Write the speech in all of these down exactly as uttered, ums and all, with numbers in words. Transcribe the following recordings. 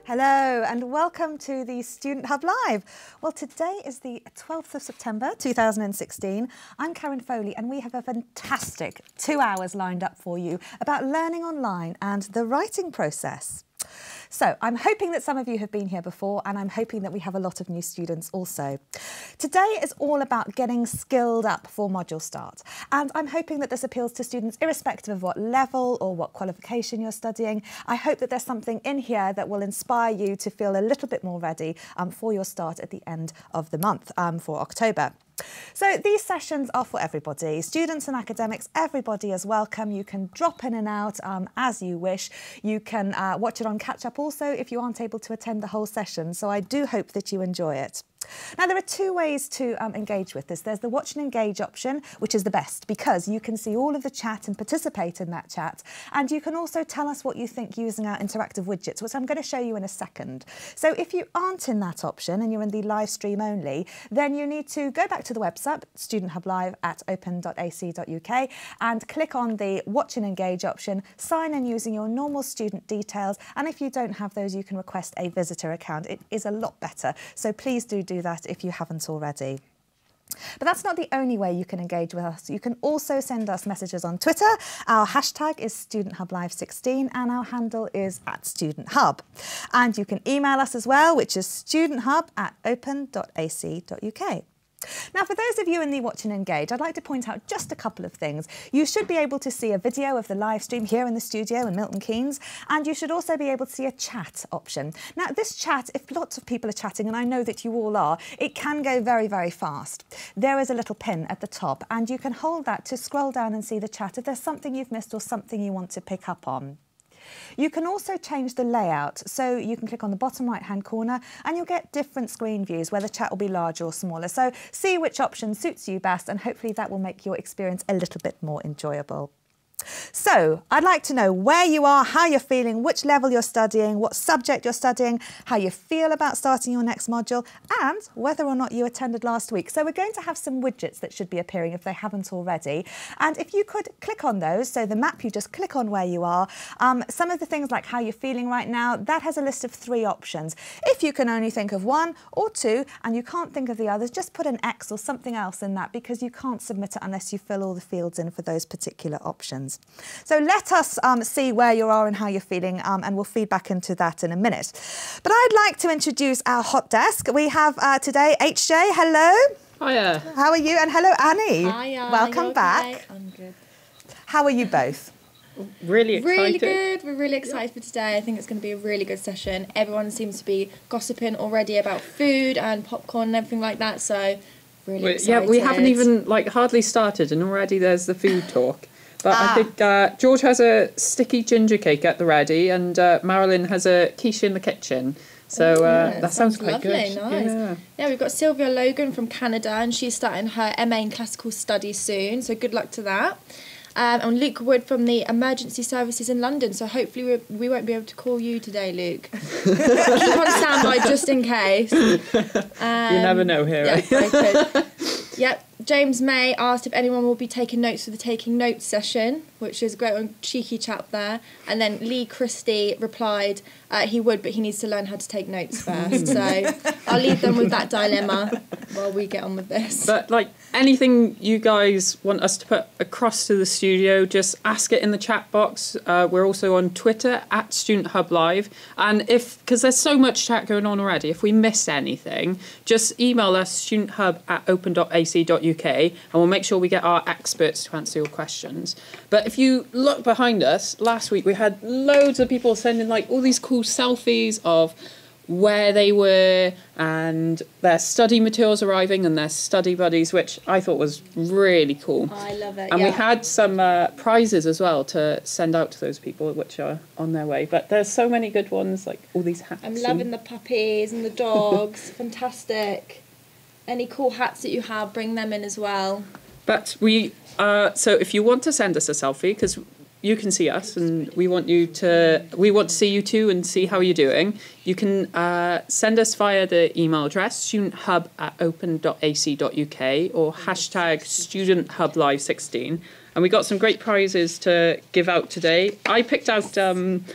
Hello and welcome to the Student Hub Live. Well, today is the twelfth of September two thousand sixteen. I'm Karen Foley and we have a fantastic two hours lined up for you about learning online and the writing process. So I'm hoping that some of you have been here before and I'm hoping that we have a lot of new students also. Today is all about getting skilled up for module start, and I'm hoping that this appeals to students irrespective of what level or what qualification you're studying. I hope that there's something in here that will inspire you to feel a little bit more ready um, for your start at the end of the month um, for October. So these sessions are for everybody, students and academics. Everybody is welcome. You can drop in and out um, as you wish. You can uh, watch it on catch up also if you aren't able to attend the whole session. So I do hope that you enjoy it. Now, there are two ways to um, engage with this. There's the watch and engage option, which is the best because you can see all of the chat and participate in that chat. And you can also tell us what you think using our interactive widgets, which I'm going to show you in a second. So if you aren't in that option and you're in the live stream only, then you need to go back to the website, Student Hub Live at open dot a c dot u k, and click on the watch and engage option, sign in using your normal student details. And if you don't have those, you can request a visitor account. It is a lot better. So please do do that if you haven't already. But that's not the only way you can engage with us. You can also send us messages on Twitter. Our hashtag is Student Hub Live sixteen and our handle is at Student Hub. And you can email us as well, which is studenthub at open dot a c dot u k. Now, for those of you in the Watch and Engage, I'd like to point out just a couple of things. You should be able to see a video of the live stream here in the studio in Milton Keynes, and you should also be able to see a chat option. Now, this chat, if lots of people are chatting, and I know that you all are, it can go very, very fast. There is a little pin at the top, and you can hold that to scroll down and see the chat if there's something you've missed or something you want to pick up on. You can also change the layout, so you can click on the bottom right hand corner and you'll get different screen views where the chat will be larger or smaller. So see which option suits you best and hopefully that will make your experience a little bit more enjoyable. So I'd like to know where you are, how you're feeling, which level you're studying, what subject you're studying, how you feel about starting your next module, and whether or not you attended last week. So we're going to have some widgets that should be appearing if they haven't already. And if you could click on those, so the map, you just click on where you are. Um, some of the things like how you're feeling right now, that has a list of three options. If you can only think of one or two and you can't think of the others, just put an X or something else in that because you can't submit it unless you fill all the fields in for those particular options. So let us um, see where you are and how you're feeling, um, and we'll feed back into that in a minute. But I'd like to introduce our hot desk. We have uh, today H J. Hello. Hiya. How are you? And hello, Annie. Hiya. Welcome okay? back. I'm good. How are you both? Really excited. Really good. We're really excited for today. I think it's going to be a really good session. Everyone seems to be gossiping already about food and popcorn and everything like that. So really we, excited. Yeah, we haven't even like hardly started, and already there's the food talk. But ah. I think uh, George has a sticky ginger cake at the ready, and uh, Marilyn has a quiche in the kitchen. So uh, oh, yeah, that sounds, sounds quite lovely, good. Nice. Yeah. yeah, we've got Sylvia Logan from Canada, and she's starting her M A in Classical Studies soon. So good luck to that. Um, and Luke Wood from the Emergency Services in London. So hopefully we, we won't be able to call you today, Luke. Keep on standby just in case. Um, you never know here. Yeah, right? very good. Yep. James May asked if anyone will be taking notes for the taking notes session, which is a great one, cheeky chap there. And then Lee Christie replied uh, he would, but he needs to learn how to take notes first. So I'll leave them with that dilemma while we get on with this. But like anything you guys want us to put across to the studio, just ask it in the chat box. Uh, we're also on Twitter at Student Hub Live. And if, because there's so much chat going on already, if we miss anything, just email us studenthub at open dot a c dot u k and we'll make sure we get our experts to answer your questions. But if you look behind us, last week we had loads of people sending like all these cool selfies of where they were and their study materials arriving and their study buddies, which I thought was really cool. Oh, I love it. And yeah. we had some uh, prizes as well to send out to those people, which are on their way. But there's so many good ones, like all these hats. I'm loving and... the puppies and the dogs. Fantastic. Any cool hats that you have, bring them in as well. But we, uh, so if you want to send us a selfie, because you can see us and we want you to, we want to see you too and see how you're doing, you can uh, send us via the email address studenthub at open dot a c dot u k or hashtag Student Hub Live sixteen. And we got some great prizes to give out today. I picked out um,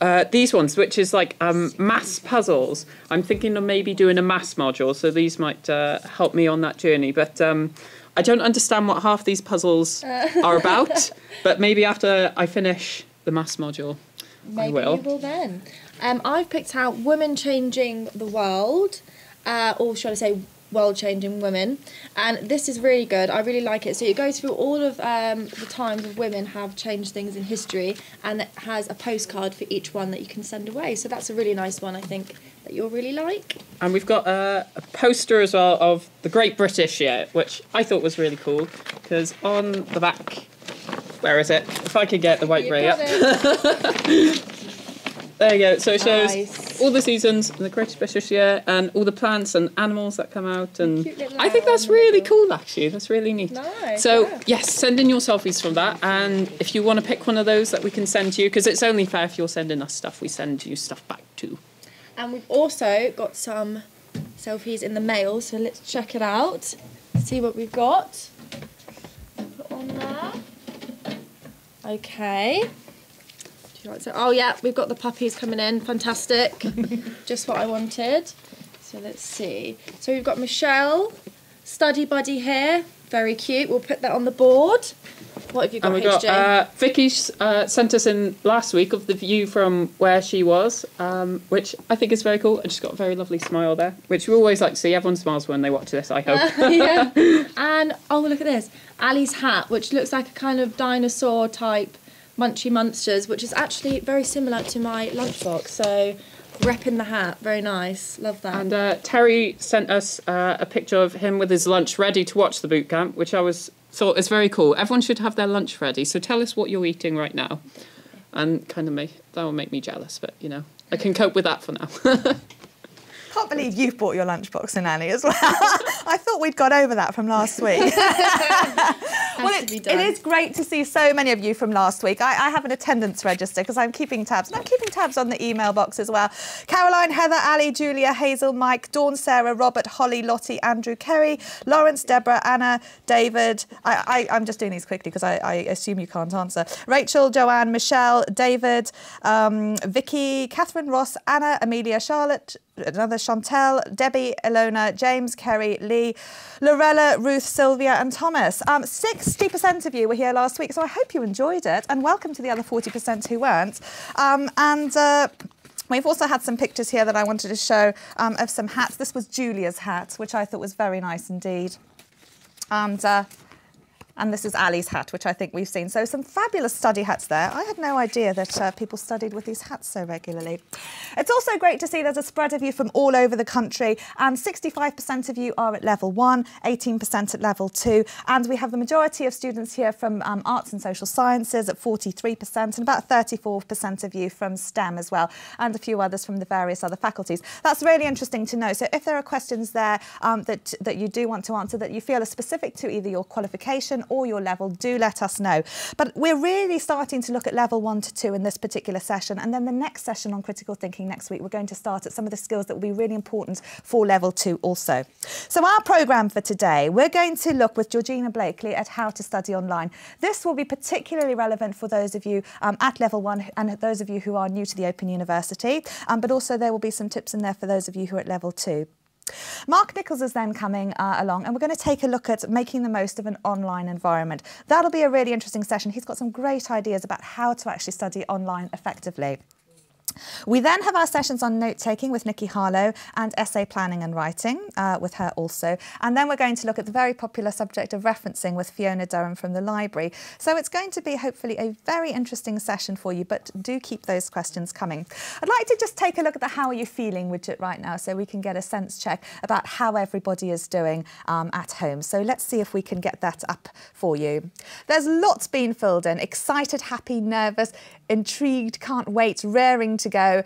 uh, these ones, which is like um, maths puzzles. I'm thinking of maybe doing a maths module, so these might uh, help me on that journey. But um, I don't understand what half these puzzles uh. are about, but maybe after I finish the maths module, maybe I will. you will then. Um, I've picked out Women Changing the World, uh, or should I say World-Changing Women, and this is really good. I really like it. So it goes through all of um, the times of women have changed things in history, and it has a postcard for each one that you can send away. So that's a really nice one, I think, that you'll really like. And we've got uh, a poster as well of the Great British Year, which I thought was really cool, because on the back, where is it? If I could get the white ray up. There you go. So it shows nice. all the seasons in the Great British Year and all the plants and animals that come out. And I think that's really cool, actually. That's really neat. Nice, so, yeah. yes, send in your selfies from that. And if you want to pick one of those that we can send to you, because it's only fair if you're sending us stuff, we send you stuff back too. And we've also got some selfies in the mail, so let's check it out. See what we've got. Put on there. Okay. So, oh yeah, we've got the puppies coming in. Fantastic. Just what I wanted. So let's see. So we've got Michelle, study buddy here. Very cute. We'll put that on the board. What have you got, and we H J? got uh, Vicky uh, sent us in last week of the view from where she was, um, which I think is very cool. And she's got a very lovely smile there, which we always like to see. Everyone smiles when they watch this, I hope. Uh, yeah. And, oh, look at this. Ali's hat, which looks like a kind of dinosaur type Munchy Munsters, which is actually very similar to my lunchbox. So, repping the hat, very nice. Love that. And uh, Terry sent us uh, a picture of him with his lunch ready to watch the boot camp, which I was thought is very cool. Everyone should have their lunch ready. So tell us what you're eating right now, and kind of make that will make me jealous. But you know, I can cope with that for now. Can't believe you've bought your lunchbox in Annie as well. I thought we'd got over that from last week. Well, it, it is great to see so many of you from last week. I, I have an attendance register because I'm keeping tabs. And I'm keeping tabs on the email box as well. Caroline, Heather, Ali, Julia, Hazel, Mike, Dawn, Sarah, Robert, Holly, Lottie, Andrew, Kerry, Lawrence, Deborah, Anna, David. I, I, I'm just doing these quickly because I, I assume you can't answer. Rachel, Joanne, Michelle, David, um, Vicky, Catherine, Ross, Anna, Amelia, Charlotte, another Chantel, Debbie, Ilona, James, Kerry, Lee, Lorella, Ruth, Sylvia and Thomas. Um, sixty percent of you were here last week, so I hope you enjoyed it, and welcome to the other forty percent who weren't. Um, and uh, we've also had some pictures here that I wanted to show um, of some hats. This was Julia's hat, which I thought was very nice indeed. And uh, And this is Ali's hat, which I think we've seen. So some fabulous study hats there. I had no idea that uh, people studied with these hats so regularly. It's also great to see there's a spread of you from all over the country, and sixty-five percent of you are at level one, eighteen percent at level two, and we have the majority of students here from um, arts and social sciences at forty-three percent, and about thirty-four percent of you from STEM as well, and a few others from the various other faculties. That's really interesting to know. So if there are questions there um, that, that you do want to answer that you feel are specific to either your qualification or your level, do let us know. But we're really starting to look at level one to two in this particular session, and then the next session on critical thinking next week we're going to start at some of the skills that will be really important for level two also. So our programme for today, we're going to look with Georgina Blakely at how to study online. This will be particularly relevant for those of you um, at level one and those of you who are new to the Open University, um, but also there will be some tips in there for those of you who are at level two. Mark Nichols is then coming uh, along, and we're going to take a look at making the most of an online environment. That'll be a really interesting session. He's got some great ideas about how to actually study online effectively. We then have our sessions on note-taking with Nikki Harlow and essay planning and writing uh, with her also. And then we're going to look at the very popular subject of referencing with Fiona Durham from the library. So it's going to be hopefully a very interesting session for you, but do keep those questions coming. I'd like to just take a look at the how are you feeling widget right now so we can get a sense check about how everybody is doing um, at home. So let's see if we can get that up for you. There's lots being filled in. Excited, happy, nervous, intrigued, can't wait, raring to go.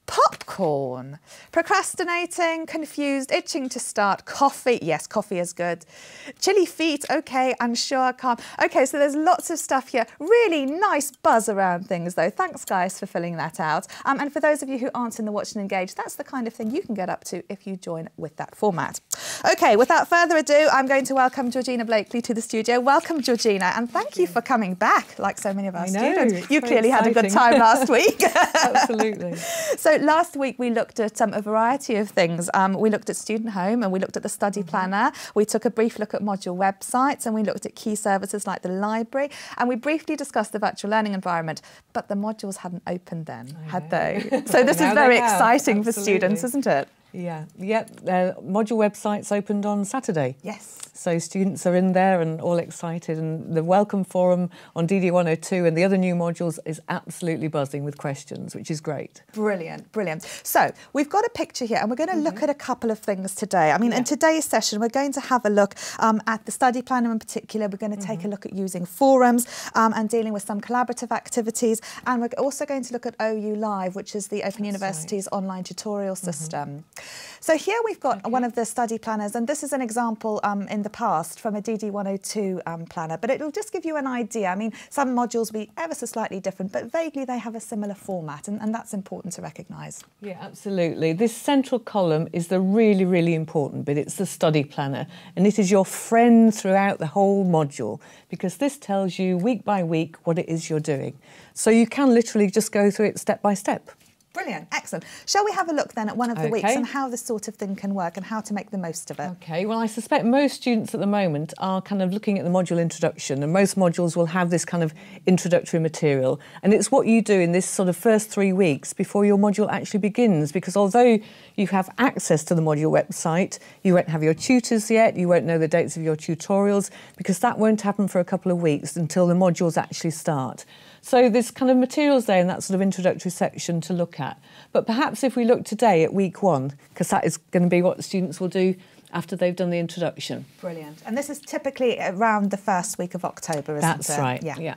Popcorn. Procrastinating, confused, itching to start. Coffee. Yes, coffee is good. Chilly feet. Okay, unsure, calm. Okay, so there's lots of stuff here. Really nice buzz around things, though. Thanks, guys, for filling that out. Um, and for those of you who aren't in the Watch and Engage, that's the kind of thing you can get up to if you join with that format. Okay, without further ado, I'm going to welcome Georgina Blakely to the studio. Welcome, Georgina, and thank you for coming back, like so many of our I know, students. You so clearly exciting. had a good time last week. Absolutely. So last week we looked at um, a variety of things. Um, we looked at Student Home and we looked at the study Mm-hmm. planner. We took a brief look at module websites and we looked at key services like the library, and we briefly discussed the virtual learning environment. But the modules hadn't opened then, I had know. they? So this Now is very they have, exciting for absolutely. students, isn't it? Yeah, yeah. Uh, module websites opened on Saturday. Yes. So students are in there and all excited, and the welcome forum on D D one oh two and the other new modules is absolutely buzzing with questions, which is great. Brilliant, brilliant. So we've got a picture here and we're going to mm-hmm. look at a couple of things today. I mean, yeah. in today's session, we're going to have a look um, at the study planner in particular. We're going to mm-hmm. take a look at using forums um, and dealing with some collaborative activities. And we're also going to look at O U Live, which is the Open That's University's right. online tutorial system. Mm-hmm. So here we've got okay. one of the study planners, and this is an example um, in the past from a D D one oh two um, planner, but it'll just give you an idea. I mean, some modules will be ever so slightly different, but vaguely they have a similar format, and, and that's important to recognise. Yeah, absolutely. This central column is the really, really important bit. It's the study planner, and it is your friend throughout the whole module, because this tells you week by week what it is you're doing. So you can literally just go through it step by step. Brilliant, excellent. Shall we have a look then at one of the okay. weeks and how this sort of thing can work and how to make the most of it? Okay, well, I suspect most students at the moment are kind of looking at the module introduction, and most modules will have this kind of introductory material. And it's what you do in this sort of first three weeks before your module actually begins, because although you have access to the module website, you won't have your tutors yet, you won't know the dates of your tutorials, because that won't happen for a couple of weeks until the modules actually start. So there's kind of materials there in that sort of introductory section to look at. But perhaps if we look today at week one, because that is going to be what students will do after they've done the introduction. Brilliant. And this is typically around the first week of October, isn't That's it? That's right, yeah. yeah.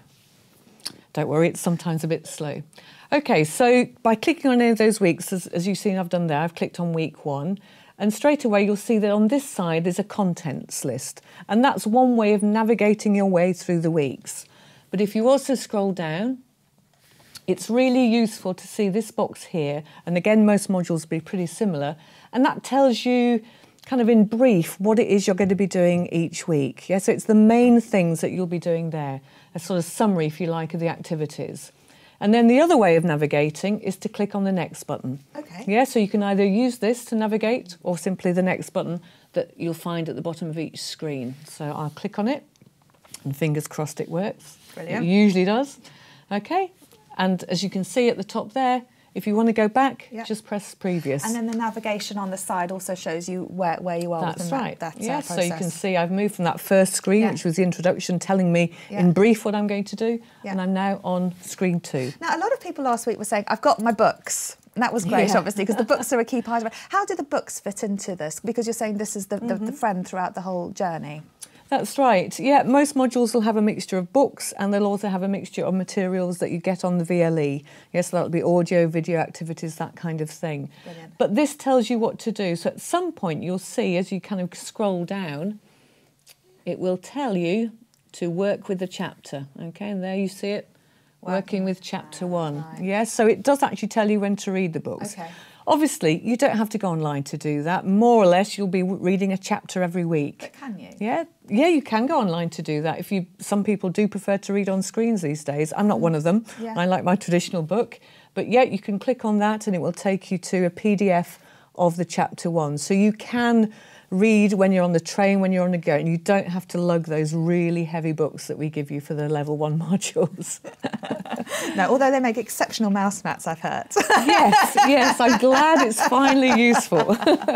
Don't worry, it's sometimes a bit slow. OK, so by clicking on any of those weeks, as, as you've seen I've done there, I've clicked on week one. And straight away you'll see that on this side there's a contents list. And that's one way of navigating your way through the weeks. But if you also scroll down, it's really useful to see this box here. And again, most modules will be pretty similar. And that tells you kind of in brief what it is you're going to be doing each week. Yeah, so it's the main things that you'll be doing there, a sort of summary, if you like, of the activities. And then the other way of navigating is to click on the next button. Okay. Yeah, so you can either use this to navigate or simply the next button that you'll find at the bottom of each screen. So I'll click on it and fingers crossed it works. Brilliant. It usually does. Okay, and as you can see at the top there, if you want to go back, yep. just press previous. And then the navigation on the side also shows you where, where you are That's within right. that, that yeah, uh, so process. you can see I've moved from that first screen, yeah. which was the introduction, telling me yeah. in brief what I'm going to do, yeah. and I'm now on screen two. Now, a lot of people last week were saying, I've got my books. And that was great, yeah. obviously, because the books are a key part of it. How do the books fit into this? Because you're saying this is the, the, mm-hmm. the friend throughout the whole journey. That's right. Yeah, most modules will have a mixture of books, and they'll also have a mixture of materials that you get on the V L E. Yes, that'll be audio, video activities, that kind of thing. Brilliant. But this tells you what to do. So at some point you'll see, as you kind of scroll down, it will tell you to work with the chapter. Okay, and there you see it, working, working with chapter one. Right. Yes, so it does actually tell you when to read the books. Okay. Obviously, you don't have to go online to do that. More or less, you'll be reading a chapter every week. But can you? Yeah, yeah, you can go online to do that. If you, some people do prefer to read on screens these days. I'm not one of them. Yeah. I like my traditional book. But yeah, you can click on that and it will take you to a P D F of the chapter one. So you can read when you're on the train, when you're on the go, and you don't have to lug those really heavy books that we give you for the level one modules. No, although they make exceptional mouse mats, I've heard. Yes, yes, I'm glad it's finally useful.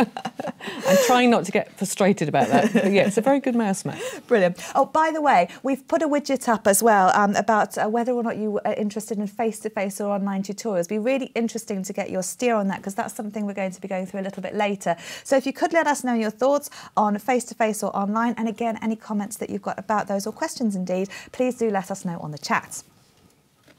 I'm trying not to get frustrated about that. But yeah, it's a very good mouse mat. Brilliant. Oh, by the way, we've put a widget up as well um, about uh, whether or not you are interested in face-to-face or online tutorials. It'd be really interesting to get your steer on that, because that's something we're going to be going through a little bit later. So if you could let us know your thoughts on face-to-face or online, and again, any comments that you've got about those or questions indeed, please do let us know on the chat.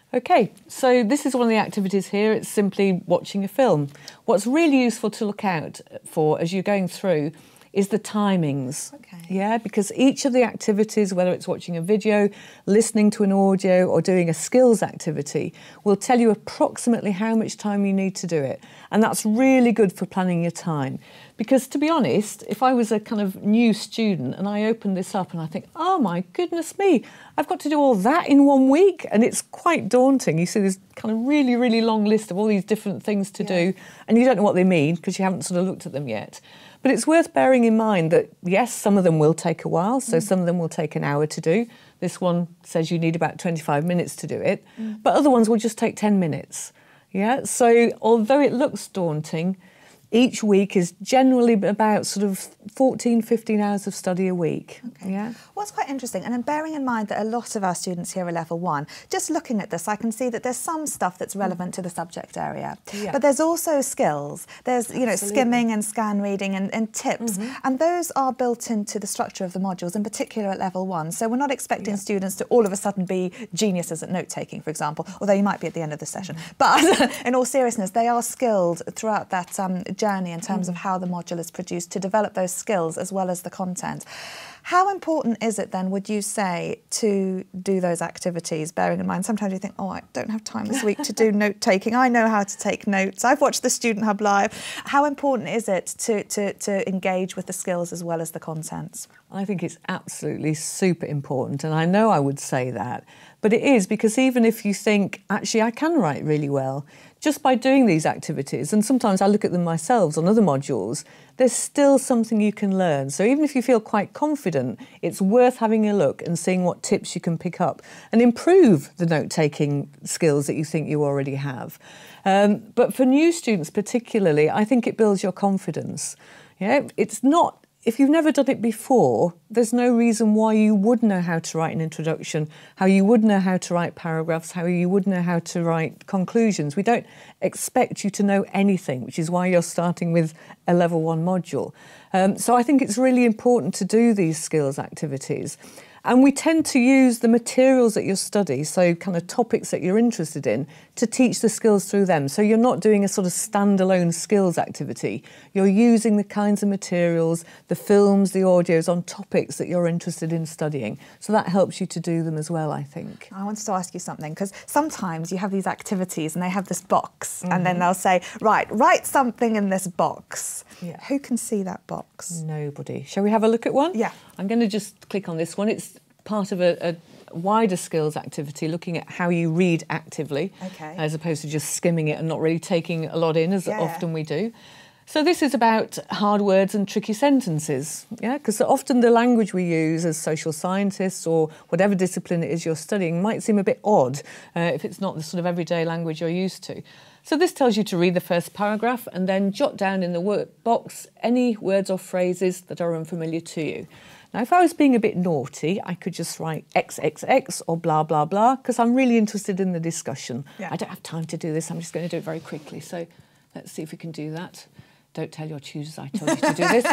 Okay, so this is one of the activities here. It's simply watching a film. What's really useful to look out for as you're going through is the timings. Okay. Yeah, because each of the activities, whether it's watching a video, listening to an audio or doing a skills activity, will tell you approximately how much time you need to do it. And that's really good for planning your time. Because to be honest, if I was a kind of new student and I opened this up and I think, oh my goodness me, I've got to do all that in one week, and it's quite daunting. You see this kind of really, really long list of all these different things to Yeah. do, and you don't know what they mean because you haven't sort of looked at them yet. But it's worth bearing in mind that, yes, some of them will take a while, so mm. some of them will take an hour to do. This one says you need about twenty-five minutes to do it, mm. but other ones will just take ten minutes. Yeah, so although it looks daunting, each week is generally about sort of fourteen, fifteen hours of study a week. Okay. Yeah. What's quite interesting, and then bearing in mind that a lot of our students here are level one, just looking at this, I can see that there's some stuff that's relevant mm. to the subject area. Yeah. But there's also skills. There's, you know, Absolutely. skimming and scan reading and, and tips. Mm-hmm. And those are built into the structure of the modules, in particular at level one. So we're not expecting Yeah. students to all of a sudden be geniuses at note-taking, for example, although you might be at the end of the session. Mm. But in all seriousness, they are skilled throughout that um, journey in terms mm. of how the module is produced to develop those skills as well as the content. How important is it then, would you say, to do those activities, bearing in mind sometimes you think, oh, I don't have time this week to do note-taking, I know how to take notes, I've watched the Student Hub Live. How important is it to, to, to engage with the skills as well as the contents? I think it's absolutely super important, and I know I would say that, but it is, because even if you think, actually, I can write really well, just by doing these activities, and sometimes I look at them myself on other modules, there's still something you can learn. So even if you feel quite confident, it's worth having a look and seeing what tips you can pick up and improve the note-taking skills that you think you already have. Um, but for new students particularly, I think it builds your confidence. Yeah, it's not, if you've never done it before, there's no reason why you would know how to write an introduction, how you would know how to write paragraphs, how you would know how to write conclusions. We don't expect you to know anything, which is why you're starting with a level one module. Um, so I think it's really important to do these skills activities. And we tend to use the materials that you study, so kind of topics that you're interested in, to teach the skills through them. So you're not doing a sort of standalone skills activity. You're using the kinds of materials, the films, the audios on topics that you're interested in studying. So that helps you to do them as well, I think. I wanted to ask you something, because sometimes you have these activities and they have this box, Mm-hmm. and then they'll say, right, write something in this box. Yeah. Who can see that box? Nobody. Shall we have a look at one? Yeah. I'm going to just click on this one. It's part of a, a wider skills activity, looking at how you read actively, Okay. as opposed to just skimming it and not really taking a lot in, as Yeah. often we do. So this is about hard words and tricky sentences, yeah, because often the language we use as social scientists or whatever discipline it is you're studying might seem a bit odd uh, if it's not the sort of everyday language you're used to. So this tells you to read the first paragraph and then jot down in the word box any words or phrases that are unfamiliar to you. Now, if I was being a bit naughty, I could just write X X X or blah, blah, blah, because I'm really interested in the discussion. Yeah. I don't have time to do this. I'm just going to do it very quickly. So let's see if we can do that. Don't tell your tutors I told you to do this.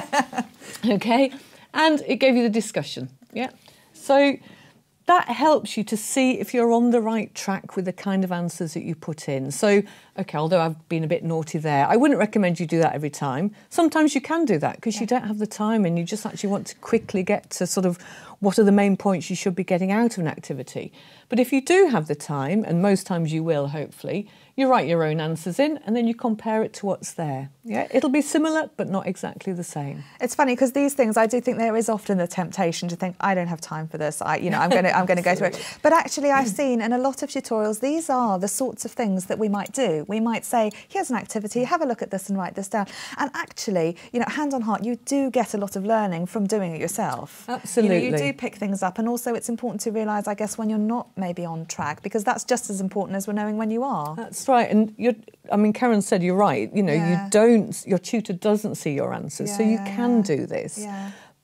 OK. And it gave you the discussion. Yeah. So that helps you to see if you're on the right track with the kind of answers that you put in. So, OK, although I've been a bit naughty there, I wouldn't recommend you do that every time. Sometimes you can do that because yeah. you don't have the time and you just actually want to quickly get to sort of what are the main points you should be getting out of an activity. But if you do have the time, and most times you will, hopefully, you write your own answers in and then you compare it to what's there. Yeah, it'll be similar, but not exactly the same. It's funny because these things, I do think there is often the temptation to think, I don't have time for this. I, you know, I'm going to, I'm going to go through it. But actually, I've seen in a lot of tutorials, these are the sorts of things that we might do. We might say, here's an activity, have a look at this and write this down. And actually, you know, hand on heart, you do get a lot of learning from doing it yourself. Absolutely. You know, you do pick things up, and also it's important to realise, I guess, when you're not maybe on track, because that's just as important as we're knowing when you are. That's right, and you're, I mean, Karen said you're right. You know, Yeah. you don't, your tutor doesn't see your answers, Yeah, so you yeah, can yeah. do this. Yeah.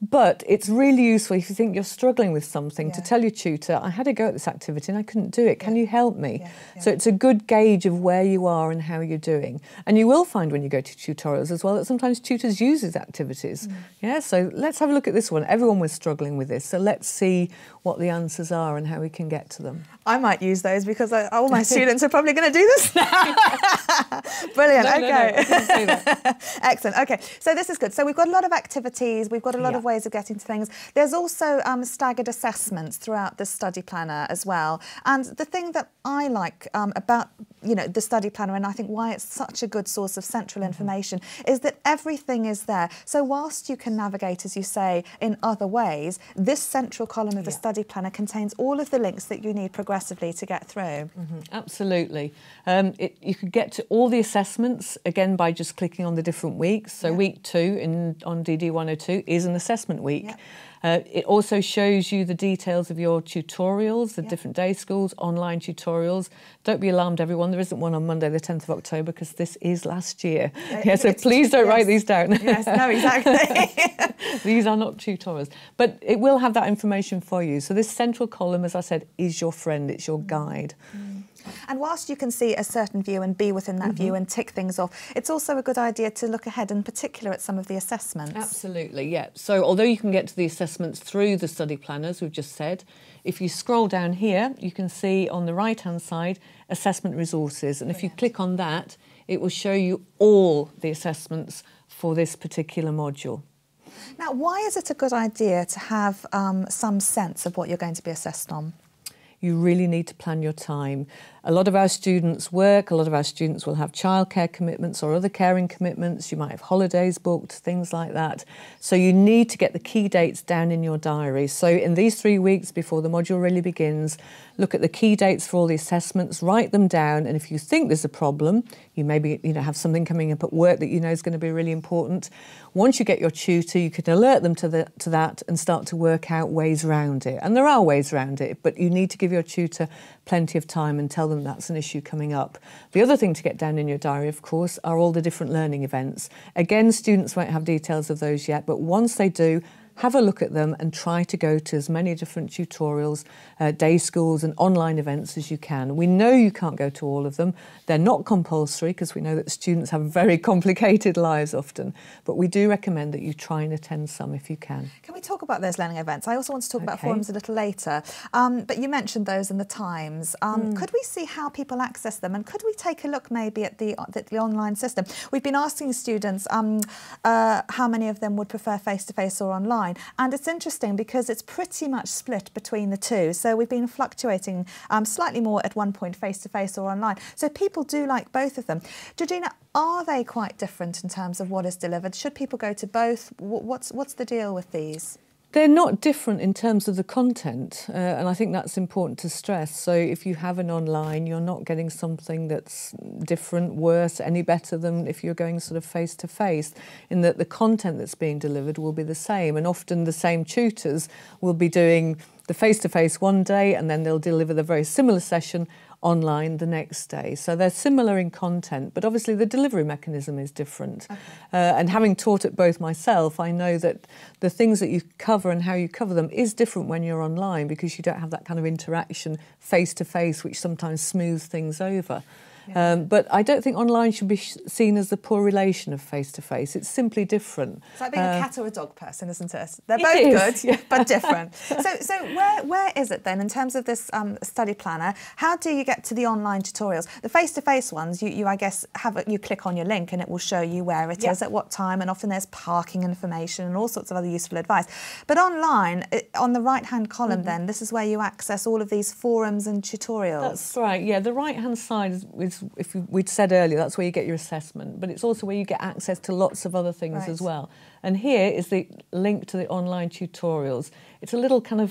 But it's really useful if you think you're struggling with something Yeah. to tell your tutor, I had a go at this activity and I couldn't do it. Can Yeah. you help me? Yeah, yeah. So it's a good gauge of where you are and how you're doing. And you will find when you go to tutorials as well that sometimes tutors use these activities. Mm. Yeah, so let's have a look at this one. Everyone was struggling with this. So let's see what the answers are and how we can get to them. I might use those because I, all my students are probably going to do this now. Brilliant. No, no, okay. no, I didn't say that. Excellent. Okay. So this is good. So we've got a lot of activities. We've got a lot Yeah. of ways of getting to things. There's also um, staggered assessments throughout the study planner as well. And the thing that I like um, about you know the study planner, and I think why it's such a good source of central information, is that everything is there. So whilst you can navigate, as you say, in other ways, this central column of the Yeah. study planner contains all of the links that you need progressively to get through. Mm-hmm. Absolutely. Um, it, you could get to all the assessments, again, by just clicking on the different weeks. So Yeah. week two in on D D one oh two is an assessment week. Yeah. Uh, it also shows you the details of your tutorials, the Yeah. different day schools, online tutorials. Don't be alarmed, everyone. There isn't one on Monday, the tenth of October, because this is last year. Uh, Yeah, so it's- please don't yes. write these down. Yes, no, exactly. These are not tutorials. But it will have that information for you. So this central column, as I said, is your friend. It's your guide. And whilst you can see a certain view and be within that view and tick things off, it's also a good idea to look ahead, in particular, at some of the assessments. Absolutely, yeah. So although you can get to the assessments through the study planners, we've just said, if you scroll down here, you can see on the right-hand side, assessment resources. And if you click on that, it will show you all the assessments for this particular module. Now, why is it a good idea to have um, some sense of what you're going to be assessed on? You really need to plan your time. A lot of our students work, a lot of our students will have childcare commitments or other caring commitments. You might have holidays booked, things like that. So you need to get the key dates down in your diary. So in these three weeks before the module really begins, look at the key dates for all the assessments, write them down, and if you think there's a problem, you maybe you know have something coming up at work that you know is going to be really important. Once you get your tutor, you can alert them to the to that and start to work out ways around it. And there are ways around it, but you need to give your tutor plenty of time and tell them that's an issue coming up. The other thing to get down in your diary, of course, are all the different learning events. Again, students won't have details of those yet, but once they do, have a look at them and try to go to as many different tutorials, uh, day schools and online events as you can. We know you can't go to all of them. They're not compulsory because we know that students have very complicated lives often, but we do recommend that you try and attend some if you can. Can we talk about those learning events? I also want to talk about Okay. forums a little later, um, but you mentioned those and the times. Um, Mm. Could we see how people access them, and could we take a look maybe at the, at the online system? We've been asking students um, uh, how many of them would prefer face-to-face or online. And it's interesting because it's pretty much split between the two. So we've been fluctuating um, slightly more at one point face-to-face or online. So people do like both of them. Georgina, are they quite different in terms of what is delivered? Should people go to both? What's, what's the deal with these? They're not different in terms of the content, uh, and I think that's important to stress. So if you have an online, you're not getting something that's different, worse, any better than if you're going sort of face-to-face, in that the content that's being delivered will be the same, and often the same tutors will be doing the face-to-face one day and then they'll deliver the very similar session online the next day. So they're similar in content, but obviously the delivery mechanism is different. Okay. Uh, and having taught it both myself, I know that the things that you cover and how you cover them is different when you're online because you don't have that kind of interaction face-to-face, which sometimes smooths things over. Yeah. Um, but I don't think online should be sh seen as the poor relation of face-to-face. It's simply different. It's like being uh, a cat or a dog person, isn't it? They're both good, yeah. but different. So, so where where is it then in terms of this um, study planner? How do you get to the online tutorials? The face-to-face ones, you, you I guess have a, you click on your link and it will show you where it yeah. is at what time, and often there's parking information and all sorts of other useful advice. But online, it, on the right-hand column, mm-hmm. then this is where you access all of these forums and tutorials. That's right. Yeah, the right-hand side is. is if we'd said earlier, that's where you get your assessment, but it's also where you get access to lots of other things right. as well. And here is the link to the online tutorials. It's a little kind of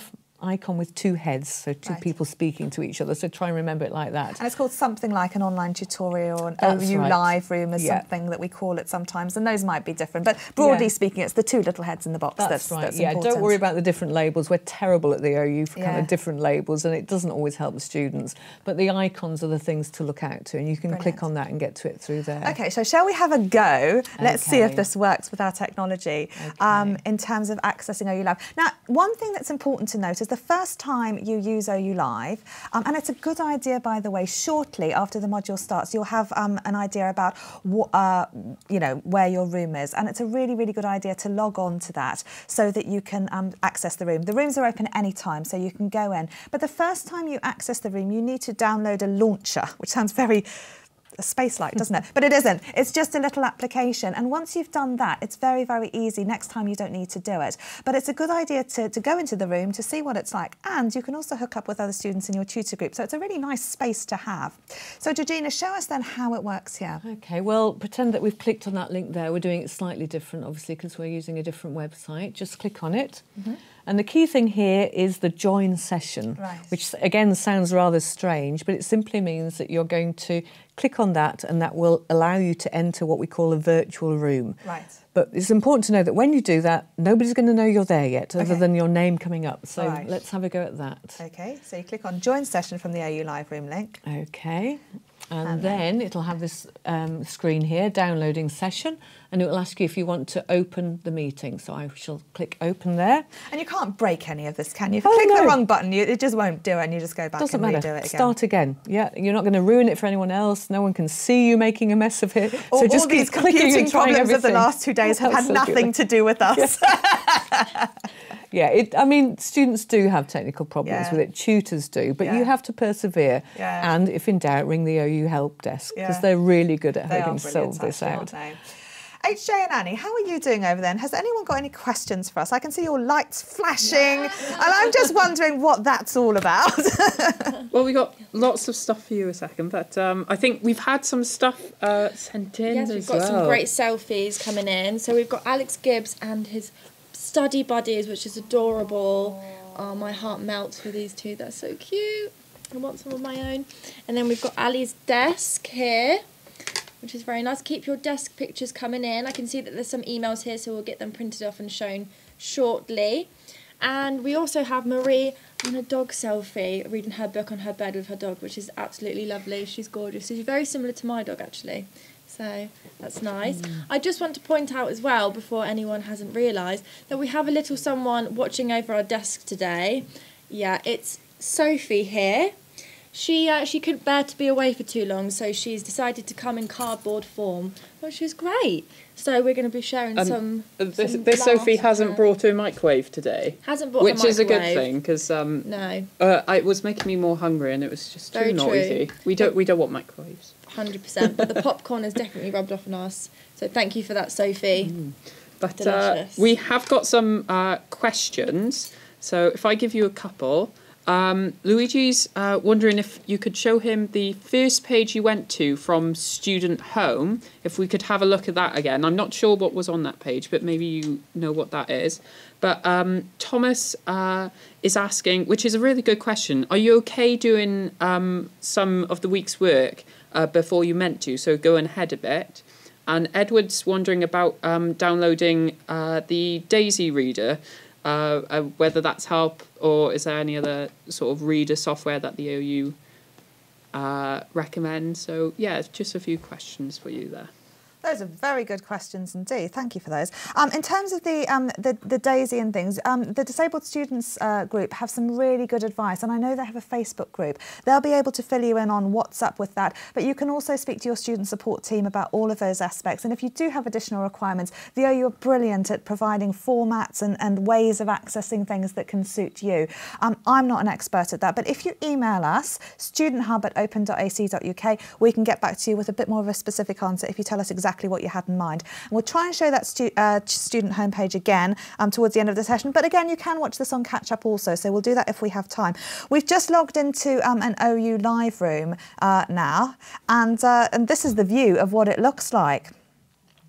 icon with two heads, so two Right. people speaking to each other. So try and remember it like that. And it's called something like an online tutorial or an That's O U right. live room is Yeah. something that we call it sometimes, and those might be different. But broadly Yeah. speaking, it's the two little heads in the box That's, that's, right. that's yeah, important. don't worry about the different labels. We're terrible at the O U for kind Yeah. of different labels, and it doesn't always help the students. But the icons are the things to look out to, and you can Brilliant. click on that and get to it through there. Okay, so shall we have a go? Let's see if Okay. this works with our technology um, in terms of accessing O U Live. Now, one thing that's important to note is the first time you use O U Live, um, and it's a good idea, by the way, shortly after the module starts, you'll have um, an idea about wh- uh, you know, where your room is, and it's a really, really good idea to log on to that so that you can um, access the room. The rooms are open any time, so you can go in. But the first time you access the room, you need to download a launcher, which sounds very space-like, doesn't it? But it isn't. It's just a little application. And once you've done that, it's very, very easy. Next time you don't need to do it. But it's a good idea to, to go into the room to see what it's like. And you can also hook up with other students in your tutor group. So it's a really nice space to have. So Georgina, show us then how it works here. Okay, well, pretend that we've clicked on that link there. We're doing it slightly different, obviously, because we're using a different website. Just click on it. Mm-hmm. And the key thing here is the join session, Right. which again sounds rather strange, but it simply means that you're going to click on that, and that will allow you to enter what we call a virtual room. Right. But it's important to know that when you do that, nobody's going to know you're there yet, other Okay. than your name coming up. So Right. let's have a go at that. Okay, so you click on join session from the O U Live Room link. Okay. And, And then it'll have this um, screen here, downloading session, and it will ask you if you want to open the meeting. So I shall click open there. And you can't break any of this, can you? If you Oh, click no. the wrong button, you, it just won't do it, and you just go back Doesn't and matter. redo it again. Start again. Yeah, you're not going to ruin it for anyone else. No one can see you making a mess of it. All, so just all keep these clicking computing and trying problems of the everything. last two days have had Absolutely. nothing to do with us. Yeah, it, I mean, students do have technical problems Yeah. with it. Tutors do, but Yeah. you have to persevere. Yeah. And if in doubt, ring the O U help desk, because Yeah. they're really good at They are helping brilliant, solve this actually, out. aren't they? H J and Annie, how are you doing over there? And has anyone got any questions for us? I can see your lights flashing, and I'm just wondering what that's all about. Well, we got lots of stuff for you a second, but um, I think we've had some stuff uh, sent in Yes, as we've got well. some great selfies coming in. So we've got Alex Gibbs and his study buddies, which is adorable. Oh, my heart melts for these two. They're so cute. I want some of my own. And then we've got Ali's desk here, which is very nice. Keep your desk pictures coming in. I can see that there's some emails here, so we'll get them printed off and shown shortly. And we also have Marie on a dog selfie, reading her book on her bed with her dog, which is absolutely lovely. She's gorgeous. She's very similar to my dog, actually. So that's nice. Mm. I just want to point out as well, before anyone hasn't realised, that we have a little someone watching over our desk today. Yeah, it's Sophie here. She uh, she couldn't bear to be away for too long, so she's decided to come in cardboard form, which is great. So we're going to be sharing Um, some. This, some this Sophie laughs hasn't and- brought her microwave today, Hasn't brought which a is a good microwave. thing because um, No, uh, it was making me more hungry and it was just too Very true. noisy. We don't we don't want microwaves. one hundred percent. But the popcorn has definitely rubbed off on us. So thank you for that, Sophie. Mm. But uh, Delicious. we have got some uh, questions. So if I give you a couple. Um, Luigi's uh, wondering if you could show him the first page you went to from Student Home, if we could have a look at that again. I'm not sure what was on that page, but maybe you know what that is. But um, Thomas uh, is asking, which is a really good question, are you okay doing um, some of the week's work uh, before you meant to, so going ahead a bit? And Edward's wondering about um, downloading uh, the Daisy Reader, Uh, uh, whether that's help or is there any other sort of reader software that the O U uh, recommends. So yeah, it's just a few questions for you there. Those are very good questions indeed. Thank you for those. Um, in terms of the, um, the the Daisy and things, um, the Disabled Students uh, group have some really good advice, and I know they have a Facebook group. They'll be able to fill you in on what's up with that, but you can also speak to your student support team about all of those aspects. And if you do have additional requirements, the O U are brilliant at providing formats and, and ways of accessing things that can suit you. Um, I'm not an expert at that, but if you email us, studenthub at open dot a c dot u k, we can get back to you with a bit more of a specific answer if you tell us exactly what you had in mind. And we'll try and show that stu uh, student homepage again um, towards the end of the session. But again, you can watch this on catch up also, so we'll do that if we have time. We've just logged into um, an O U live room uh, now, and, uh, and this is the view of what it looks like.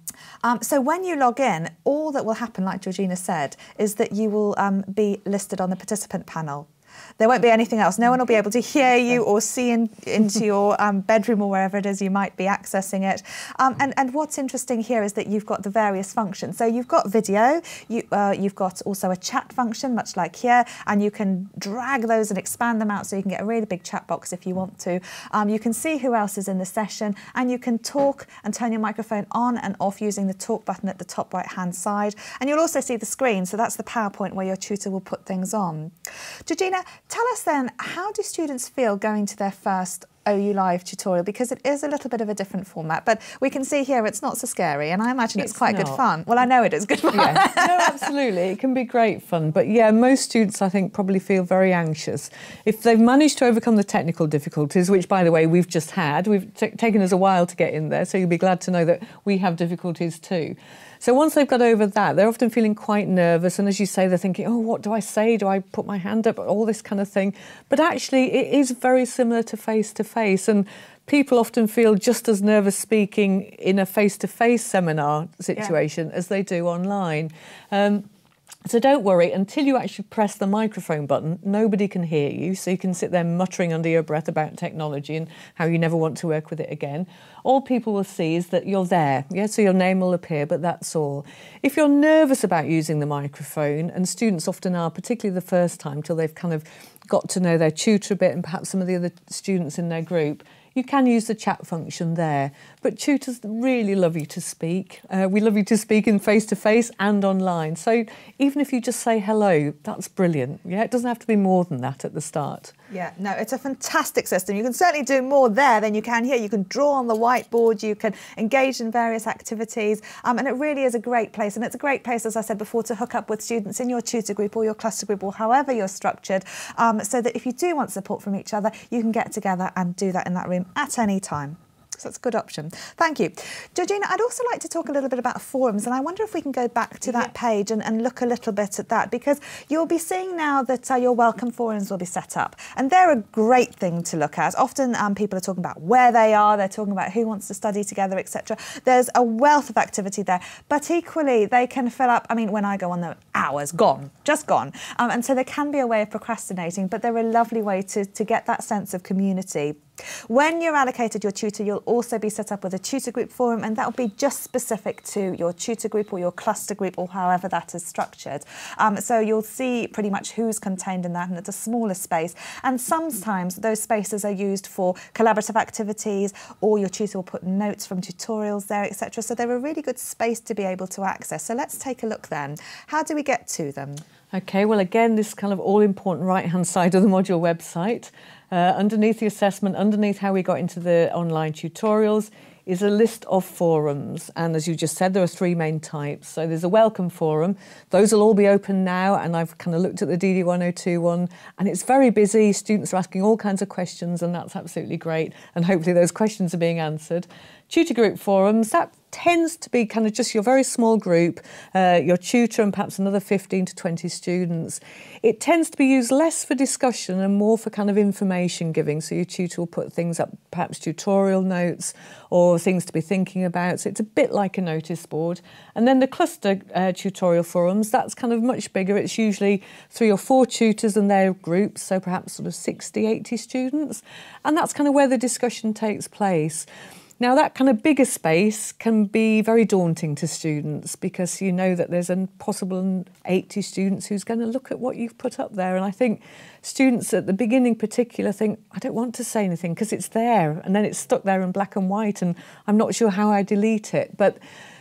Um, so when you log in, all that will happen, like Georgina said, is that you will um, be listed on the participant panel. There won't be anything else. No one will be able to hear you or see in, into your um, bedroom or wherever it is you might be accessing it. Um, and, and what's interesting here is that you've got the various functions. So you've got video, you, uh, you've got also a chat function, much like here, and you can drag those and expand them out so you can get a really big chat box if you want to. Um, you can see who else is in the session, and you can talk and turn your microphone on and off using the talk button at the top right-hand side. And you'll also see the screen, so that's the PowerPoint where your tutor will put things on. Georgina, tell us then, how do students feel going to their first O U Live tutorial? Because it is a little bit of a different format, but we can see here it's not so scary, and I imagine it's, it's quite not. good fun. Well, I know it is good fun. Yeah. No, absolutely. It can be great fun. But yeah, most students, I think, probably feel very anxious. If they've managed to overcome the technical difficulties, which, by the way, we've just had, we've t taken us a while to get in there, so you'll be glad to know that we have difficulties too. So once they've got over that, they're often feeling quite nervous. And as you say, they're thinking, oh, what do I say? Do I put my hand up? All this kind of thing. But actually, it is very similar to face-to-face. And people often feel just as nervous speaking in a face-to-face seminar situation yeah. as they do online. Um, So don't worry, until you actually press the microphone button, nobody can hear you, so you can sit there muttering under your breath about technology and how you never want to work with it again. All people will see is that you're there, yeah, so your name will appear, but that's all. If you're nervous about using the microphone, and students often are, particularly the first time, till they've kind of got to know their tutor a bit and perhaps some of the other students in their group, you can use the chat function there. But tutors really love you to speak. Uh, we love you to speak in face-to-face and online. So even if you just say hello, that's brilliant. Yeah, it doesn't have to be more than that at the start. Yeah, no, it's a fantastic system. You can certainly do more there than you can here. You can draw on the whiteboard, you can engage in various activities, um, and it really is a great place. And it's a great place, as I said before, to hook up with students in your tutor group or your cluster group or however you're structured, um, so that if you do want support from each other, you can get together and do that in that room at any time. So that's a good option. Thank you. Georgina, I'd also like to talk a little bit about forums, and I wonder if we can go back to that yeah. page and, and look a little bit at that, because you'll be seeing now that uh, your welcome forums will be set up, and they're a great thing to look at. Often um, people are talking about where they are, they're talking about who wants to study together, et cetera. There's a wealth of activity there, but equally they can fill up, I mean, when I go on the hours, gone, just gone. Um, and so there can be a way of procrastinating, but they're a lovely way to, to get that sense of community. When you're allocated your tutor, you'll also be set up with a tutor group forum, and that will be just specific to your tutor group or your cluster group or however that is structured. Um, so you'll see pretty much who's contained in that, and it's a smaller space. And sometimes those spaces are used for collaborative activities, or your tutor will put notes from tutorials there, et cetera. So they're a really good space to be able to access. So let's take a look then. How do we get to them? Okay, well, again, this kind of all-important right-hand side of the module website. Uh, underneath the assessment, underneath how we got into the online tutorials, is a list of forums. And as you just said, there are three main types. So there's a welcome forum. Those will all be open now, and I've kind of looked at the D D one oh two one, and it's very busy. Students are asking all kinds of questions, and that's absolutely great. And hopefully those questions are being answered. Tutor group forums, that tends to be kind of just your very small group, uh, your tutor and perhaps another fifteen to twenty students. It tends to be used less for discussion and more for kind of information giving. So your tutor will put things up, perhaps tutorial notes or things to be thinking about. So it's a bit like a notice board. And then the cluster uh, tutorial forums, that's kind of much bigger. It's usually three or four tutors and their groups, so perhaps sort of sixty, eighty students. And that's kind of where the discussion takes place. Now, that kind of bigger space can be very daunting to students, because you know that there's a possible eighty students who's going to look at what you've put up there. And I think students at the beginning particular think, I don't want to say anything because it's there, and then it's stuck there in black and white and I'm not sure how I delete it. But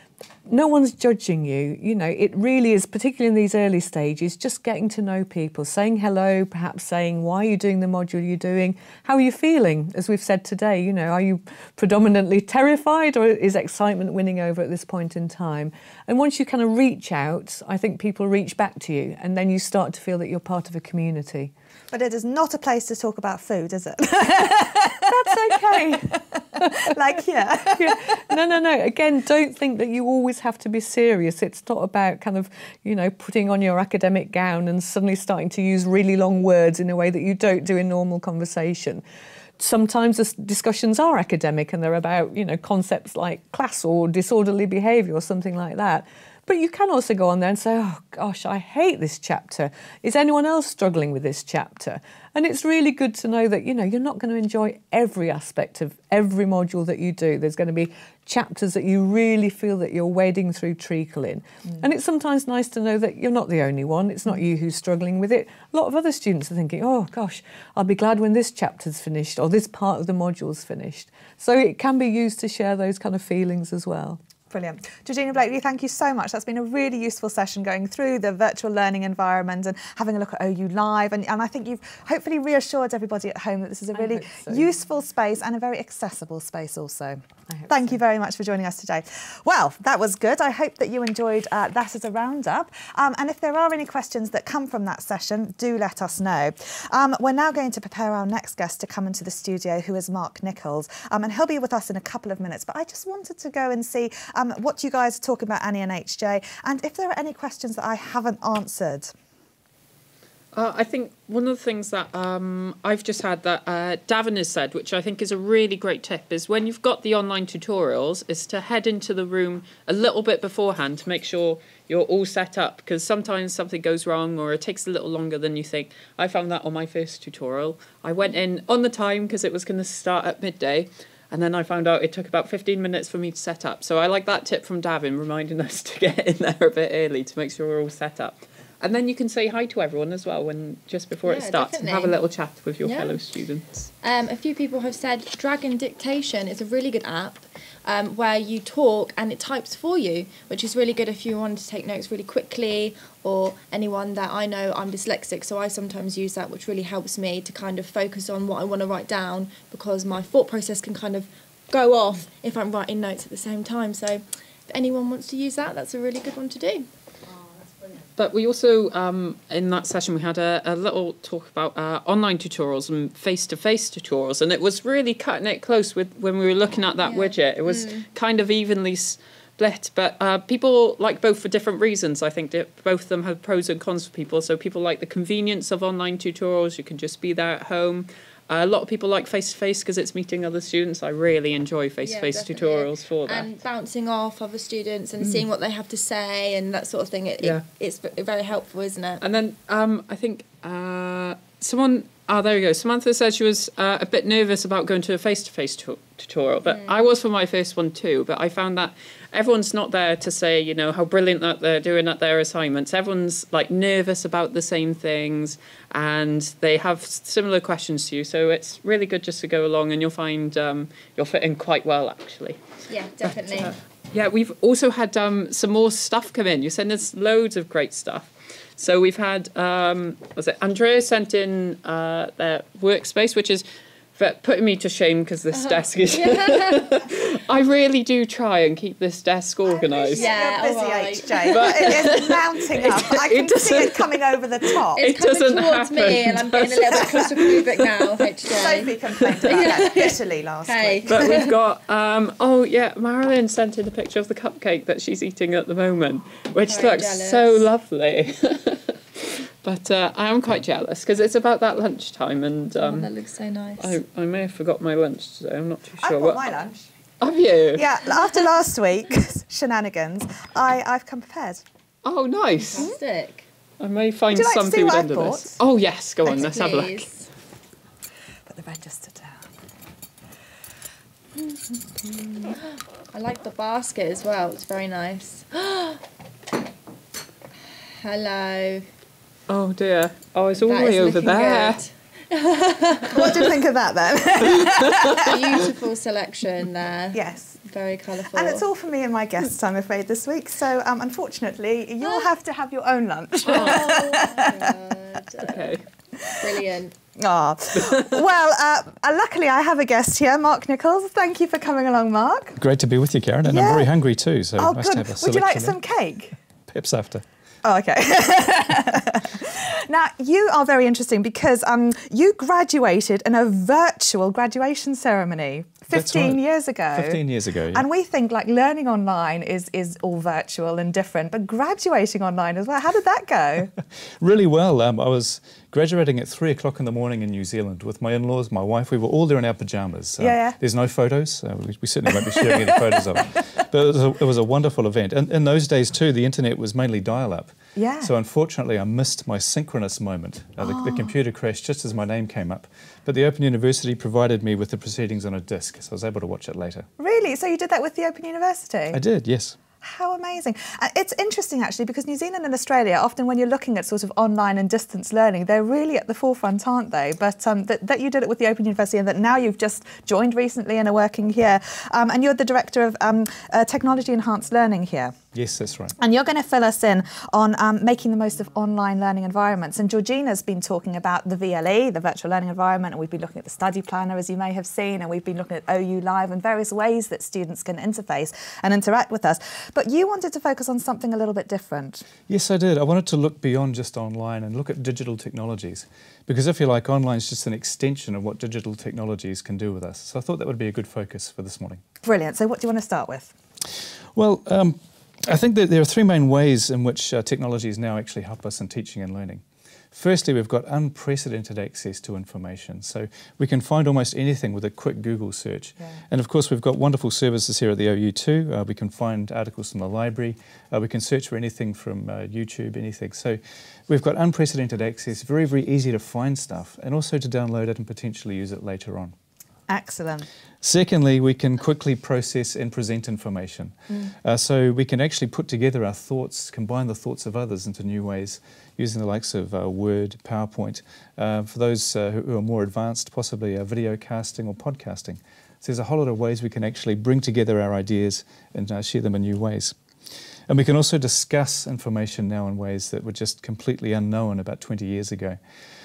no one's judging you. You know, it really is, particularly in these early stages, just getting to know people, saying hello, perhaps saying, why are you doing the module you're doing? How are you feeling? As we've said today, you know, are you predominantly terrified, or is excitement winning over at this point in time? And once you kind of reach out, I think people reach back to you, and then you start to feel that you're part of a community. But it is not a place to talk about food, is it? That's okay. Like here. Yeah. No, no, no. Again, don't think that you always have to be serious. It's not about kind of, you know, putting on your academic gown and suddenly starting to use really long words in a way that you don't do in normal conversation. sometimes the discussions are academic and they're about, you know, concepts like class or disorderly behaviour or something like that. But you can also go on there and say, oh, gosh, I hate this chapter. Is anyone else struggling with this chapter? And it's really good to know that, you know, you're not going to enjoy every aspect of every module that you do. There's going to be chapters that you really feel that you're wading through treacle in. Mm. And it's sometimes nice to know that you're not the only one. It's not you who's struggling with it. A lot of other students are thinking, oh, gosh, I'll be glad when this chapter's finished or this part of the module's finished. So it can be used to share those kind of feelings as well. Brilliant. Georgina Blakely, thank you so much. That's been a really useful session going through the virtual learning environment and having a look at O U Live. And, and I think you've hopefully reassured everybody at home that this is a really so. useful space and a very accessible space also. Thank so. you very much for joining us today. Well, that was good. I hope that you enjoyed uh, that as a roundup. Um, and if there are any questions that come from that session, do let us know. Um, we're now going to prepare our next guest to come into the studio, who is Mark Nichols. Um, and he'll be with us in a couple of minutes. But I just wanted to go and see um, what you guys are talking about, Annie and H J, and if there are any questions that I haven't answered. Uh, I think one of the things that um, I've just had that uh, Davin has said, which I think is a really great tip, is when you've got the online tutorials, is to head into the room a little bit beforehand to make sure you're all set up, because sometimes something goes wrong or it takes a little longer than you think. I found that on my first tutorial. I went in on the time because it was going to start at midday, and then I found out it took about fifteen minutes for me to set up. So I like that tip from Davin, reminding us to get in there a bit early to make sure we're all set up. And then you can say hi to everyone as well when just before yeah, it starts definitely. and have a little chat with your yeah. fellow students. Um, a few people have said Dragon Dictation is a really good app um, where you talk and it types for you, which is really good if you want to take notes really quickly, or anyone that I know, I'm dyslexic, so I sometimes use that, which really helps me to kind of focus on what I want to write down, because my thought process can kind of go off if I'm writing notes at the same time. So if anyone wants to use that, that's a really good one to do. But we also, um, in that session, we had a, a little talk about uh, online tutorials and face-to-face tutorials, and it was really cutting it close with when we were looking at that yeah. widget. It was mm. kind of evenly split, but uh, people like both for different reasons. I think that both of them have pros and cons for people. So people like the convenience of online tutorials. You can just be there at home. Uh, a lot of people like face-to-face because it's meeting other students. I really enjoy face-to-face yeah, tutorials for that. And bouncing off other students and mm. seeing what they have to say and that sort of thing. It, yeah. it, it's very helpful, isn't it? And then um, I think uh, someone... Ah, oh, there we go. Samantha said she was uh, a bit nervous about going to a face-to-face tu tutorial, but mm. I was for my first one too. But I found that everyone's not there to say, you know, how brilliant that they're doing at their assignments. Everyone's like nervous about the same things, and they have similar questions to you. So it's really good just to go along, and you'll find um, you'll fit in quite well, actually. Yeah, definitely. But, uh, yeah, we've also had um, some more stuff come in. You send us loads of great stuff. So we've had, um, was it Andrea sent in uh, their workspace, which is putting me to shame because this uh-huh. desk is... Yeah. I really do try and keep this desk organised. Yeah, you're busy, right. H J. But it is mounting up. I can see it coming over the top. It's it doesn't towards happen, me, and I'm getting a little bit claustrophobic now, H J. Sophie complained about that bitterly last hey. week. But we've got, um, oh yeah, Marilyn sent in a picture of the cupcake that she's eating at the moment, which Very looks jealous. so lovely. But uh, I am quite jealous because it's about that lunchtime, and um, oh, that looks so nice. I, I may have forgot my lunch today. I'm not too sure. I've got what my lunch. Have you? Yeah, after last week's shenanigans, I, I've come prepared. Oh, nice. Fantastic. I may find Would you like some to see food what under I've this. Oh yes, go on. Thanks, Let's have a look. please. Put the register down. I like the basket as well. It's very nice. Hello. Oh dear. Oh, it's all the That way is over looking there. good. What do you think of that then? Beautiful selection there. Yes. Very colourful. And it's all for me and my guests, I'm afraid, this week. So, um, unfortunately, you'll have to have your own lunch. Oh, my God. Okay. Brilliant. Ah, well, uh, luckily I have a guest here, Mark Nichols. Thank you for coming along, Mark. Great to be with you, Karen, and Yeah. I'm very hungry too, so Oh, nice good. to have a Would you like selection some there. cake? Pips after. Oh, okay. Now, you are very interesting because um, you graduated in a virtual graduation ceremony fifteen right. years ago. fifteen years ago, yeah. And we think like learning online is, is all virtual and different, but graduating online as well, how did that go? Really well. Um, I was graduating at three o'clock in the morning in New Zealand with my in-laws, my wife. We were all there in our pyjamas. Um, yeah, yeah. There's no photos. Uh, we, we certainly won't be sharing any photos of it. But it was a, it was a wonderful event. And in those days too, the internet was mainly dial-up. Yeah. So unfortunately, I missed my synchronous moment. Uh, the, oh. the computer crashed just as my name came up. But the Open University provided me with the proceedings on a disc, so I was able to watch it later. Really? So you did that with the Open University? I did, yes. How amazing. Uh, it's interesting actually because New Zealand and Australia, often when you're looking at sort of online and distance learning, they're really at the forefront, aren't they? But um, that, that you did it with the Open University and that now you've just joined recently and are working here. Um, and you're the Director of um, uh, Technology Enhanced Learning here. Yes, that's right. And you're going to fill us in on um, making the most of online learning environments. And Georgina's been talking about the V L E, the virtual learning environment, and we've been looking at the study planner, as you may have seen, and we've been looking at O U Live and various ways that students can interface and interact with us. But you wanted to focus on something a little bit different. Yes, I did. I wanted to look beyond just online and look at digital technologies. Because if you like, online is just an extension of what digital technologies can do with us. So I thought that would be a good focus for this morning. Brilliant. So what do you want to start with? Well, um, I think that there are three main ways in which uh, technologies now actually help us in teaching and learning. Firstly, we've got unprecedented access to information. So we can find almost anything with a quick Google search. Yeah. And of course, we've got wonderful services here at the O U too. Uh, we can find articles from the library. Uh, we can search for anything from uh, YouTube, anything. So we've got unprecedented access, very, very easy to find stuff, and also to download it and potentially use it later on. Excellent. Secondly, we can quickly process and present information. Mm. Uh, so we can actually put together our thoughts, combine the thoughts of others into new ways, using the likes of uh, Word, PowerPoint. Uh, for those uh, who are more advanced, possibly uh, video casting or podcasting. So there's a whole lot of ways we can actually bring together our ideas and uh, share them in new ways. And we can also discuss information now in ways that were just completely unknown about twenty years ago.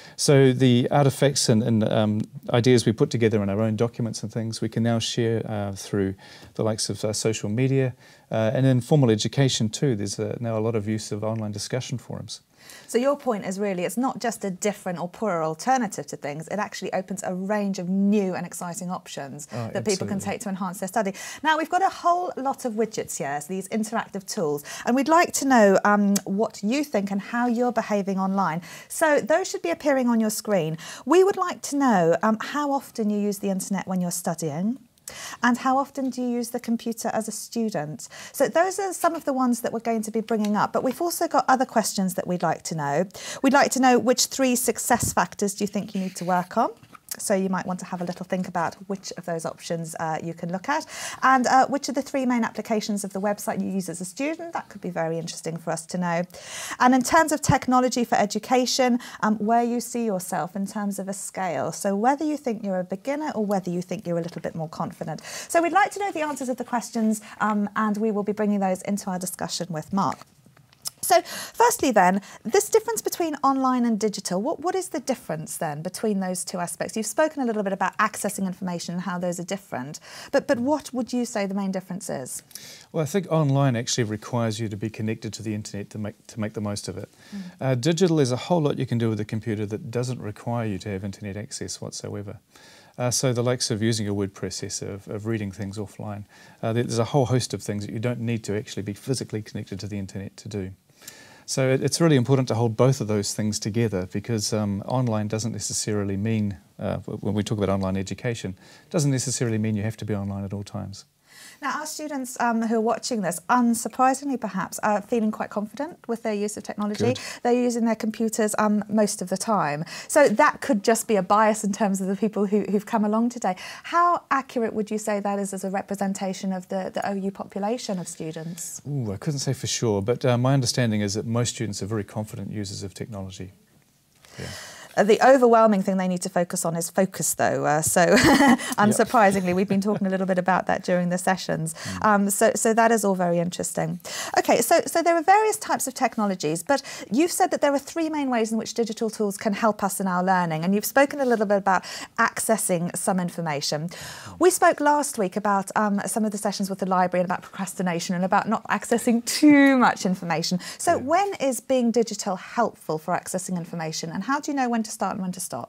So the artifacts and, and um, ideas we put together in our own documents and things, we can now share uh, through the likes of uh, social media uh, and in formal education too. There's uh, now a lot of use of online discussion forums. So your point is really it's not just a different or poorer alternative to things, it actually opens a range of new and exciting options oh, that absolutely. people can take to enhance their study. Now, we've got a whole lot of widgets here, so these interactive tools, and we'd like to know um, what you think and how you're behaving online. So those should be appearing on your screen. We would like to know um, how often you use the internet when you're studying. And how often do you use the computer as a student? So those are some of the ones that we're going to be bringing up, but we've also got other questions that we'd like to know. We'd like to know which three success factors do you think you need to work on? So you might want to have a little think about which of those options uh, you can look at. And uh, which are the three main applications of the website you use as a student? That could be very interesting for us to know. And in terms of technology for education, um, where you see yourself in terms of a scale. So whether you think you're a beginner or whether you think you're a little bit more confident. So we'd like to know the answers of the questions um, and we will be bringing those into our discussion with Mark. So firstly then, this difference between online and digital, what, what is the difference then between those two aspects? You've spoken a little bit about accessing information and how those are different, but, but what would you say the main difference is? Well, I think online actually requires you to be connected to the internet to make, to make the most of it. Mm. Uh, digital is a whole lot you can do with a computer that doesn't require you to have internet access whatsoever. Uh, so the likes of using a word processor, of, of reading things offline, uh, there's a whole host of things that you don't need to actually be physically connected to the internet to do. So it, it's really important to hold both of those things together because um, online doesn't necessarily mean, uh, when we talk about online education, doesn't necessarily mean you have to be online at all times. Now, our students um, who are watching this, unsurprisingly perhaps, are feeling quite confident with their use of technology. Good. They're using their computers um, most of the time. So that could just be a bias in terms of the people who, who've come along today. How accurate would you say that is as a representation of the, the O U population of students? Ooh, I couldn't say for sure, but uh, my understanding is that most students are very confident users of technology. Yeah. The overwhelming thing they need to focus on is focus, though. Uh, so, unsurprisingly, we've been talking a little bit about that during the sessions. Mm. Um, so, so that is all very interesting. Okay, so so there are various types of technologies, but you've said that there are three main ways in which digital tools can help us in our learning, and you've spoken a little bit about accessing some information. We spoke last week about um, some of the sessions with the library and about procrastination and about not accessing too much information. So, yeah. When is being digital helpful for accessing information, and how do you know when to start and when to stop?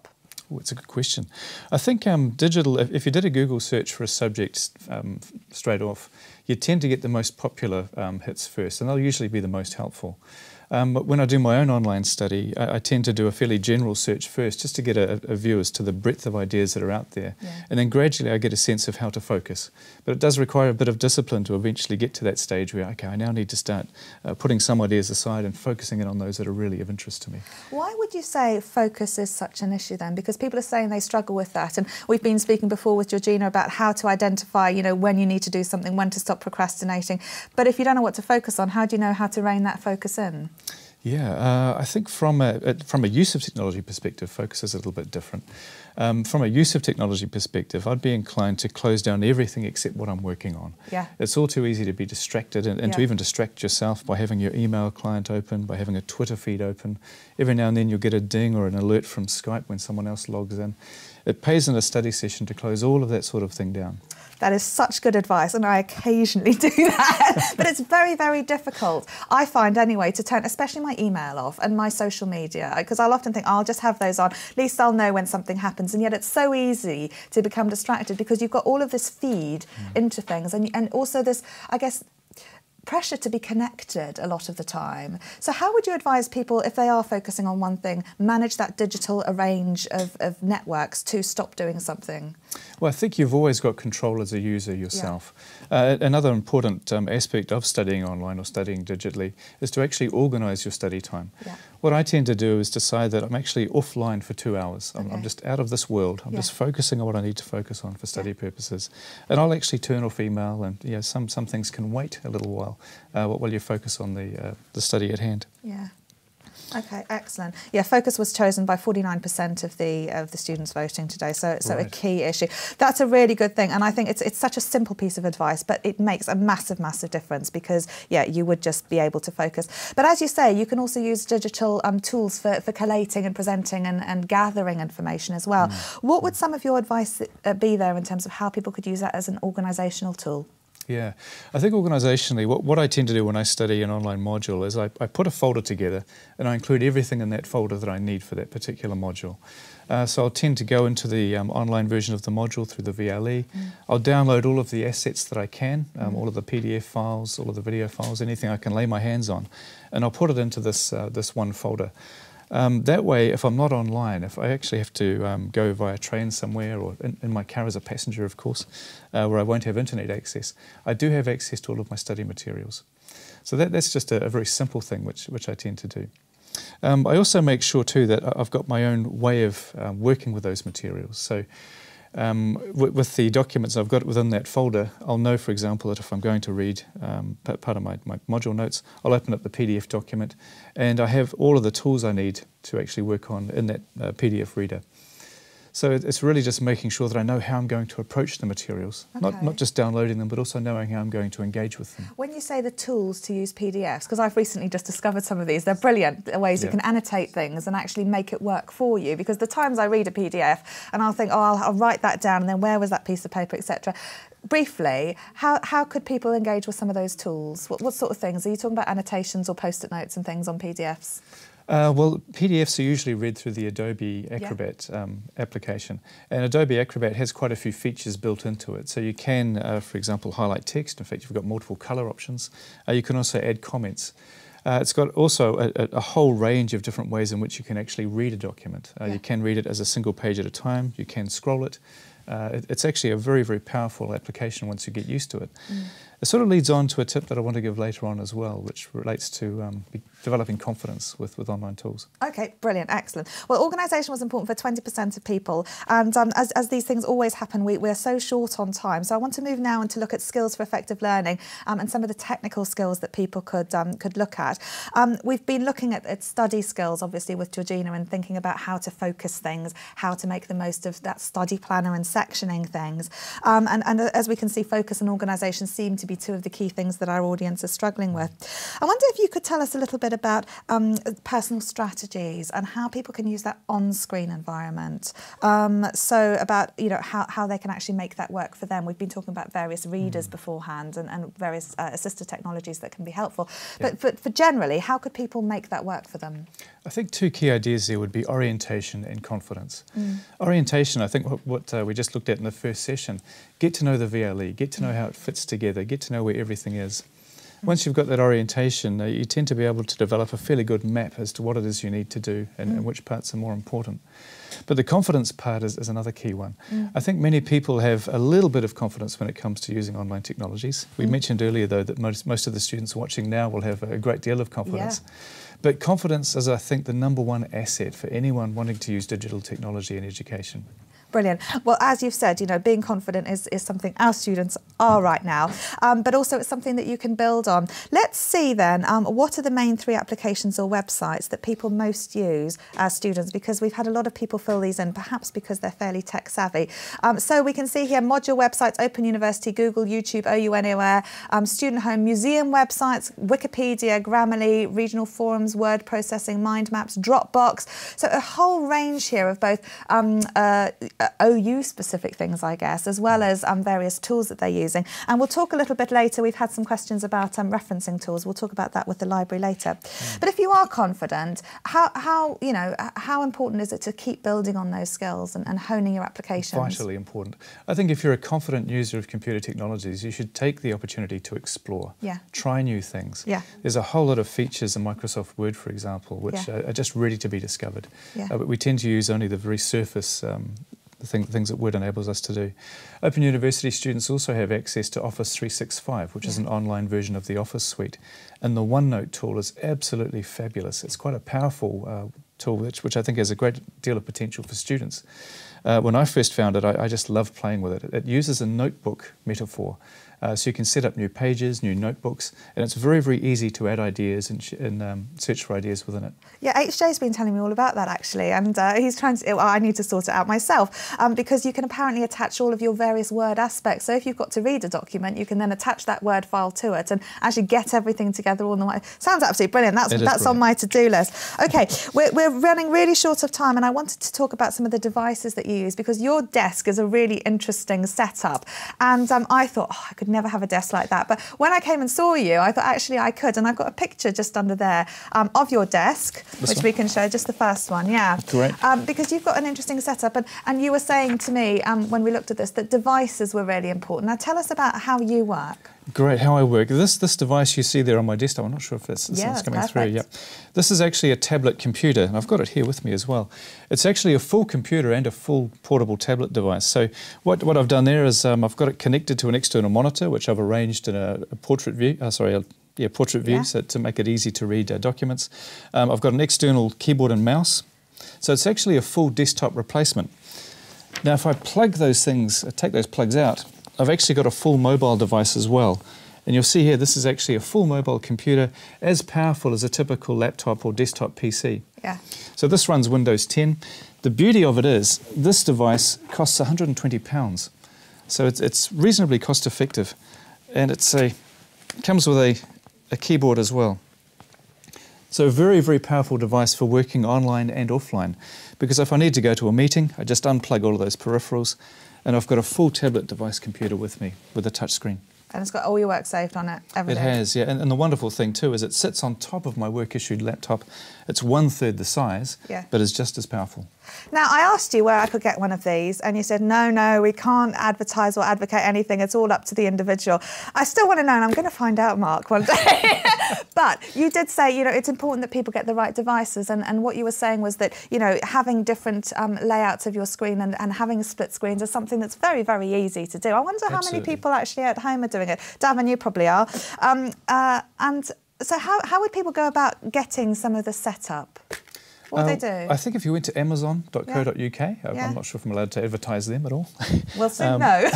Ooh, it's a good question. I think um, digital, if, if you did a Google search for a subject um, straight off, you tend to get the most popular um, hits first, and they'll usually be the most helpful. Um, but when I do my own online study, I, I tend to do a fairly general search first, just to get a, a view as to the breadth of ideas that are out there. Yeah. And then gradually I get a sense of how to focus. But it does require a bit of discipline to eventually get to that stage where, okay, I now need to start uh, putting some ideas aside and focusing in on those that are really of interest to me. Why would you say focus is such an issue then? Because people are saying they struggle with that. And we've been speaking before with Georgina about how to identify, you know, when you need to do something, when to stop procrastinating. But if you don't know what to focus on, how do you know how to rein that focus in? Yeah, uh, I think from a, a from a use of technology perspective, focus is a little bit different. Um, from a use of technology perspective, I'd be inclined to close down everything except what I'm working on. Yeah. It's all too easy to be distracted and, and yeah. to even distract yourself by having your email client open, by having a Twitter feed open. Every now and then you'll get a ding or an alert from Skype when someone else logs in. It pays in a study session to close all of that sort of thing down. That is such good advice, and I occasionally do that. But it's very, very difficult, I find anyway, to turn especially my email off and my social media, because I'll often think, oh, I'll just have those on. At least I'll know when something happens. And yet it's so easy to become distracted because you've got all of this feed mm. into things, and, and also this, I guess, pressure to be connected a lot of the time. So how would you advise people, if they are focusing on one thing, manage that digital range of, of networks to stop doing something? Well, I think you've always got control as a user yourself. Yeah. Uh, another important um, aspect of studying online or studying digitally is to actually organise your study time. Yeah. What I tend to do is decide that I'm actually offline for two hours. I'm, okay. I'm just out of this world. I'm yeah. just focusing on what I need to focus on for study yeah. purposes. And I'll actually turn off email, and you know, some, some things can wait a little while uh, while you focus on the, uh, the study at hand. Yeah. Okay, excellent. Yeah, focus was chosen by forty-nine percent of the of the students voting today, so so right. a key issue. That's a really good thing, and I think it's it's such a simple piece of advice, but it makes a massive, massive difference because, yeah, you would just be able to focus. But as you say, you can also use digital um, tools for, for collating and presenting and, and gathering information as well. Mm. What would some of your advice uh, be there in terms of how people could use that as an organisational tool? Yeah, I think organisationally, what, what I tend to do when I study an online module is I, I put a folder together and I include everything in that folder that I need for that particular module. Uh, so I'll tend to go into the um, online version of the module through the V L E. Mm. I'll download all of the assets that I can, um, mm. all of the P D F files, all of the video files, anything I can lay my hands on, and I'll put it into this, uh, this one folder. Um, that way, if I'm not online, if I actually have to um, go via train somewhere or in, in my car as a passenger, of course, uh, where I won't have internet access, I do have access to all of my study materials. So that, that's just a, a very simple thing which, which I tend to do. Um, I also make sure too that I've got my own way of um, working with those materials. So Um, with, with the documents I've got within that folder, I'll know, for example, that if I'm going to read um, part of my, my module notes, I'll open up the P D F document and I have all of the tools I need to actually work on in that uh, P D F reader. So it's really just making sure that I know how I'm going to approach the materials, okay. not, not just downloading them, but also knowing how I'm going to engage with them. When you say the tools to use P D Fs, because I've recently just discovered some of these, they're brilliant ways yeah. you can annotate things and actually make it work for you, because the times I read a P D F and I'll think, oh, I'll, I'll write that down, and then where was that piece of paper, et cetera. Briefly, how, how could people engage with some of those tools? What, what sort of things? Are you talking about annotations or post-it notes and things on P D Fs? Uh, well, P D Fs are usually read through the Adobe Acrobat yeah. um, application, and Adobe Acrobat has quite a few features built into it. So you can, uh, for example, highlight text. In fact, you've got multiple colour options. Uh, you can also add comments. Uh, it's got also a, a whole range of different ways in which you can actually read a document. Uh, yeah. You can read it as a single page at a time. You can scroll it. Uh, it it's actually a very, very powerful application once you get used to it. Mm. It sort of leads on to a tip that I want to give later on as well, which relates to um, developing confidence with, with online tools. Okay, brilliant, excellent. Well, organisation was important for twenty percent of people, and um, as, as these things always happen, we, we're so short on time. So I want to move now and to look at skills for effective learning um, and some of the technical skills that people could um, could look at. Um, we've been looking at, at study skills, obviously, with Georgina, and thinking about how to focus things, how to make the most of that study planner and sectioning things. Um, and, and as we can see, focus and organisation seem to be two of the key things that our audience is struggling with. I wonder if you could tell us a little bit about um, personal strategies and how people can use that on-screen environment. Um, so about, you know, how, how they can actually make that work for them. We've been talking about various readers mm. beforehand and, and various uh, assistive technologies that can be helpful. Yeah. But, but for generally, how could people make that work for them? I think two key ideas there would be orientation and confidence. Mm. Orientation, I think what, what uh, we just looked at in the first session, get to know the V L E, get to know how it fits together, get to know where everything is. Once you've got that orientation, uh, you tend to be able to develop a fairly good map as to what it is you need to do and, mm. and which parts are more important. But the confidence part is, is another key one. Mm. I think many people have a little bit of confidence when it comes to using online technologies. We mm. mentioned earlier, though, that most, most of the students watching now will have a great deal of confidence. Yeah. But confidence is, I think, the number one asset for anyone wanting to use digital technology in education. Brilliant. Well, as you've said, you know, being confident is, is something our students are right now, um, but also it's something that you can build on. Let's see then, um, what are the main three applications or websites that people most use as students, because we've had a lot of people fill these in, perhaps because they're fairly tech savvy. Um, so we can see here module websites, Open University, Google, YouTube, O U Anywhere, um, Student Home, museum websites, Wikipedia, Grammarly, regional forums, word processing, mind maps, Dropbox. So a whole range here of both um, uh, O U specific things, I guess, as well as um, various tools that they're using. And we'll talk a little bit later. We've had some questions about um, referencing tools. We'll talk about that with the library later. Mm. But if you are confident, how, how, you know, how important is it to keep building on those skills and, and honing your applications? Vitally important. I think if you're a confident user of computer technologies, you should take the opportunity to explore, yeah. try new things. Yeah. There's a whole lot of features in Microsoft Word, for example, which yeah. are, are just ready to be discovered. Yeah. Uh, but we tend to use only the very surface um, the thing, things that Word enables us to do. Open University students also have access to Office three sixty-five, which yeah. is an online version of the Office suite. And the OneNote tool is absolutely fabulous. It's quite a powerful uh, tool, which, which I think has a great deal of potential for students. Uh, when I first found it, I, I just loved playing with it. It uses a notebook metaphor. Uh, so you can set up new pages, new notebooks, and it's very, very easy to add ideas and, sh and um, search for ideas within it. Yeah, H J's been telling me all about that, actually, and uh, he's trying to, well, I need to sort it out myself, um, because you can apparently attach all of your various Word aspects. So if you've got to read a document, you can then attach that Word file to it and actually get everything together all in the way. Sounds absolutely brilliant. That's, that's brilliant. On my to-do list. Okay, we're, we're running really short of time, and I wanted to talk about some of the devices that you use, because your desk is a really interesting setup. And um, I thought, oh, I could never have a desk like that. But when I came and saw you, I thought actually I could. And I've got a picture just under there um, of your desk, this which one? We can show, just the first one, yeah. Great. Um, because you've got an interesting setup. And, and you were saying to me um, when we looked at this that devices were really important. Now tell us about how you work. Great, how I work. This this device you see there on my desktop, I'm not sure if this, this yeah, one's coming perfect. through. Yep. This is actually a tablet computer, and I've got it here with me as well. It's actually a full computer and a full portable tablet device. So what, what I've done there is um, I've got it connected to an external monitor, which I've arranged in a, a portrait view, uh, sorry, a, yeah, portrait view, yeah. so to make it easy to read uh, documents. Um, I've got an external keyboard and mouse. So it's actually a full desktop replacement. Now if I plug those things, take those plugs out, I've actually got a full mobile device as well. And you'll see here, this is actually a full mobile computer, as powerful as a typical laptop or desktop P C. Yeah. So this runs Windows ten. The beauty of it is, this device costs one hundred and twenty pounds. So it's, it's reasonably cost effective. And it's a, it comes with a, a keyboard as well. So a very, very powerful device for working online and offline. Because if I need to go to a meeting, I just unplug all of those peripherals, and I've got a full tablet device computer with me, with a touch screen. And it's got all your work saved on it, everything. It has, yeah. And, and the wonderful thing too is it sits on top of my work-issued laptop. It's one third the size, yeah. but is just as powerful. Now, I asked you where I could get one of these, and you said, no, no, we can't advertise or advocate anything. It's all up to the individual. I still want to know, and I'm going to find out, Mark, one day. But you did say, you know, it's important that people get the right devices, and, and what you were saying was that, you know, having different um, layouts of your screen and, and having split screens is something that's very, very easy to do. I wonder how Absolutely. many people actually at home are doing it. Davin, you probably are. Um, uh, and so how, how would people go about getting some of the setup? What do um, they do? I think if you went to amazon dot co dot U K, yeah. I'm not sure if I'm allowed to advertise them at all. We'll soon um, know.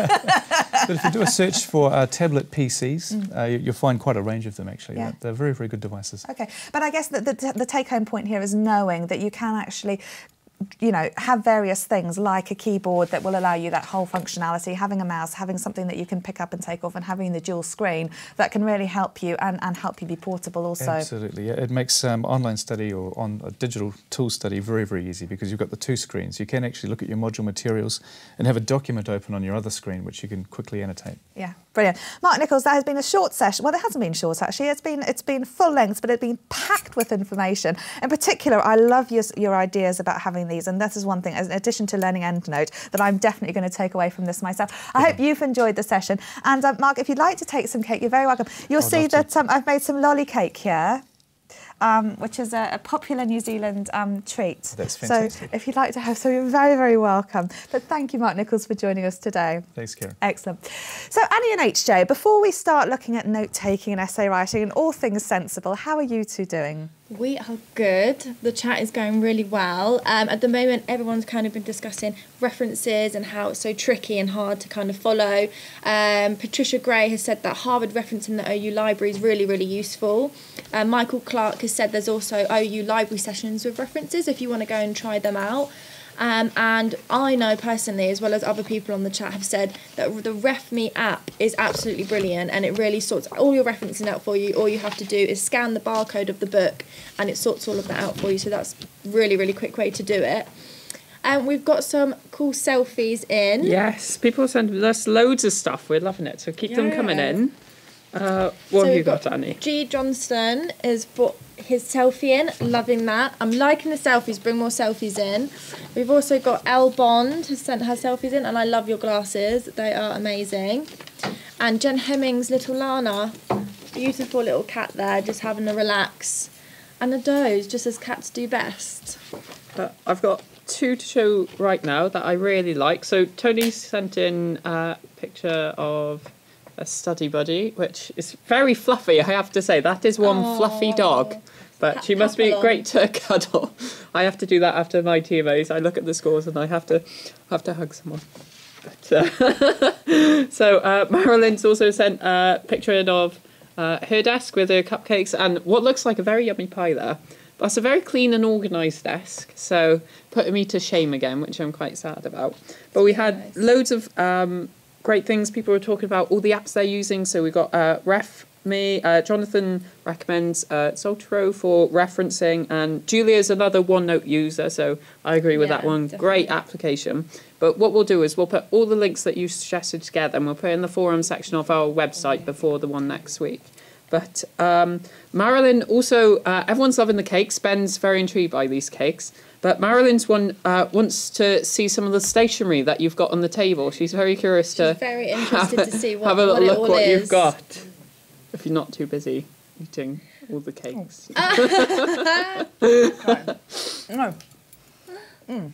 But if you do a search for uh, tablet P Cs, mm. uh, you, you'll find quite a range of them actually. Yeah. They're very, very good devices. Okay, but I guess the, the, the take-home point here is knowing that you can actually you know, have various things like a keyboard that will allow you that whole functionality, having a mouse, having something that you can pick up and take off, and having the dual screen that can really help you and, and help you be portable also. Absolutely, yeah. It makes um, online study or on a digital tool study very, very easy because you've got the two screens. You can actually look at your module materials and have a document open on your other screen which you can quickly annotate. Yeah, brilliant. Mark Nichols, that has been a short session. Well, it hasn't been short actually. It's been it's been full length, but it's been packed with information. In particular, I love your, your ideas about having these, and this is one thing, in addition to learning EndNote, that I'm definitely going to take away from this myself. I hope you've enjoyed the session. And uh, Mark, if you'd like to take some cake, you're very welcome. You'll I'd see love to. that um, I've made some lolly cake here. Um, which is a, a popular New Zealand um, treat. That's fantastic. So if you'd like to have, so you're very, very welcome. But thank you, Mark Nichols, for joining us today. Thanks, Karen. Excellent. So Annie and H J, before we start looking at note-taking and essay writing and all things sensible, how are you two doing? We are good. The chat is going really well. Um, at the moment, everyone's kind of been discussing references and how it's so tricky and hard to kind of follow. Um, Patricia Gray has said that Harvard referencing the O U library is really, really useful. Um, Michael Clark has said there's also O U library sessions with references if you want to go and try them out. Um, and I know personally, as well as other people on the chat, have said that the RefMe app is absolutely brilliant, and it really sorts all your referencing out for you. All you have to do is scan the barcode of the book and it sorts all of that out for you. So that's really, really quick way to do it. And um, we've got some cool selfies in. Yes, people send us loads of stuff. We're loving it. So keep Yeah. them coming in. Uh, what So have you we've got, Annie? G. Johnston has put his selfie in. Loving that. I'm liking the selfies. Bring more selfies in. We've also got L. Bond has sent her selfies in, and I love your glasses. They are amazing. And Jen Hemmings' little Lana, beautiful little cat there, just having a relax and a doze, just as cats do best. Uh, I've got two to show right now that I really like. So Tony sent in a picture of a study buddy, which is very fluffy, I have to say. That is one Aww. fluffy dog, but Pa- she must be Papillon. great to cuddle. I have to do that after my T M As. I look at the scores and I have to have to hug someone. But, uh, so uh, Marilyn's also sent a picture in of uh, her desk with her cupcakes and what looks like a very yummy pie there. That's a very clean and organised desk, so putting me to shame again, which I'm quite sad about. But we had Nice. loads of um, great things. People were talking about all the apps they're using. So we got uh, RefMe. Uh, Jonathan recommends uh, Zotero for referencing, and Julia's another OneNote user, so I agree with Yeah, that one. definitely. Great application. But what we'll do is we'll put all the links that you suggested together, and we'll put it in the forum section of our website before the one next week. But um, Marilyn also, uh, everyone's loving the cakes. Ben's very intrigued by these cakes. But Marilyn's one uh, wants to see some of the stationery that you've got on the table. She's very curious to She's very interested have, to see what, have a what little it look all what is. you've got. If you're not too busy eating all the cakes. No. Mm.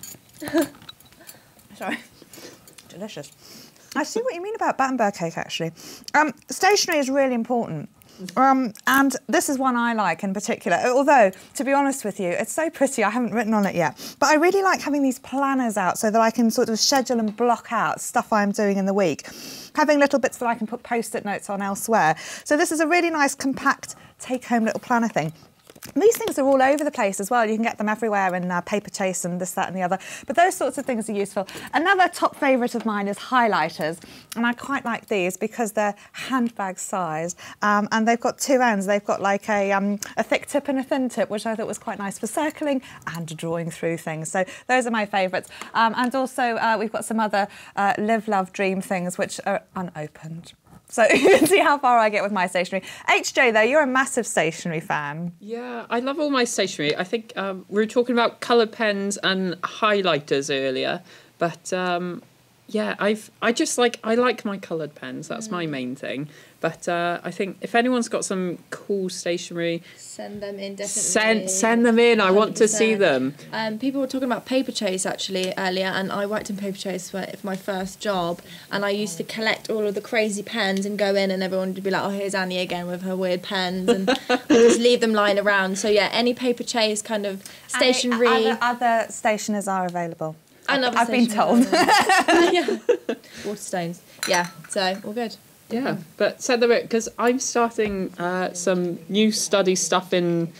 Sorry. Delicious. I see what you mean about Battenberg cake, actually. Um, stationery is really important. Um, and this is one I like in particular, although, to be honest with you, it's so pretty, I haven't written on it yet. But I really like having these planners out so that I can sort of schedule and block out stuff I'm doing in the week. Having little bits that I can put post-it notes on elsewhere. So this is a really nice, compact, take-home little planner thing. These things are all over the place as well. You can get them everywhere in uh, paper chase and this, that and the other. But those sorts of things are useful. Another top favourite of mine is highlighters. And I quite like these because they're handbag sized. Um, and they've got two ends. They've got like a, um, a thick tip and a thin tip, which I thought was quite nice for circling and drawing through things. So those are my favourites. Um, and also uh, we've got some other uh, live, love, dream things which are unopened. So you can see how far I get with my stationery. H J, though, you're a massive stationery fan. Yeah, I love all my stationery. I think um, we were talking about coloured pens and highlighters earlier, but um, yeah, I've I just like I like my coloured pens. That's mm. my main thing. But uh, I think if anyone's got some cool stationery, send them in, definitely. Send send them in. I want to see them. Um, people were talking about paper chase actually earlier, and I worked in paper chase for, for my first job, and I used to collect all of the crazy pens and go in, and everyone would be like, "Oh, here's Annie again with her weird pens," and I'd just leave them lying around. So yeah, any paper chase kind of stationery. And other, other stationers are available. And I've, other I've been told. Yeah. Waterstones. Yeah, so all good. Yeah, but send them in because I'm starting uh, some new study stuff in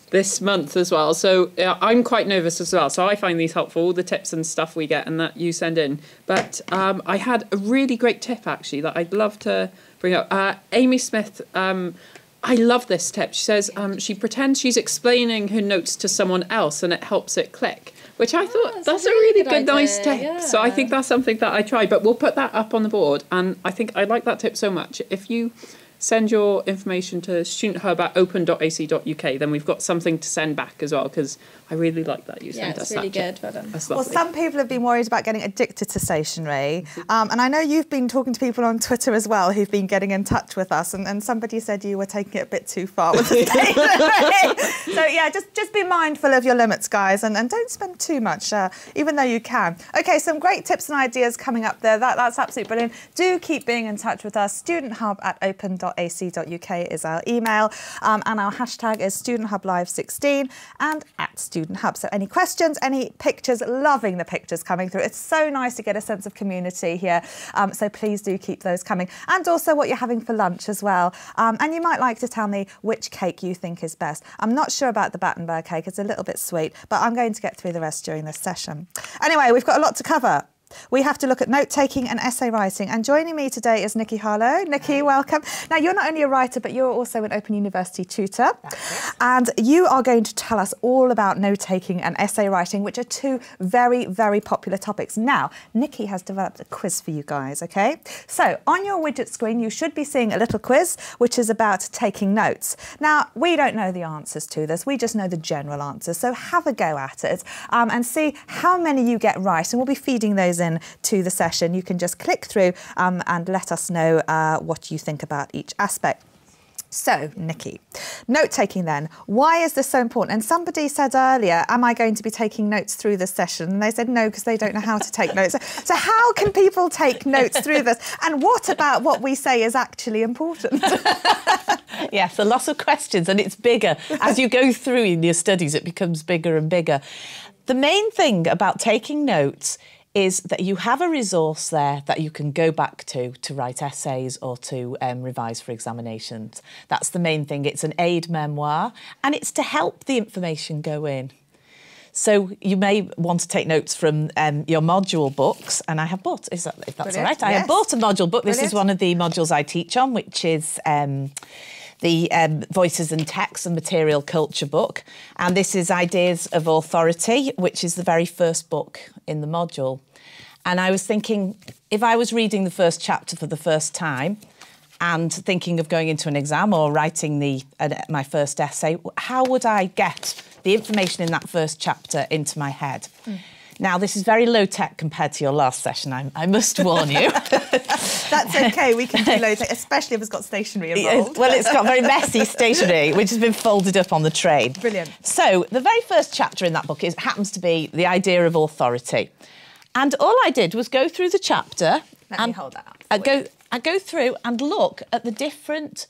this month as well. So uh, I'm quite nervous as well. So I find these helpful, all the tips and stuff we get and that you send in. But um, I had a really great tip, actually, that I'd love to bring up. Uh, Amy Smith, um, I love this tip. She says um, she pretends she's explaining her notes to someone else and it helps it click. Which I thought, that's that's a a really really good good, nice idea, tip. yeah. So I think that's something that I try. But we'll put that up on the board. And I think I like that tip so much. If you send your information to studenthub at open dot a c dot u k, then we've got something to send back as well, because I really like that you Yeah, sent it's us really that good. Well done. That's Well, lovely. some people have been worried about getting addicted to stationery. Um, and I know you've been talking to people on Twitter as well who've been getting in touch with us. And, and somebody said you were taking it a bit too far with the stationery. So, yeah, just, just be mindful of your limits, guys, and, and don't spend too much, uh, even though you can. OK, some great tips and ideas coming up there. That, that's absolutely brilliant. Do keep being in touch with us. studenthub at open dot a c dot u k is our email. Um, and our hashtag is student hub live sixteen and at Student Hub. So any questions, any pictures, loving the pictures coming through. It's so nice to get a sense of community here. Um, so please do keep those coming. And also what you're having for lunch as well. Um, and you might like to tell me which cake you think is best. I'm not sure about the Battenberg cake. It's a little bit sweet, but I'm going to get through the rest during this session. Anyway, we've got a lot to cover. We have to look at note-taking and essay writing. And joining me today is Nikki Harlow. Nikki, welcome. Now, you're not only a writer, but you're also an Open University tutor. And you are going to tell us all about note-taking and essay writing, which are two very, very popular topics. Now, Nikki has developed a quiz for you guys, OK? So, on your widget screen, you should be seeing a little quiz, which is about taking notes. Now, we don't know the answers to this. We just know the general answers. So have a go at it um, and see how many you get right. And we'll be feeding those in to the session. You can just click through um, and let us know uh, what you think about each aspect. So, Nikki, note-taking then. Why is this so important? And somebody said earlier, am I going to be taking notes through this session? And they said no, because they don't know how to take notes. So how can people take notes through this? And what about what we say is actually important? Yes, a lot of questions, and it's bigger. As you go through in your studies, it becomes bigger and bigger. The main thing about taking notes is that you have a resource there that you can go back to to write essays or to um, revise for examinations. That's the main thing. It's an aid memoir, and it's to help the information go in. So you may want to take notes from um, your module books, and I have bought, is that, if that's all right, I yes. have bought a module book. This Brilliant. is one of the modules I teach on, which is um, the um, Voices and Text and Material Culture book. And this is Ideas of Authority, which is the very first book in the module. And I was thinking, if I was reading the first chapter for the first time and thinking of going into an exam or writing the uh, my first essay, how would I get the information in that first chapter into my head? Mm. Now, this is very low-tech compared to your last session, I, I must warn you. That's OK, we can do low-tech, especially if it's got stationery involved. Well, it's got very messy stationery, which has been folded up on the train. Brilliant. So the very first chapter in that book is happens to be the idea of authority. And all I did was go through the chapter. Let and me hold that up. I go, I go through and look at the different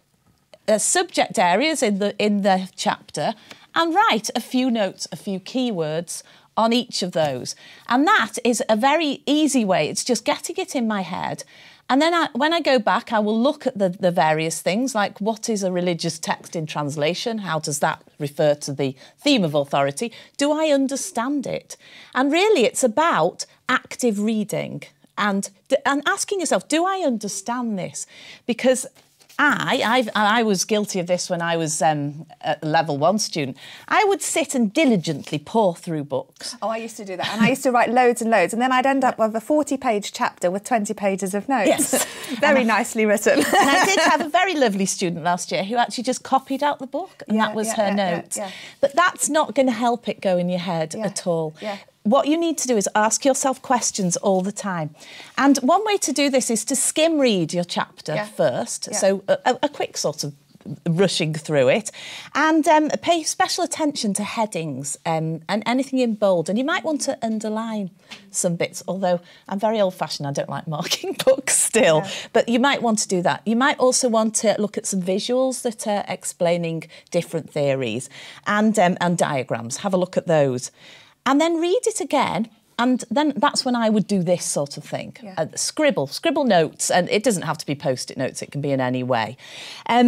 uh, subject areas in the in the chapter and write a few notes, a few keywords on each of those. And that is a very easy way. It's just getting it in my head. And then I, when I go back, I will look at the, the various things, like what is a religious text in translation? How does that refer to the theme of authority? Do I understand it? And really, it's about active reading and, and asking yourself, do I understand this? Because I, I've, I was guilty of this when I was um, a level one student. I would sit and diligently pore through books. Oh, I used to do that. And I used to write loads and loads. And then I'd end up with a forty-page chapter with twenty pages of notes. Yes. Very nicely written. And I did have a very lovely student last year who actually just copied out the book, and Yeah, that was yeah, her yeah, yeah, notes. yeah. But that's not going to help it go in your head Yeah, at all. yeah. What you need to do is ask yourself questions all the time. And one way to do this is to skim read your chapter Yeah. first. Yeah. So a, a quick sort of rushing through it, and um, pay special attention to headings um, and anything in bold. And you might want to underline some bits, although I'm very old-fashioned, I don't like marking books still, Yeah. but you might want to do that. You might also want to look at some visuals that are explaining different theories and, um, and diagrams. Have a look at those. And then read it again. And then that's when I would do this sort of thing. Yeah. Uh, scribble, scribble notes. And it doesn't have to be Post-it notes. It can be in any way. Um,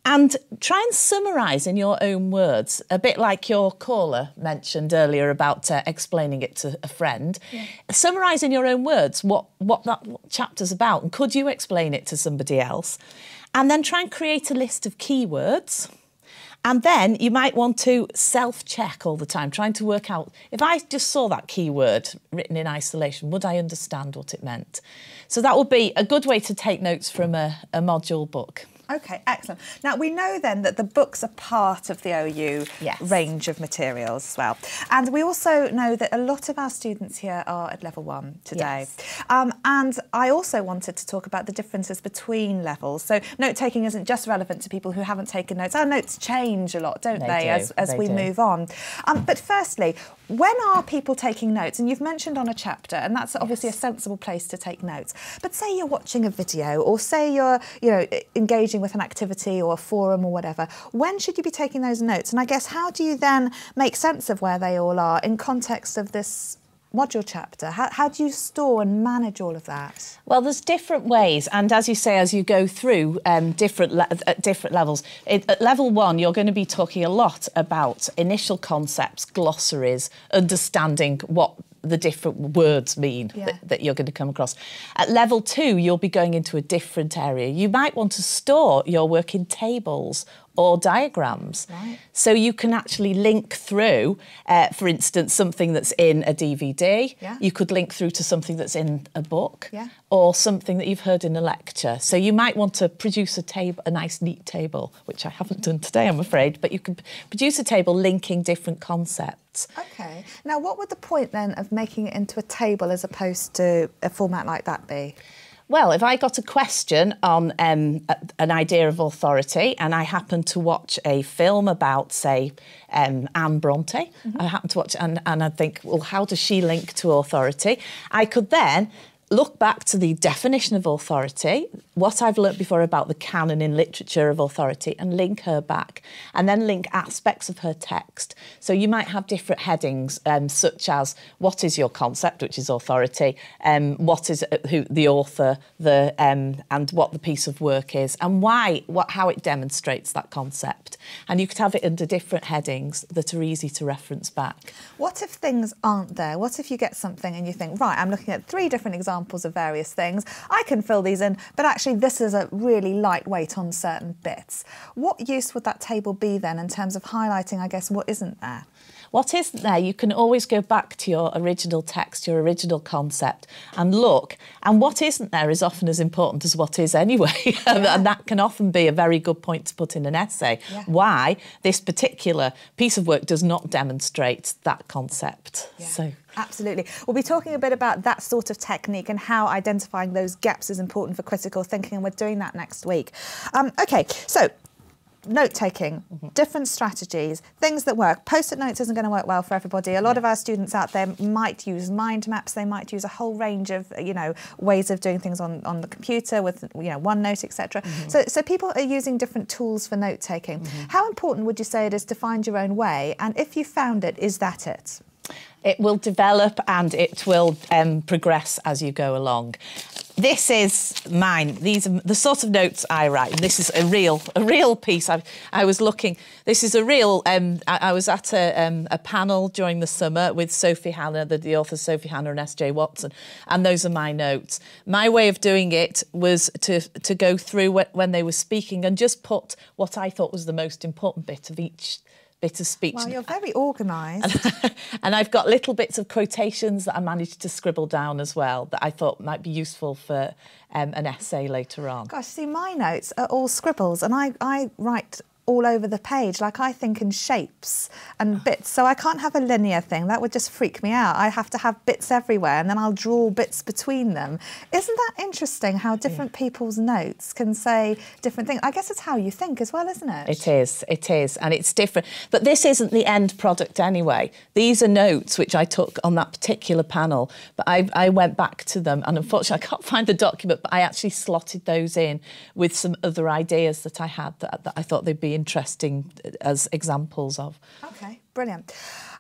And try and summarise in your own words, a bit like your caller mentioned earlier about uh, explaining it to a friend. Yeah. Summarise in your own words what, what that chapter's about, and could you explain it to somebody else? And then try and create a list of keywords. And then you might want to self-check all the time, trying to work out, if I just saw that keyword written in isolation, would I understand what it meant? So that would be a good way to take notes from a, a module book. OK, excellent. Now, we know then that the books are part of the O U yes. range of materials as well. And we also know that a lot of our students here are at level one today. Yes. Um, and I also wanted to talk about the differences between levels. So note-taking isn't just relevant to people who haven't taken notes. Our notes change a lot, don't they, they do. as, as they we do. move on. Um, but firstly, when are people taking notes? And you've mentioned on a chapter, and that's obviously yes. a sensible place to take notes. But say you're watching a video, or say you're, you know, engaging with an activity or a forum or whatever. When should you be taking those notes? And I guess how do you then make sense of where they all are in context of this module chapter? How, how do you store and manage all of that? Well, there's different ways, and as you say, as you go through um, different le at different levels. It, at level one, you're going to be talking a lot about initial concepts, glossaries, understanding what the different words mean yeah. that, that you're going to come across. At level two, you'll be going into a different area. You might want to store your work in tables or diagrams. Right. So you can actually link through, uh, for instance, something that's in a D V D. Yeah. You could link through to something that's in a book yeah. or something that you've heard in a lecture. So you might want to produce a table, a nice neat table, which I haven't done today, I'm afraid, but you can produce a table linking different concepts. OK. Now, what would the point then of making it into a table as opposed to a format like that be? Well, if I got a question on um, a, an idea of authority and I happened to watch a film about, say, um, Anne Bronte, mm-hmm. I happened to watch, and, and I'd think, well, how does she link to authority? I could then look back to the definition of authority, what I've learnt before about the canon in literature of authority, and link her back, and then link aspects of her text. So you might have different headings, um, such as what is your concept, which is authority, um, what is uh, who the author, the um, and what the piece of work is, and why, what how it demonstrates that concept. And you could have it under different headings that are easy to reference back. What if things aren't there? What if you get something and you think, right, I'm looking at three different examples of various things. I can fill these in, but actually this is a really lightweight on certain bits. What use would that table be then in terms of highlighting, I guess, what isn't there? What isn't there, you can always go back to your original text, your original concept, and look. And what isn't there is often as important as what is anyway. Yeah. And that can often be a very good point to put in an essay. Yeah. Why this particular piece of work does not demonstrate that concept. Yeah. So. Absolutely. We'll be talking a bit about that sort of technique and how identifying those gaps is important for critical thinking, and we're doing that next week. Um, OK, so note-taking, mm-hmm. different strategies, things that work. Post-it notes isn't going to work well for everybody. A lot yeah. of our students out there might use mind maps. They might use a whole range of, you know, ways of doing things on, on the computer with, you know, OneNote, et cetera. Mm-hmm. So, so people are using different tools for note-taking. Mm-hmm. How important would you say it is to find your own way? And if you found it, is that it? It will develop and it will um, progress as you go along. This is mine. These are the sort of notes I write. And this is a real, a real piece. I, I was looking. This is a real. Um, I, I was at a, um, a panel during the summer with Sophie Hannah, the, the authors Sophie Hannah and S J Watson, and those are my notes. My way of doing it was to to go through when they were speaking and just put what I thought was the most important bit of each bit of speech. Well, you're very organised. And I've got little bits of quotations that I managed to scribble down as well that I thought might be useful for um, an essay later on. Gosh, see, my notes are all scribbles, and I, I write all over the page. Like, I think in shapes and bits, so I can't have a linear thing. That would just freak me out. I have to have bits everywhere, and then I'll draw bits between them. Isn't that interesting how different yeah. people's notes can say different things? I guess it's how you think as well, isn't it? It is, it is, and it's different. But this isn't the end product anyway. These are notes which I took on that particular panel, but I, I went back to them, and unfortunately I can't find the document, but I actually slotted those in with some other ideas that I had that, that I thought they'd be interesting as examples of. OK, brilliant.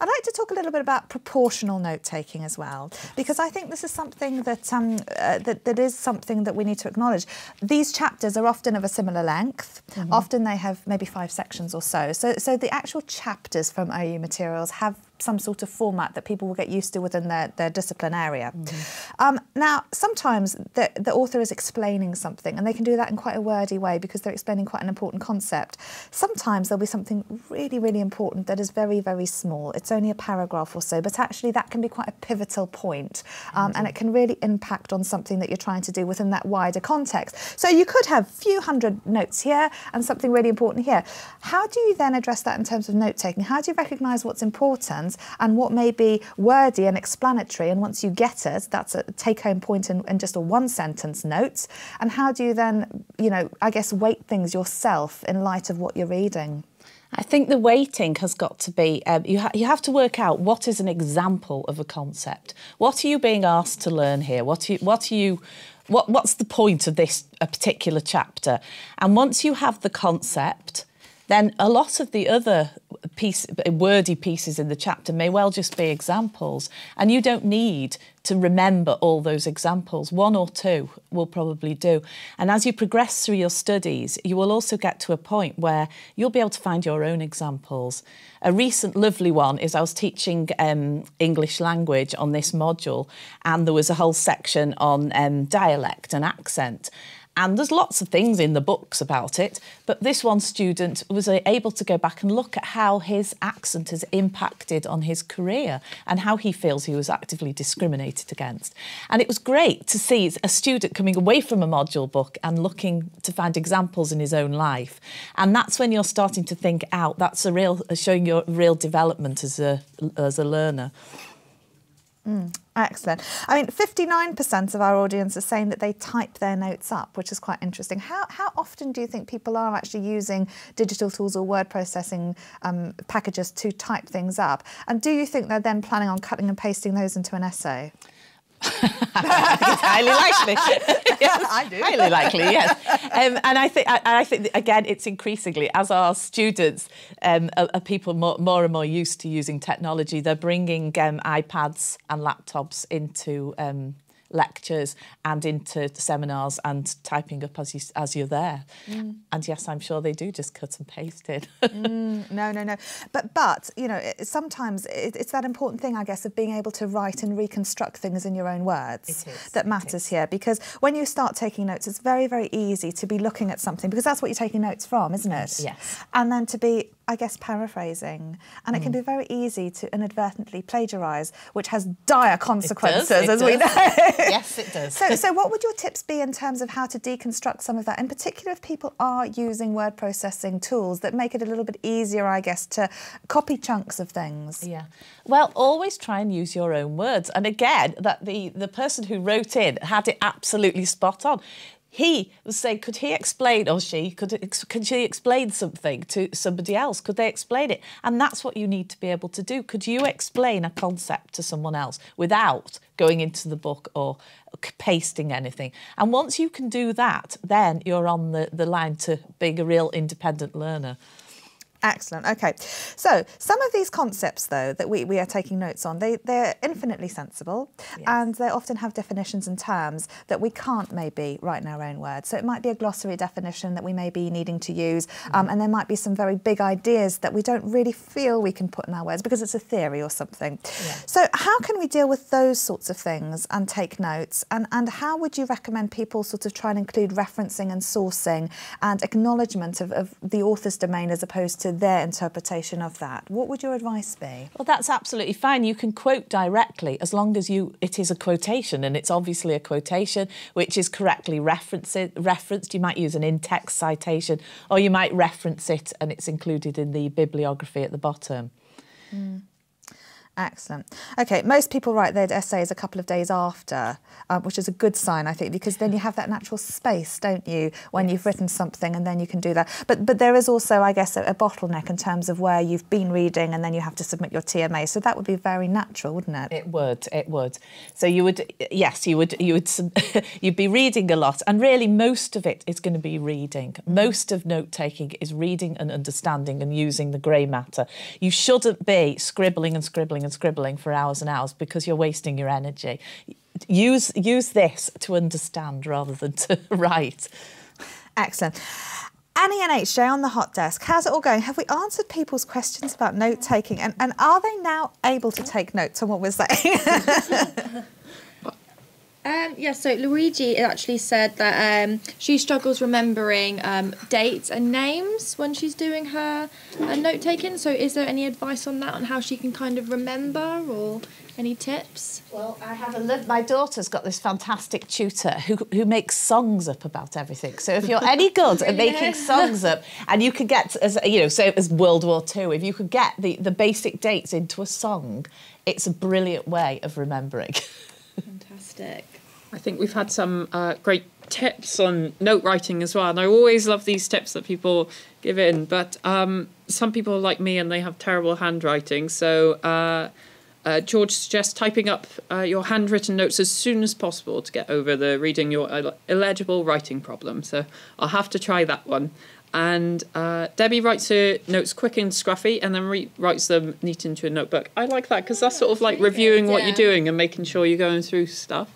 I'd like to talk a little bit about proportional note-taking as well, because I think this is something that, um, uh, that, that is something that we need to acknowledge. These chapters are often of a similar length. Mm-hmm. Often they have maybe five sections or so. So, so the actual chapters from O U materials have some sort of format that people will get used to within their, their discipline area. Mm-hmm. um, now, sometimes the, the author is explaining something, and they can do that in quite a wordy way because they're explaining quite an important concept. Sometimes there'll be something really, really important that is very, very small. It's only a paragraph or so, but actually that can be quite a pivotal point, um, mm-hmm. and it can really impact on something that you're trying to do within that wider context. So you could have a few hundred notes here and something really important here. How do you then address that in terms of note-taking? How do you recognise what's important and what may be wordy and explanatory, and once you get it, that's a take-home point in, in just a one-sentence note? And how do you then, you know, I guess, weight things yourself in light of what you're reading? I think the weighting has got to be, um, you, ha you have to work out what is an example of a concept. What are you being asked to learn here? What are you, what are you, what, what's the point of this a particular chapter? And once you have the concept, then a lot of the other piece, wordy pieces in the chapter may well just be examples, and you don't need to remember all those examples. One or two will probably do. And as you progress through your studies, you will also get to a point where you'll be able to find your own examples. A recent lovely one is I was teaching um, English language on this module, and there was a whole section on um, dialect and accent. And there's lots of things in the books about it, but this one student was able to go back and look at how his accent has impacted on his career and how he feels he was actively discriminated against. And it was great to see a student coming away from a module book and looking to find examples in his own life. And that's when you're starting to think out. That's a real showing your real development as a, as a learner. Mm, excellent. I mean, fifty-nine percent of our audience are saying that they type their notes up, which is quite interesting. How, how often do you think people are actually using digital tools or word processing um, packages to type things up? And do you think they're then planning on cutting and pasting those into an essay? It's highly likely. Yes, I do. Highly likely, yes. Um, and I think, I, I think again, it's increasingly as our students um, are, are people more, more and more used to using technology. They're bringing um, iPads and laptops into um, lectures and into seminars and typing up as you as you're there. Mm. And yes, I'm sure they do just cut and paste it. mm, no, no, no. But but you know, it, sometimes it, it's that important thing, I guess, of being able to write and reconstruct things in your own words that matters here. Because when you start taking notes, it's very very easy to be looking at something, because that's what you're taking notes from, isn't it? Yes. And then to be, I guess, paraphrasing. And mm. it can be very easy to inadvertently plagiarise, which has dire consequences, it does, it as does. we know. Yes, it does. So, so what would your tips be in terms of how to deconstruct some of that, in particular if people are using word processing tools that make it a little bit easier, I guess, to copy chunks of things? Yeah. Well, always try and use your own words. And again, that the, the person who wrote in had it absolutely spot on. He was saying, could he explain, or she, could, could she explain something to somebody else? Could they explain it? And that's what you need to be able to do. Could you explain a concept to someone else without going into the book or pasting anything? And once you can do that, then you're on the, the line to being a real independent learner. Excellent. Okay. So some of these concepts, though, that we, we are taking notes on, they, they're infinitely sensible, yes. and they often have definitions and terms that we can't maybe write in our own words. So it might be a glossary definition that we may be needing to use, mm-hmm. um, and there might be some very big ideas that we don't really feel we can put in our words because it's a theory or something. Yeah. So how can we deal with those sorts of things and take notes? And, and how would you recommend people sort of try and include referencing and sourcing and acknowledgement of, of the author's domain as opposed to their interpretation of that? What would your advice be? Well, that's absolutely fine. You can quote directly as long as you it is a quotation, and it's obviously a quotation which is correctly referenced. referenced. You might use an in-text citation, or you might reference it and it's included in the bibliography at the bottom. Mm. Excellent. Okay, most people write their essays a couple of days after, uh, which is a good sign, I think, because then you have that natural space, don't you, when yes. you've written something, and then you can do that. But but there is also, I guess, a, a bottleneck in terms of where you've been reading and then you have to submit your T M A. So that would be very natural, wouldn't it? It would. It would. So you would, yes, you would. You would. You'd be reading a lot, and really, most of it is going to be reading. Most of note taking is reading and understanding and using the grey matter. You shouldn't be scribbling and scribbling and scribbling for hours and hours because you're wasting your energy. Use use this to understand rather than to write. Excellent. Annie and H J on the hot desk, how's it all going? Have we answered people's questions about note taking, and, and are they now able to take notes on what we're saying? Um, yeah, so Luigi actually said that um, she struggles remembering um, dates and names when she's doing her uh, note-taking. So is there any advice on that, on how she can kind of remember, or any tips? Well, I have a look. My daughter's got this fantastic tutor who who makes songs up about everything. So if you're any good at making songs up, and you could get, as you know, say it was World War Two, if you could get the, the basic dates into a song, it's a brilliant way of remembering. Fantastic. I think we've had some uh, great tips on note writing as well, and I always love these tips that people give in, but um, some people are like me and they have terrible handwriting, so uh, uh, George suggests typing up uh, your handwritten notes as soon as possible to get over the reading your Ill- illegible writing problem, so I'll have to try that one. And uh, Debbie writes her notes quick and scruffy and then re- writes them neat into a notebook. I like that because that's sort of like reviewing what you're doing and making sure you're going through stuff.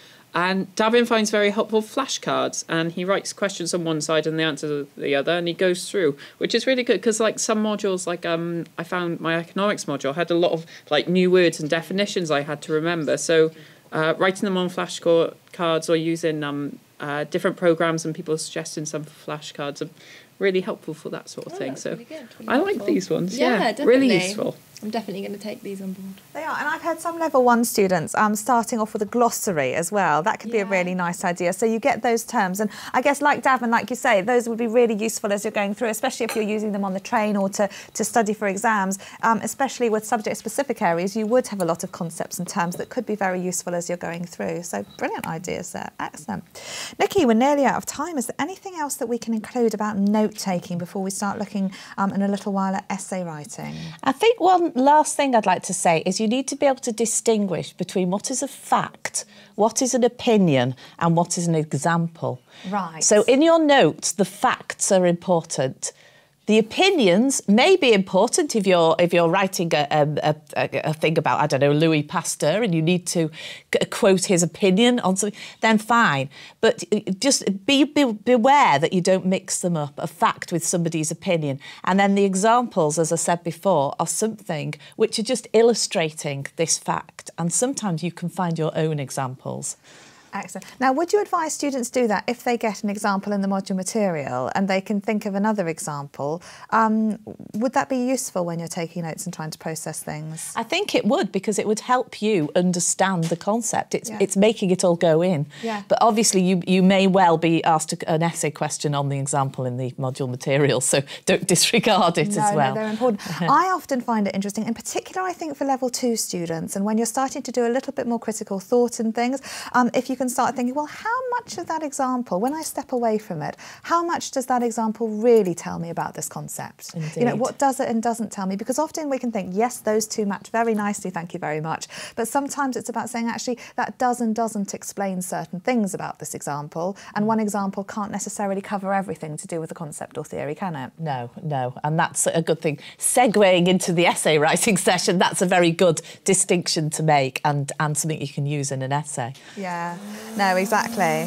And Davin finds very helpful flashcards, and he writes questions on one side and the answers on the other, and he goes through, which is really good because like some modules, like um, I found my economics module had a lot of like new words and definitions I had to remember. So uh, writing them on flashcards or using um, uh, different programs and people suggesting some flashcards are really helpful for that sort of oh, thing. So really good, really I helpful. like these ones. Yeah, Yeah, definitely. Really useful. I'm definitely going to take these on board. They are, and I've heard some level one students um, starting off with a glossary as well. That could be Yeah. a really nice idea. So you get those terms, and I guess like Davin, like you say, those would be really useful as you're going through, especially if you're using them on the train or to, to study for exams, um, especially with subject-specific areas. You would have a lot of concepts and terms that could be very useful as you're going through. So brilliant ideas there. Excellent. Nikki, we're nearly out of time. Is there anything else that we can include about note-taking before we start looking um, in a little while at essay writing? I think one last thing I'd like to say is you need to be able to distinguish between what is a fact, what is an opinion, and what is an example. Right. So in your notes, the facts are important. The opinions may be important if you're if you're writing a, a, a, a thing about, I don't know, Louis Pasteur, and you need to c- quote his opinion on something, then fine. But just be, be beware that you don't mix them up, a fact with somebody's opinion. And then the examples, as I said before, are something which are just illustrating this fact. And sometimes you can find your own examples. Excellent. Now, would you advise students do that if they get an example in the module material and they can think of another example? Um, would that be useful when you're taking notes and trying to process things? I think it would, because it would help you understand the concept. It's Yeah. it's making it all go in. Yeah. But obviously you, you may well be asked a, an essay question on the example in the module material, so don't disregard it No, as well. no, they're important. I often find it interesting, in particular, I think, for level two students, and when you're starting to do a little bit more critical thought and things, um, if you can start thinking, well, how much of that example, when I step away from it, how much does that example really tell me about this concept? Indeed. You know, what does it and doesn't tell me? Because often we can think, yes, those two match very nicely, thank you very much. But sometimes it's about saying, actually, that does and doesn't explain certain things about this example, and one example can't necessarily cover everything to do with the concept or theory, can it? No, no, and that's a good thing. Segueing into the essay writing session, that's a very good distinction to make, and, and something you can use in an essay. Yeah, no, exactly.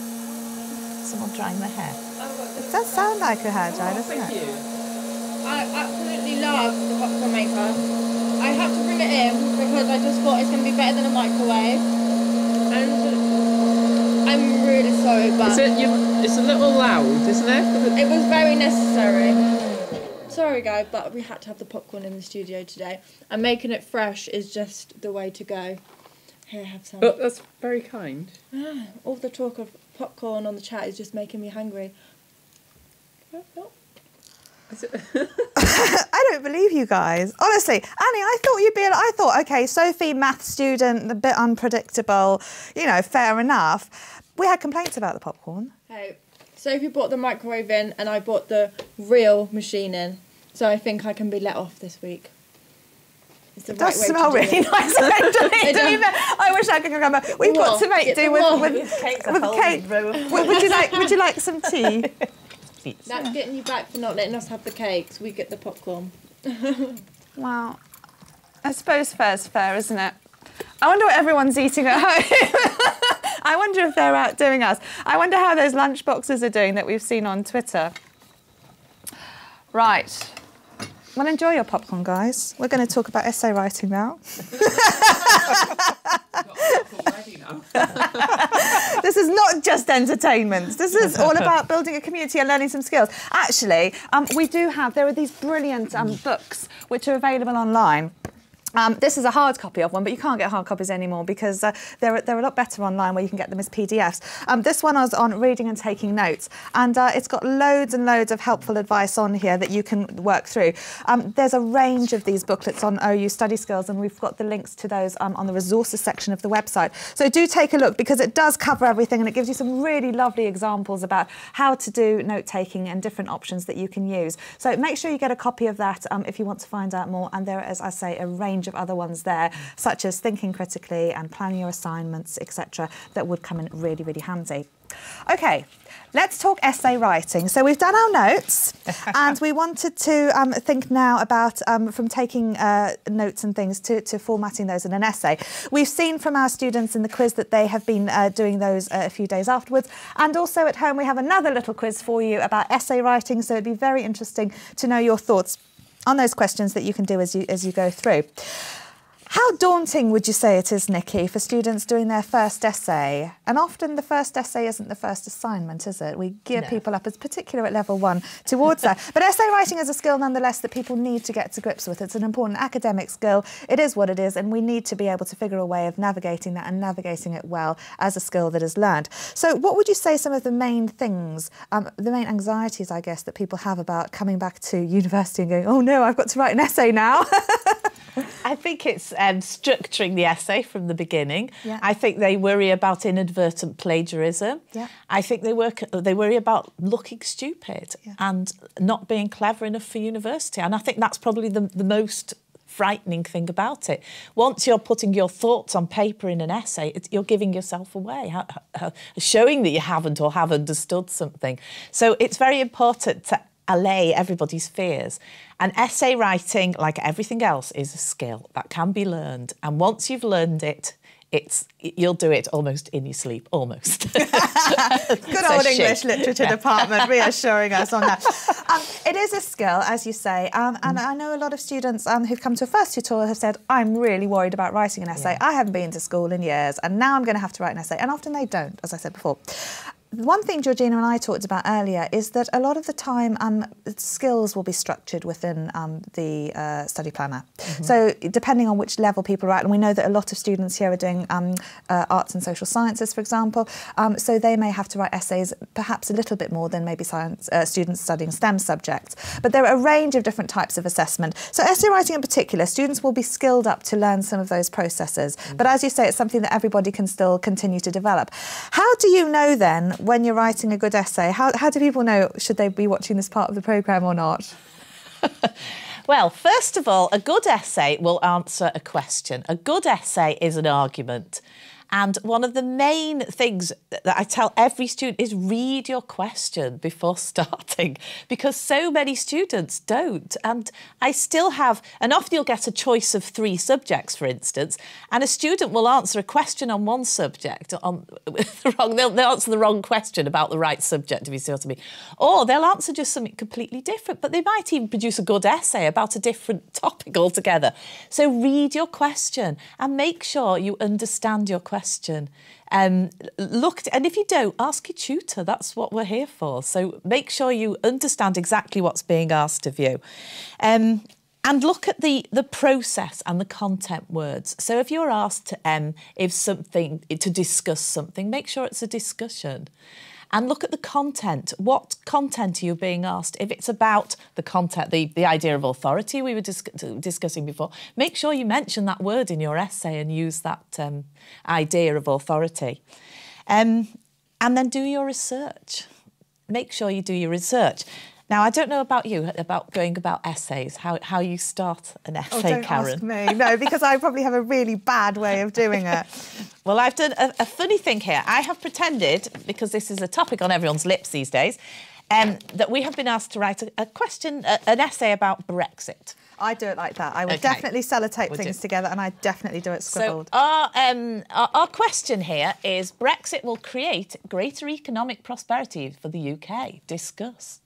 Someone drying their hair. It does sound like a hair dryer, doesn't Thank it? you. I absolutely love the popcorn maker. I had to bring it in because I just thought it's going to be better than a microwave. And I'm really sorry, but Is it, you, it's a little loud, isn't it? it was very necessary. Sorry, guys, but we had to have the popcorn in the studio today. And making it fresh is just the way to go. Here, have some. But that's very kind. Ah, all the talk of popcorn on the chat is just making me hungry. Is I don't believe you guys. Honestly, Annie, I thought you'd be, I thought, okay, Sophie, math student, a bit unpredictable, you know, fair enough. We had complaints about the popcorn. Hey, Sophie bought the microwave in and I bought the real machine in. So I think I can be let off this week. It's the It right does way smell to do really it. nice. Actually. Don't even, I wish I could remember. We've got What? to make Get do the with, what? with, These cakes are with holding cake. row. Would, would you like? Would you like some tea? That's getting you back for not letting us have the cakes. We get the popcorn. Well, I suppose fair's fair, isn't it? I wonder what everyone's eating at home. I wonder if they're outdoing us. I wonder how those lunch boxes are doing that we've seen on Twitter. Right. Well, enjoy your popcorn, guys. We're going to talk about essay writing now. This is not just entertainment. This is all about building a community and learning some skills. Actually, um, we do have, there are these brilliant um, books which are available online. Um, this is a hard copy of one, but you can't get hard copies anymore because uh, they're, they're a lot better online where you can get them as P D Fs. Um, this one is on reading and taking notes, and uh, it's got loads and loads of helpful advice on here that you can work through. Um, there's a range of these booklets on O U Study Skills, and we've got the links to those um, on the resources section of the website. So do take a look because it does cover everything and it gives you some really lovely examples about how to do note-taking and different options that you can use. So make sure you get a copy of that um, if you want to find out more, and there is, as I say, a range of other ones there, such as thinking critically and planning your assignments, et cetera, that would come in really, really handy. Okay, let's talk essay writing. So we've done our notes and we wanted to um, think now about um, from taking uh, notes and things to, to formatting those in an essay. We've seen from our students in the quiz that they have been uh, doing those uh, a few days afterwards, and also at home we have another little quiz for you about essay writing, so it'd be very interesting to know your thoughts on those questions that you can do as you, as you go through. How daunting would you say it is, Nikki, for students doing their first essay? And often the first essay isn't the first assignment, is it? We gear No. people up, as particular at level one, towards that. But essay writing is a skill, nonetheless, that people need to get to grips with. It's an important academic skill. It is what it is, and we need to be able to figure a way of navigating that and navigating it well as a skill that is learned. So what would you say some of the main things, um, the main anxieties, I guess, that people have about coming back to university and going, oh no, I've got to write an essay now? I think it's um, structuring the essay from the beginning. Yeah. I think they worry about inadvertent plagiarism. Yeah. I think they work. They worry about looking stupid Yeah. and not being clever enough for university. And I think that's probably the, the most frightening thing about it. Once you're putting your thoughts on paper in an essay, it's, you're giving yourself away, ha, ha, showing that you haven't or have understood something. So it's very important to allay everybody's fears. And essay writing, like everything else, is a skill that can be learned. And once you've learned it, it's you'll do it almost in your sleep, almost. Good old English literature department reassuring us on that. Um, it is a skill, as you say, um, and mm. I know a lot of students um, who've come to a first tutorial have said, I'm really worried about writing an essay. Yeah. I haven't been to school in years, and now I'm going to have to write an essay. And often they don't, as I said before. One thing Georgina and I talked about earlier is that a lot of the time um, skills will be structured within um, the uh, study planner. Mm-hmm. So depending on which level people are at, and we know that a lot of students here are doing um, uh, arts and social sciences, for example, um, so they may have to write essays perhaps a little bit more than maybe science uh, students studying STEM subjects. But there are a range of different types of assessment. So essay writing in particular, students will be skilled up to learn some of those processes. Mm-hmm. But as you say, it's something that everybody can still continue to develop. How do you know then, when you're writing a good essay, how, how do people know, should they be watching this part of the programme or not? Well, first of all, a good essay will answer a question. A good essay is an argument. And one of the main things that I tell every student is read your question before starting, because so many students don't. And I still have, and often you'll get a choice of three subjects, for instance, and a student will answer a question on one subject, on the wrong, they'll, they'll answer the wrong question about the right subject, if you see what I mean. Or they'll answer just something completely different, but they might even produce a good essay about a different topic altogether. So read your question and make sure you understand your question. Question. Um, look, and if you don't, ask your tutor. That's what we're here for. So make sure you understand exactly what's being asked of you. Um, and look at the, the process and the content words. So if you're asked to, um, if something, to discuss something, make sure it's a discussion. and look at the content. What content are you being asked? If it's about the content, the, the idea of authority we were dis discussing before, make sure you mention that word in your essay and use that um, idea of authority. Um, and then do your research. Make sure you do your research. Now, I don't know about you, about going about essays, how, how you start an essay, oh, don't Karen. ask me. No, because I probably have a really bad way of doing it. Well, I've done a, a funny thing here. I have pretended, because this is a topic on everyone's lips these days, um, that we have been asked to write a, a question, a, an essay about Brexit. I do it like that. I would Okay. definitely sellotape Would things you? together, and I definitely do it scribbled. So our, um, our, our question here is, Brexit will create greater economic prosperity for the U K. Discuss.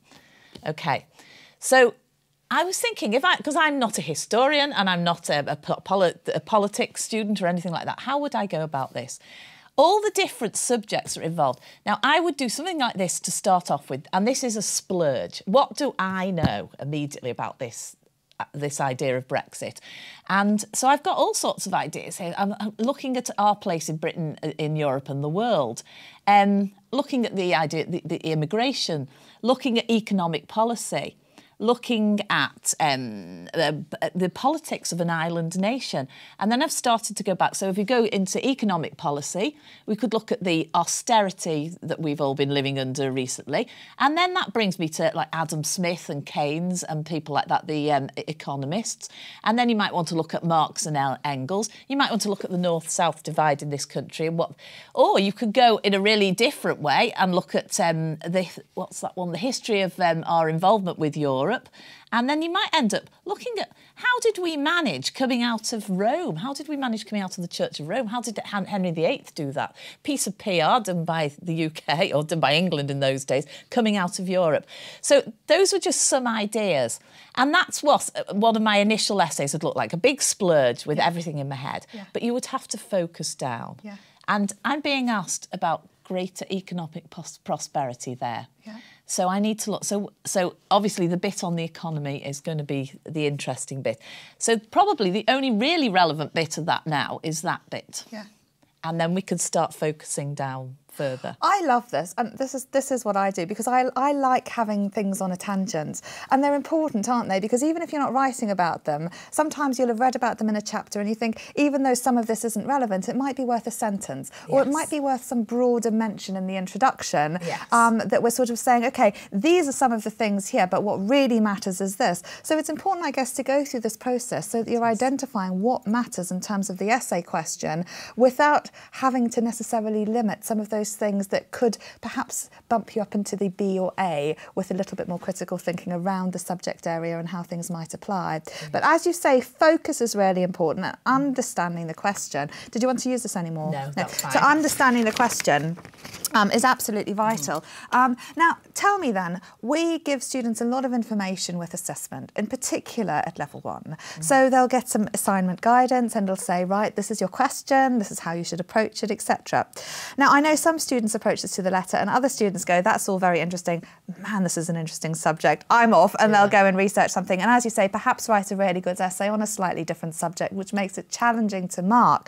OK, so I was thinking, if I, because I'm not a historian and I'm not a, a, poli a politics student or anything like that, how would I go about this? All the different subjects are involved. Now, I would do something like this to start off with, and this is a splurge. What do I know immediately about this, this idea of Brexit? And so I've got all sorts of ideas here. I'm looking at our place in Britain, in Europe and the world, um, looking at the idea, the, the immigration, looking at economic policy, looking at um, the, the politics of an island nation. And then I've started to go back. So if we go into economic policy, we could look at the austerity that we've all been living under recently. And then that brings me to like Adam Smith and Keynes and people like that, the um, economists. And then you might want to look at Marx and Engels. You might want to look at the north-south divide in this country. And what, or you could go in a really different way and look at um, the, what's that one, the history of um, our involvement with Europe. And then you might end up looking at how did we manage coming out of Rome? How did we manage coming out of the Church of Rome? How did Henry the Eighth do that? Piece of P R done by the U K or done by England in those days, coming out of Europe. So those were just some ideas. And that's what one of my initial essays would look like, a big splurge with yeah. everything in my head. Yeah. But you would have to focus down. Yeah. And I'm being asked about greater economic prosperity there. Yeah. So I need to look. So, so obviously the bit on the economy is going to be the interesting bit. So probably the only really relevant bit of that now is that bit. Yeah. And then we can start focusing down further. I love this, and this is this is what I do, because I, I like having things on a tangent, and they're important, aren't they? Because even if you're not writing about them, sometimes you'll have read about them in a chapter and you think, even though some of this isn't relevant, it might be worth a sentence, or yes. it might be worth some broader mention in the introduction, yes. um, that we're sort of saying, okay, these are some of the things here, but what really matters is this. So it's important, I guess, to go through this process so that you're identifying what matters in terms of the essay question without having to necessarily limit some of those things that could perhaps bump you up into the B or A with a little bit more critical thinking around the subject area and how things might apply. Mm. But as you say, focus is really important, and understanding the question. Did you want to use this anymore? No, that's fine. So understanding the question um, is absolutely vital. Mm. Um, now, tell me then, we give students a lot of information with assessment, in particular at level one. Mm. So they'll get some assignment guidance and they'll say, right, this is your question, this is how you should approach it, et cetera. Now, I know some students approach this to the letter and other students go, that's all very interesting. Man, this is an interesting subject. I'm off, and yeah. they'll go and research something. And as you say, perhaps write a really good essay on a slightly different subject, which makes it challenging to mark.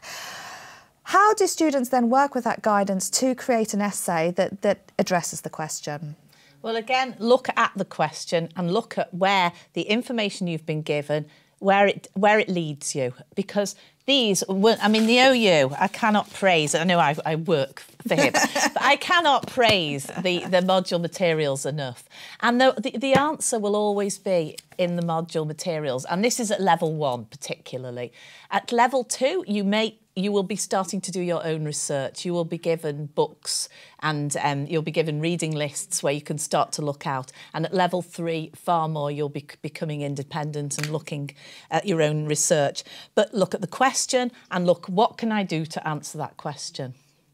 How do students then work with that guidance to create an essay that, that addresses the question? Well, again, look at the question and look at where the information you've been given, where it, where it leads you. Because these, I mean, the O U, I cannot praise, I know I, I work for him, but I cannot praise the, the module materials enough. And the, the, the answer will always be in the module materials. And this is at level one particularly. At level two, you may you will be starting to do your own research. You will be given books and um, you'll be given reading lists where you can start to look out. And at level three, far more, you'll be becoming independent and looking at your own research. But look at the question and look, what can I do to answer that question?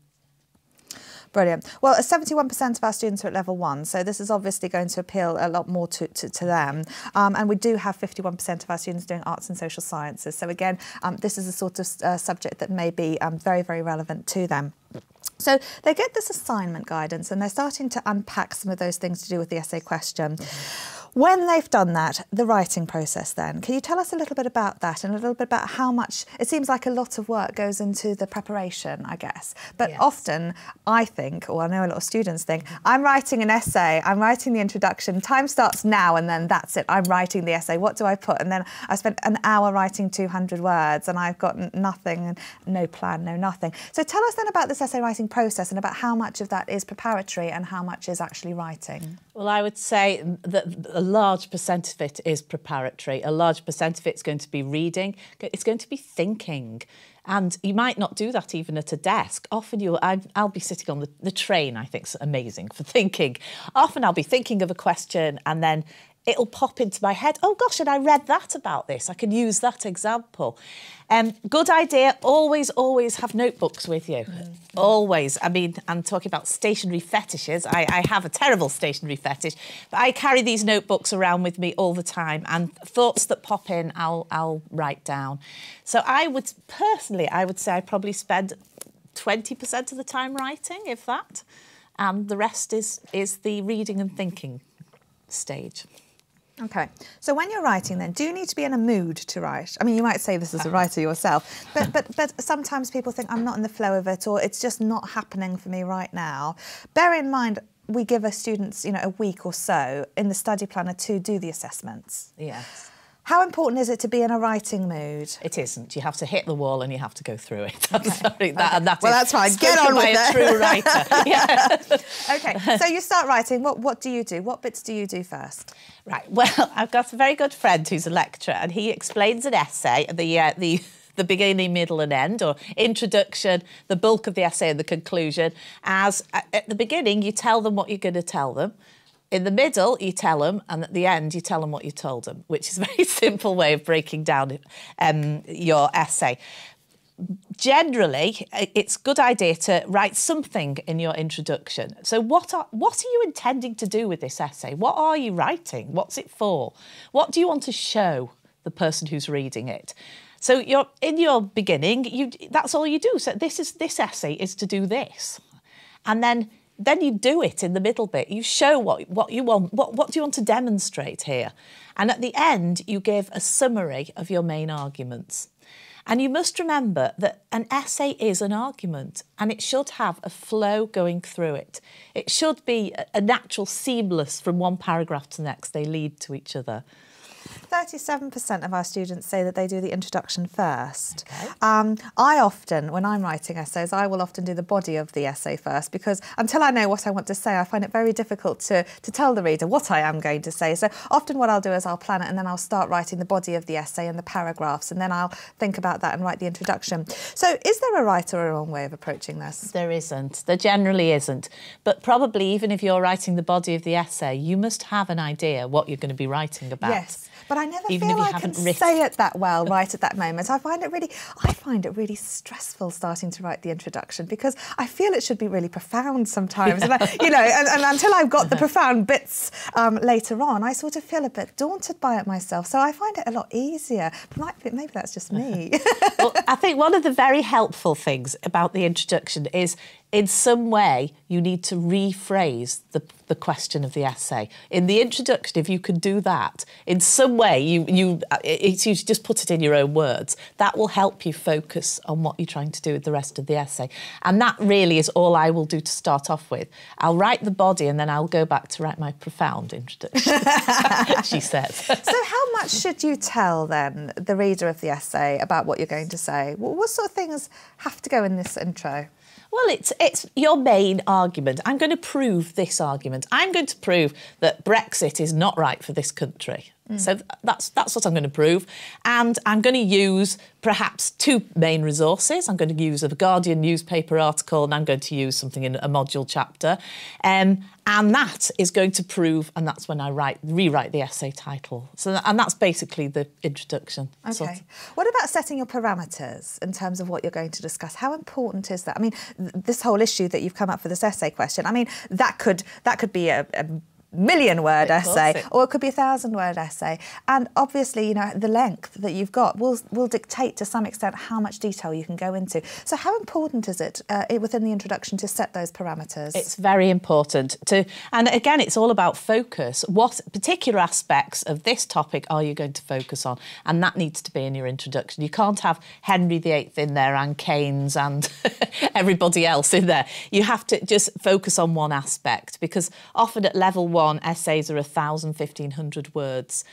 Brilliant. Well, seventy-one percent of our students are at level one, so this is obviously going to appeal a lot more to, to, to them. Um, and we do have fifty-one percent of our students doing arts and social sciences. So again, um, this is a sort of uh, subject that may be um, very, very relevant to them. So they get this assignment guidance and they're starting to unpack some of those things to do with the essay question. Mm-hmm. When they've done that, the writing process then, can you tell us a little bit about that and a little bit about how much, it seems like a lot of work goes into the preparation, I guess. But Yes. often I think, or I know a lot of students think, I'm writing an essay, I'm writing the introduction, time starts now and then that's it, I'm writing the essay, what do I put? And then I spent an hour writing two hundred words and I've got n- nothing, and no plan, no nothing. So tell us then about this essay writing process and about how much of that is preparatory and how much is actually writing. Well, I would say that a large percent of it is preparatory. A large percent of it's going to be reading. It's going to be thinking. And you might not do that even at a desk. Often you'll, I, I'll be sitting on the, the train, I think is amazing for thinking. Often I'll be thinking of a question and then it'll pop into my head, oh gosh, and I read that about this. I can use that example. Um, good idea, always, always have notebooks with you. Mm-hmm. Always. I mean, I'm talking about stationery fetishes. I, I have a terrible stationery fetish, but I carry these notebooks around with me all the time, and thoughts that pop in, I'll, I'll write down. So I would, personally, I would say I probably spend twenty percent of the time writing, if that, and the rest is, is the reading and thinking stage. Okay, so when you're writing then, do you need to be in a mood to write? I mean, you might say this as a writer yourself, but but but sometimes people think I'm not in the flow of it, or it's just not happening for me right now. Bear in mind, we give our students, you know, a week or so in the study planner to do the assessments. Yes. How important is it to be in a writing mood? It isn't. You have to hit the wall and you have to go through it. I'm Okay. sorry. That, and that Well, is that's fine. Get spoken on with by it. a true writer. Yeah. Okay, so you start writing. What what do you do? What bits do you do first? Right. Well, I've got a very good friend who's a lecturer, and he explains an essay, the uh, the the beginning, middle, and end, or introduction, the bulk of the essay, and the conclusion. As at the beginning, you tell them what you're going to tell them. In the middle, you tell them, and at the end, you tell them what you told them, which is a very simple way of breaking down um, your essay. Generally, it's a good idea to write something in your introduction. So what are, what are you intending to do with this essay? What are you writing? What's it for? What do you want to show the person who's reading it? So you're in your beginning, you that's all you do. So this is this essay is to do this. And then Then you do it in the middle bit. You show what, what you want, what, what do you want to demonstrate here? And at the end, you give a summary of your main arguments. And you must remember that an essay is an argument, and it should have a flow going through it. It should be a natural, seamless from one paragraph to the next. They lead to each other. thirty-seven percent of our students say that they do the introduction first. Okay. Um, I often, when I'm writing essays, I will often do the body of the essay first, because until I know what I want to say, I find it very difficult to, to tell the reader what I am going to say. So often what I'll do is I'll plan it, and then I'll start writing the body of the essay and the paragraphs, and then I'll think about that and write the introduction. So is there a right or a wrong way of approaching this? There isn't. There generally isn't. But probably even if you're writing the body of the essay, you must have an idea what you're going to be writing about. Yes. But I never Even feel if you I can haven't written. say it that well right at that moment. I find it really, I find it really stressful starting to write the introduction, because I feel it should be really profound sometimes. And I, you know, and, and until I've got the profound bits um, later on, I sort of feel a bit daunted by it myself. So I find it a lot easier. Might be, maybe that's just me. Well, I think one of the very helpful things about the introduction is, in some way, you need to rephrase the, the question of the essay. In the introduction, if you can do that, in some way, you, you, it's, you just put it in your own words. That will help you focus on what you're trying to do with the rest of the essay. And that really is all I will do to start off with. I'll write the body, and then I'll go back to write my profound introduction, she says. So how much should you tell, then, the reader of the essay about what you're going to say? What, what sort of things have to go in this intro? Well, it's it's your main argument. I'm going to prove this argument. I'm going to prove that Brexit is not right for this country. Mm. So that's that's what I'm going to prove. And I'm going to use perhaps two main resources. I'm going to use a Guardian newspaper article, and I'm going to use something in a module chapter. Um, and that is going to prove, and that's when I write rewrite the essay title. So, and that's basically the introduction. Okay. Sort of. What about setting your parameters in terms of what you're going to discuss? How important is that? I mean, th this whole issue that you've come up for this essay question, I mean, that could that could be a, a million word Of course essay, it- or it could be a thousand word essay. And obviously, you know, the length that you've got will will dictate to some extent how much detail you can go into. So how important is it uh, within the introduction to set those parameters? It's very important to, and again, it's all about focus. What particular aspects of this topic are you going to focus on? And that needs to be in your introduction. You can't have Henry the Eighth in there and Keynes and everybody else in there. You have to just focus on one aspect, because often at level one, essays are a thousand, fifteen hundred words.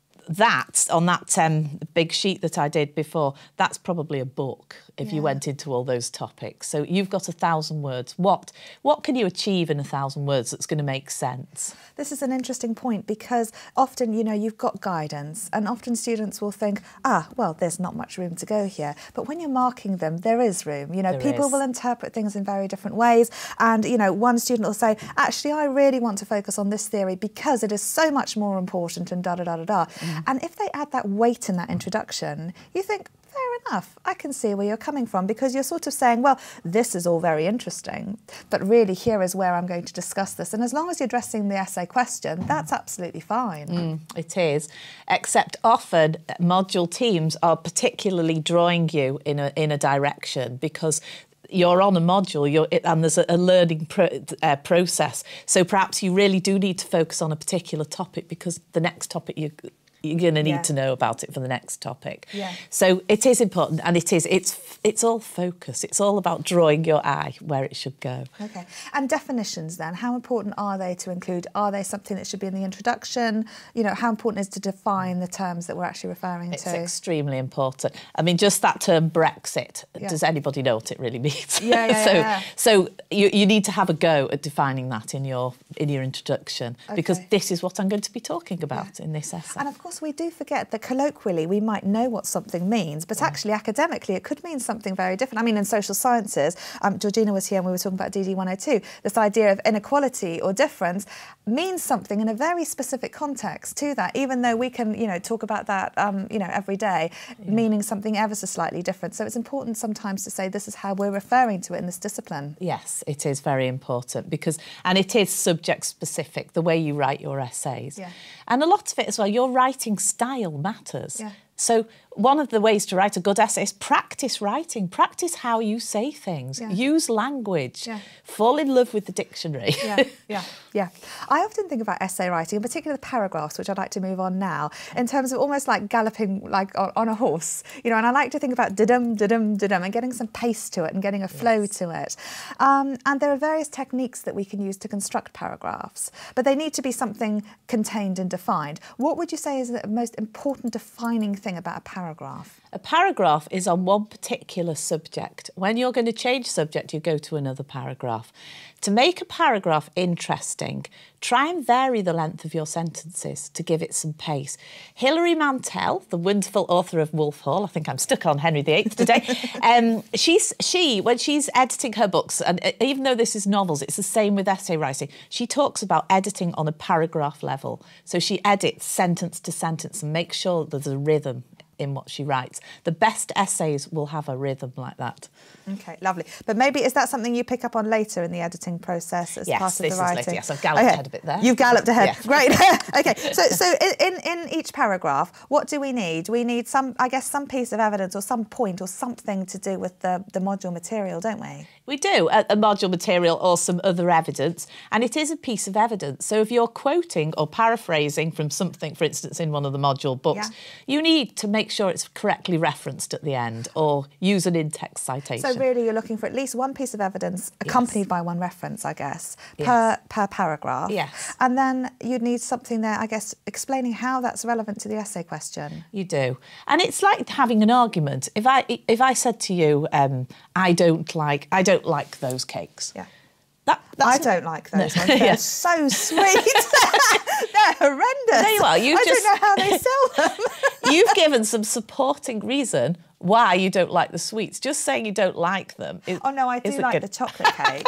That, on that um, big sheet that I did before, that's probably a book if Yeah. you went into all those topics. So you've got a thousand words. What, what can you achieve in a thousand words that's going to make sense? This is an interesting point, because often, you know, you've got guidance, and often students will think, ah, well, there's not much room to go here. But when you're marking them, there is room. You know, There people is. will interpret things in very different ways. And, you know, one student will say, actually, I really want to focus on this theory because it is so much more important and da-da-da-da-da. Mm. And if they add that weight in that introduction, you think, fair enough, I can see where you're coming from, because you're sort of saying, well, this is all very interesting, but really here is where I'm going to discuss this. And as long as you're addressing the essay question, that's absolutely fine. Mm, it is, except often module teams are particularly drawing you in a, in a direction, because you're on a module you're, and there's a, a learning pro, uh, process. So perhaps you really do need to focus on a particular topic, because the next topic you you're going to need Yeah. to know about it for the next topic. Yeah. So it is important, and it is, it's, it's all focus. It's all about drawing your eye where it should go. Okay. And definitions then, how important are they to include? Are they something that should be in the introduction? You know, how important is to define the terms that we're actually referring It's to? extremely important. I mean, just that term Brexit, Yeah. does anybody know what it really means? Yeah, yeah, so yeah, yeah. so you, you need to have a go at defining that in your in your introduction, because Okay. this is what I'm going to be talking about in this essay. And of course, we do forget that colloquially we might know what something means, but actually academically it could mean something very different. I mean, in social sciences, um, Georgina was here and we were talking about D D one oh two. This idea of inequality or difference means something in a very specific context to that, even though we can, you know, talk about that, um, you know, every day, yeah. meaning something ever so slightly different. So it's important sometimes to say this is how we're referring to it in this discipline. Yes, it is very important, because, and it is subject specific, the way you write your essays. Yeah. And a lot of it as well, your writing style matters. Yeah. So one of the ways to write a good essay is practice writing, practice how you say things, Yeah. use language, Yeah. fall in love with the dictionary. Yeah, yeah, yeah. I often think about essay writing, in particular the paragraphs, which I'd like to move on now, in terms of almost like galloping like on, on a horse, you know, and I like to think about da-dum, da-dum, da-dum, and getting some pace to it and getting a flow Yes. to it. Um, and there are various techniques that we can use to construct paragraphs, but they need to be something contained and defined. What would you say is the most important defining thing about a paragraph? A paragraph is on one particular subject. When you're going to change subject, you go to another paragraph. To make a paragraph interesting, try and vary the length of your sentences to give it some pace. Hilary Mantel, the wonderful author of Wolf Hall, I think I'm stuck on Henry the Eighth today, um, she's, she, when she's editing her books, and even though this is novels, it's the same with essay writing, she talks about editing on a paragraph level. So she edits sentence to sentence and makes sure there's a rhythm in what she writes. The best essays will have a rhythm like that. Okay, lovely. But maybe is that something you pick up on later in the editing process as Yes, part of this the is writing? later. Yes, I've galloped okay. ahead a bit there. You've galloped ahead. Yeah. Great. Okay. So, so in, in each paragraph, what do we need? We need some, I guess, some piece of evidence or some point or something to do with the, the module material, don't we? We do, a, a module material or some other evidence, and it is a piece of evidence. So if you're quoting or paraphrasing from something, for instance, in one of the module books, Yeah. you need to make sure it's correctly referenced at the end, or use an in-text citation. So really you're looking for at least one piece of evidence accompanied by one reference, I guess, Yes. per, per paragraph. Yes. And then you'd need something there, I guess, explaining how that's relevant to the essay question. You do. And it's like having an argument. If I if I said to you, um, I don't like I don't like those cakes. Yeah. That, I that's don't like those No. ones. They're Yeah. so sweet. They're horrendous. There you are. You I just- don't know how they sell them. You've given some supporting reason why you don't like the sweets. Just saying you don't like them. Is, Oh, no, I do isn't like good. the chocolate cake.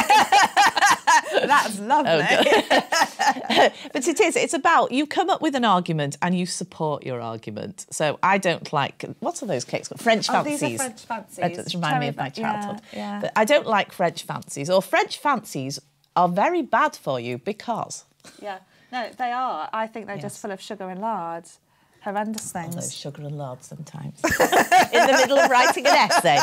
That's lovely. Oh, but it is, it's about, you come up with an argument and you support your argument. So I don't like, what are those cakes called? French Oh, fancies. these are French fancies. That remind me of my Cherry fa- childhood. yeah, yeah. But I don't like French fancies, or French fancies are very bad for you because Yeah. No, they are. I think they're Yes. just full of sugar and lard. Horrendous things. Although sugar and lard sometimes. In the middle of writing an essay.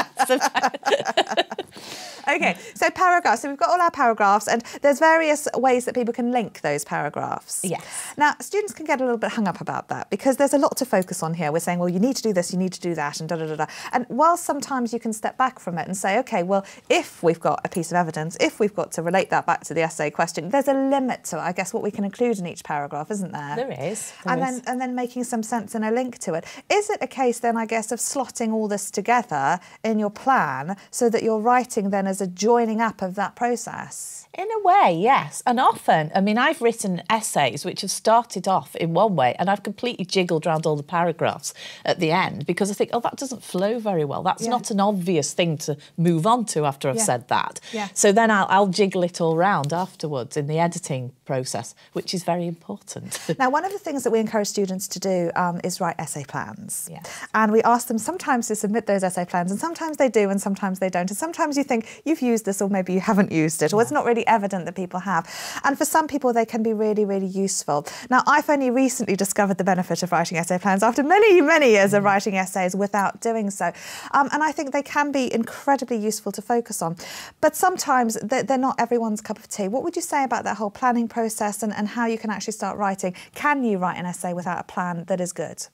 Okay, so paragraphs. So we've got all our paragraphs, and there's various ways that people can link those paragraphs. Yes. Now, students can get a little bit hung up about that because there's a lot to focus on here. We're saying, well, you need to do this, you need to do that, and da da da da. And while sometimes you can step back from it and say, okay, well, if we've got a piece of evidence, if we've got to relate that back to the essay question, there's a limit to, I guess, what we can include in each paragraph, isn't there? There is. There and is. then and then making some sense and a link to it. Is it a case then, I guess, of slotting all this together in your plan so that you're writing then as a joining up of that process? In a way, yes. And often, I mean, I've written essays which have started off in one way and I've completely jiggled around all the paragraphs at the end because I think, oh, that doesn't flow very well. That's Yeah. not an obvious thing to move on to after I've Yeah. said that. Yeah. So then I'll, I'll jiggle it all round afterwards in the editing process, which is very important. Now, one of the things that we encourage students to do um, is write essay plans. Yes. And we ask them sometimes to submit those essay plans, and sometimes they do and sometimes they don't. And sometimes you think you've used this or maybe you haven't used it, or it's not really evident that people have. And for some people, they can be really, really useful. Now, I've only recently discovered the benefit of writing essay plans after many, many years of writing essays without doing so. Um, and I think they can be incredibly useful to focus on. But sometimes they're, they're not everyone's cup of tea. What would you say about that whole planning process and, and how you can actually start writing? Can you write an essay without a plan that is good?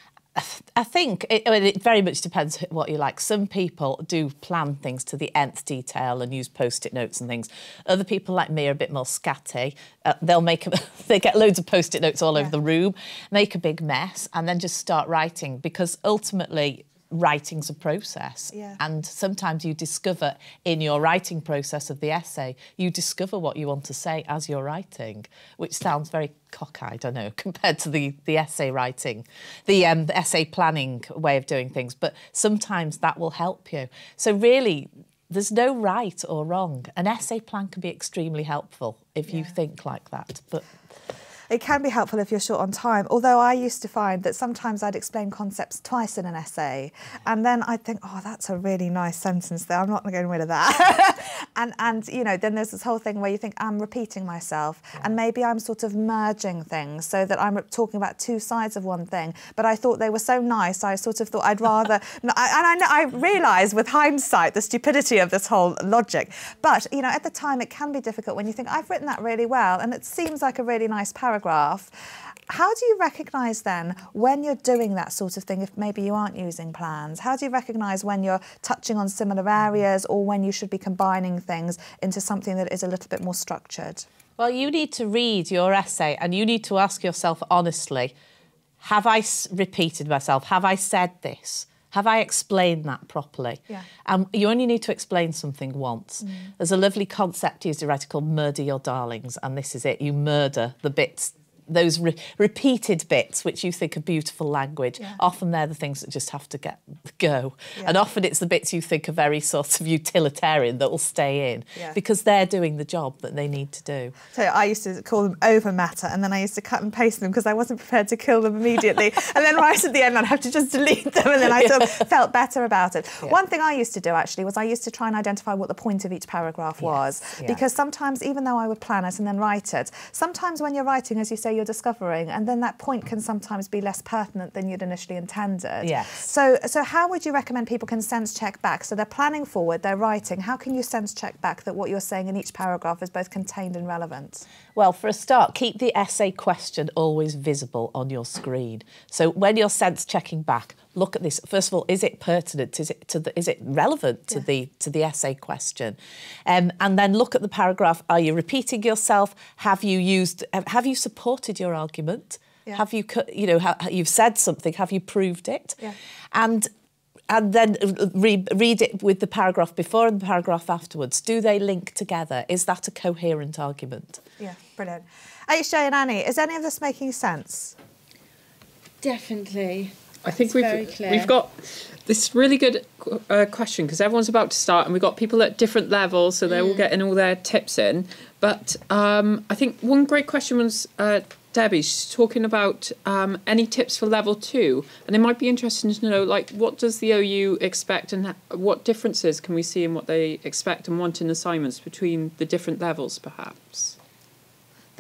I think it, I mean, it very much depends what you like. Some people do plan things to the nth detail and use post-it notes and things. Other people, like me, are a bit more scatty. Uh, they'll make a, they get loads of post-it notes all Yeah. over the room, make a big mess, and then just start writing because ultimately writing's a process. Yeah. And sometimes you discover in your writing process of the essay, you discover what you want to say as you're writing, which sounds very cockeyed, I know, compared to the, the essay writing, the, um, the essay planning way of doing things. But sometimes that will help you. So really, there's no right or wrong. An essay plan can be extremely helpful if you Yeah. think like that. But It can be helpful if you're short on time, although I used to find that sometimes I'd explain concepts twice in an essay and then I'd think, oh, that's a really nice sentence there, I'm not getting rid of that. and, and, you know, then there's this whole thing where you think I'm repeating myself yeah. and maybe I'm sort of merging things so that I'm talking about two sides of one thing, but I thought they were so nice, I sort of thought I'd rather... and I, I, I realise with hindsight the stupidity of this whole logic, but, you know, at the time it can be difficult when you think, I've written that really well and it seems like a really nice paragraph. How do you recognise then when you're doing that sort of thing, if maybe you aren't using plans? How do you recognise when you're touching on similar areas or when you should be combining things into something that is a little bit more structured? Well, you need to read your essay and you need to ask yourself honestly, have I s- repeated myself? Have I said this? Have I explained that properly? Yeah. And you only need to explain something once. Mm. There's a lovely concept used in writing called murder your darlings, and this is it. You murder the bits, those re- repeated bits which you think are beautiful language. Yeah. Often they're the things that just have to get go. Yeah. And often it's the bits you think are very sort of utilitarian that will stay in yeah. because they're doing the job that they need to do. So I used to call them over matter and then I used to cut and paste them because I wasn't prepared to kill them immediately. And then right at the end I'd have to just delete them and then I sort of felt better about it. Yeah. One thing I used to do actually was I used to try and identify what the point of each paragraph yes. was. Yeah. Because sometimes, even though I would plan it and then write it, sometimes when you're writing, as you say, you're discovering, and then that point can sometimes be less pertinent than you'd initially intended. Yes. So, so how would you recommend people can sense check back? So they're planning forward, they're writing. How can you sense check back that what you're saying in each paragraph is both contained and relevant? Well, for a start, keep the essay question always visible on your screen. So when you're sense checking back, look at this. First of all, is it pertinent? Is it to the, is it relevant to yeah. the to the essay question? Um, and then look at the paragraph. Are you repeating yourself? Have you used? Have you supported your argument? Yeah. Have you you know ha, you've said something? Have you proved it? Yeah. And and then re- read it with the paragraph before and the paragraph afterwards. Do they link together? Is that a coherent argument? Yeah, brilliant. H J and Annie, is any of this making sense? Definitely. I think it's we've very clear. we've got this really good uh, question because everyone's about to start and we've got people at different levels, so they're mm. all getting all their tips in. But um, I think one great question was uh, Debbie. She's talking about um, any tips for level two, and it might be interesting to know, like, what does the O U expect and what differences can we see in what they expect and want in assignments between the different levels, perhaps?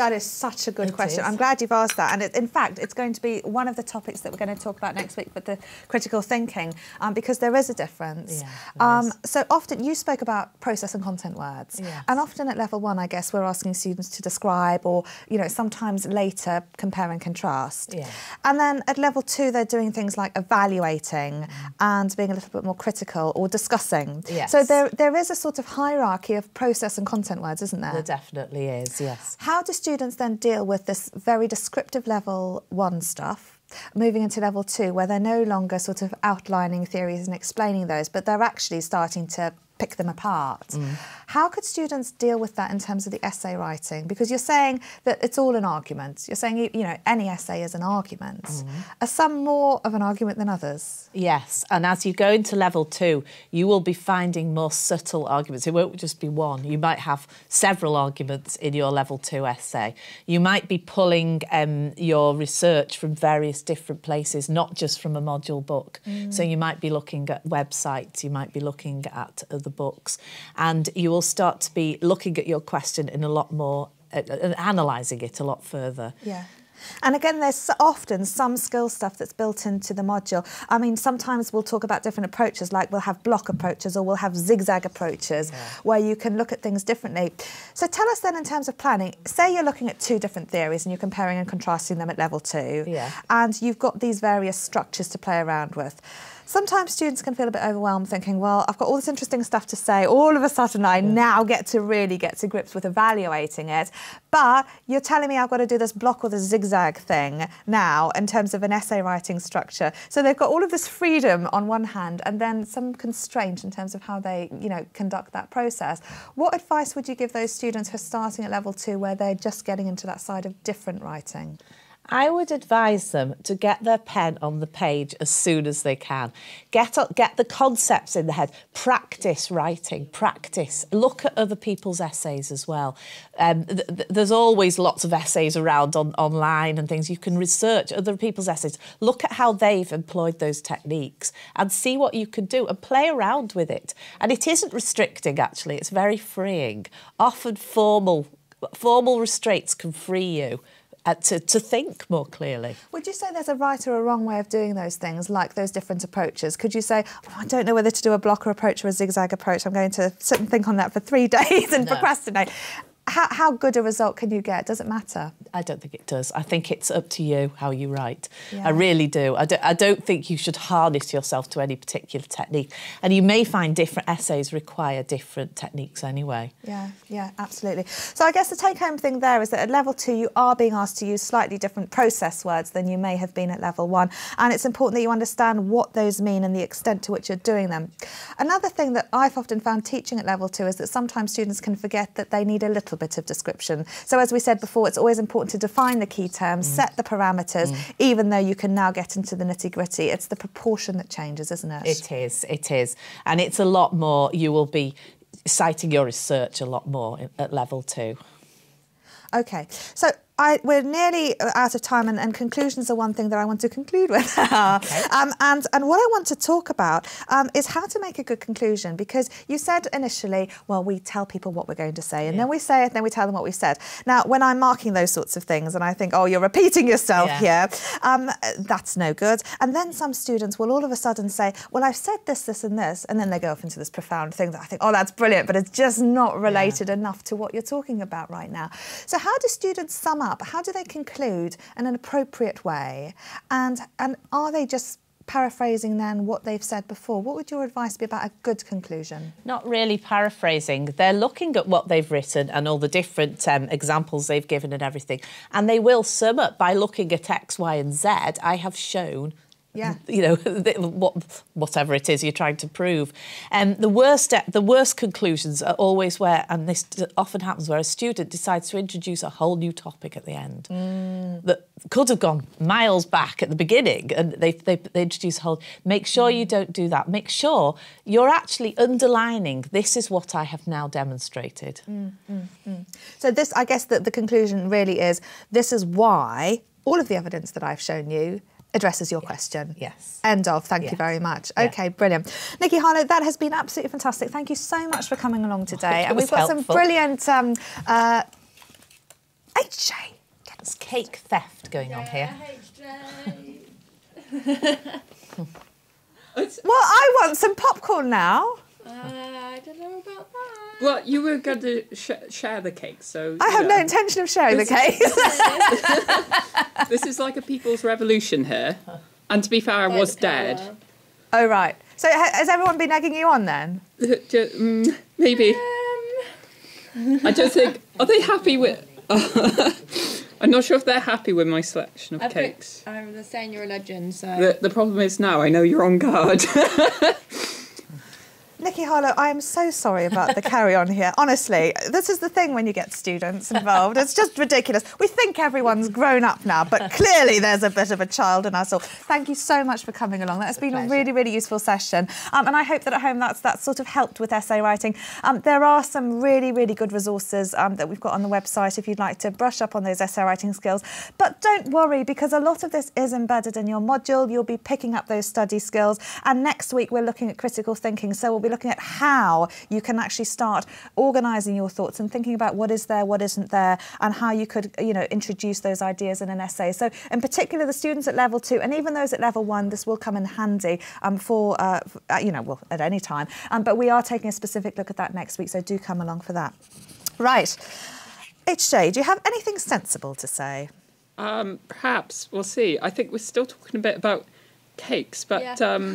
That is such a good It question. is. I'm glad you've asked that. And it, in fact, it's going to be one of the topics that we're going to talk about next week with the critical thinking, um, because there is a difference. Yeah, there um, is. So often, you spoke about process and content words. Yes. And often at level one, I guess, we're asking students to describe or, you know, sometimes later compare and contrast. Yeah. And then at level two, they're doing things like evaluating mm. and being a little bit more critical or discussing. Yes. So there, there is a sort of hierarchy of process and content words, isn't there? There definitely is, yes. How do students then deal with this very descriptive level one stuff, moving into level two, where they're no longer sort of outlining theories and explaining those, but they're actually starting to pick them apart? Mm. How could students deal with that in terms of the essay writing? Because you're saying that it's all an argument. You're saying, you know, any essay is an argument. Mm. Are some more of an argument than others? Yes, and as you go into level two, you will be finding more subtle arguments. It won't just be one. You might have several arguments in your level two essay. You might be pulling um, your research from various different places, not just from a module book. Mm. So you might be looking at websites, you might be looking at other books, and you will start to be looking at your question in a lot more, uh, uh, analysing it a lot further. Yeah. And again, there's often some skill stuff that's built into the module. I mean, sometimes we'll talk about different approaches, like we'll have block approaches or we'll have zigzag approaches, yeah, where you can look at things differently. So tell us then, in terms of planning, say you're looking at two different theories and you're comparing and contrasting them at level two, yeah, and you've got these various structures to play around with. Sometimes students can feel a bit overwhelmed thinking, well, I've got all this interesting stuff to say. All of a sudden, I yeah. now get to really get to grips with evaluating it. But you're telling me I've got to do this block or this zigzag thing now in terms of an essay writing structure. So they've got all of this freedom on one hand and then some constraint in terms of how they, you know, conduct that process. What advice would you give those students who are starting at level two where they're just getting into that side of different writing? I would advise them to get their pen on the page as soon as they can. Get, get the concepts in the head. Practice writing, practice. Look at other people's essays as well. Um, th th there's always lots of essays around on, online and things. You can research other people's essays. Look at how they've employed those techniques and see what you can do and play around with it. And it isn't restricting, actually. It's very freeing. Often formal, formal restraints can free you Uh, to, to think more clearly. Would you say there's a right or a wrong way of doing those things, like those different approaches? Could you say, oh, I don't know whether to do a blocker approach or a zigzag approach, I'm going to sit and think on that for three days and no. procrastinate? How, how good a result can you get? Does it matter? I don't think it does. I think it's up to you how you write. Yeah. I really do. I, do. I don't think you should harness yourself to any particular technique. And you may find different essays require different techniques anyway. Yeah, yeah, absolutely. So I guess the take-home thing there is that at level two, you are being asked to use slightly different process words than you may have been at level one. And it's important that you understand what those mean and the extent to which you're doing them. Another thing that I've often found teaching at level two is that sometimes students can forget that they need a little bit of description. So as we said before, it's always important to define the key terms, mm. set the parameters, mm. even though you can now get into the nitty-gritty. It's the proportion that changes, isn't it? It is, it is. And it's a lot more, you will be citing your research a lot more at level two. OK, so I, we're nearly out of time, and, and conclusions are one thing that I want to conclude with. okay. um, and, and what I want to talk about um, is how to make a good conclusion, because you said initially, well, we tell people what we're going to say, and yeah. then we say it, and then we tell them what we said. Now, when I'm marking those sorts of things, and I think, oh, you're repeating yourself yeah. here, um, that's no good. And then some students will all of a sudden say, well, I've said this, this, and this, and then they go off into this profound thing that I think, oh, that's brilliant, but it's just not related yeah. enough to what you're talking about right now. So how do students sum up? How do they conclude in an appropriate way? And, and are they just paraphrasing then what they've said before? What would your advice be about a good conclusion? Not really paraphrasing. They're looking at what they've written and all the different um, examples they've given and everything. And they will sum up by looking at X, Y and Z. I have shown Yeah, you know, what, whatever it is you're trying to prove. And um, the worst, the worst conclusions are always where, and this often happens, where a student decides to introduce a whole new topic at the end mm. that could have gone miles back at the beginning, and they they, they introduce a whole. Make sure mm. you don't do that. Make sure you're actually underlining, this is what I have now demonstrated. Mm, mm, mm. So this, I guess, that the conclusion really is, this is why all of the evidence that I've shown you addresses your yes. question. Yes. End of. Thank yes. you very much. Yeah. OK, brilliant. Nikki Harlow, that has been absolutely fantastic. Thank you so much for coming along today. Oh, and we've got helpful. some brilliant um, uh, H J. There's cake theft going on here. Well, I want some popcorn now. Uh, I don't know about that. Well, you were going to sh share the cake, so... I have know. no intention of sharing the cake. This is like a people's revolution here. And to be fair, I Like was the power. dead. Oh, right. So ha has everyone been egging you on then? Mm, Maybe. Um, I don't think... Are they happy with... I'm not sure if they're happy with my selection of I've cakes. Been, I'm saying you're a legend, so... The, the problem is now I know you're on guard. Nikki Harlow, I am so sorry about the carry-on here. Honestly, this is the thing when you get students involved. It's just ridiculous. We think everyone's grown up now, but clearly there's a bit of a child in us all. Thank you so much for coming along. That's been a really, really useful session. Um, and I hope that at home that's, that's sort of helped with essay writing. Um, there are some really, really good resources um, that we've got on the website if you'd like to brush up on those essay writing skills. But don't worry, because a lot of this is embedded in your module. You'll be picking up those study skills. And next week, we're looking at critical thinking. So we'll be looking at how you can actually start organising your thoughts and thinking about what is there, what isn't there, and how you could, you know, introduce those ideas in an essay. So in particular, the students at level two, and even those at level one, this will come in handy um, for, uh, you know, well, at any time. Um, but we are taking a specific look at that next week, so do come along for that. Right. H J, do you have anything sensible to say? Um, perhaps. We'll see. I think we're still talking a bit about cakes, but... Yeah. Um,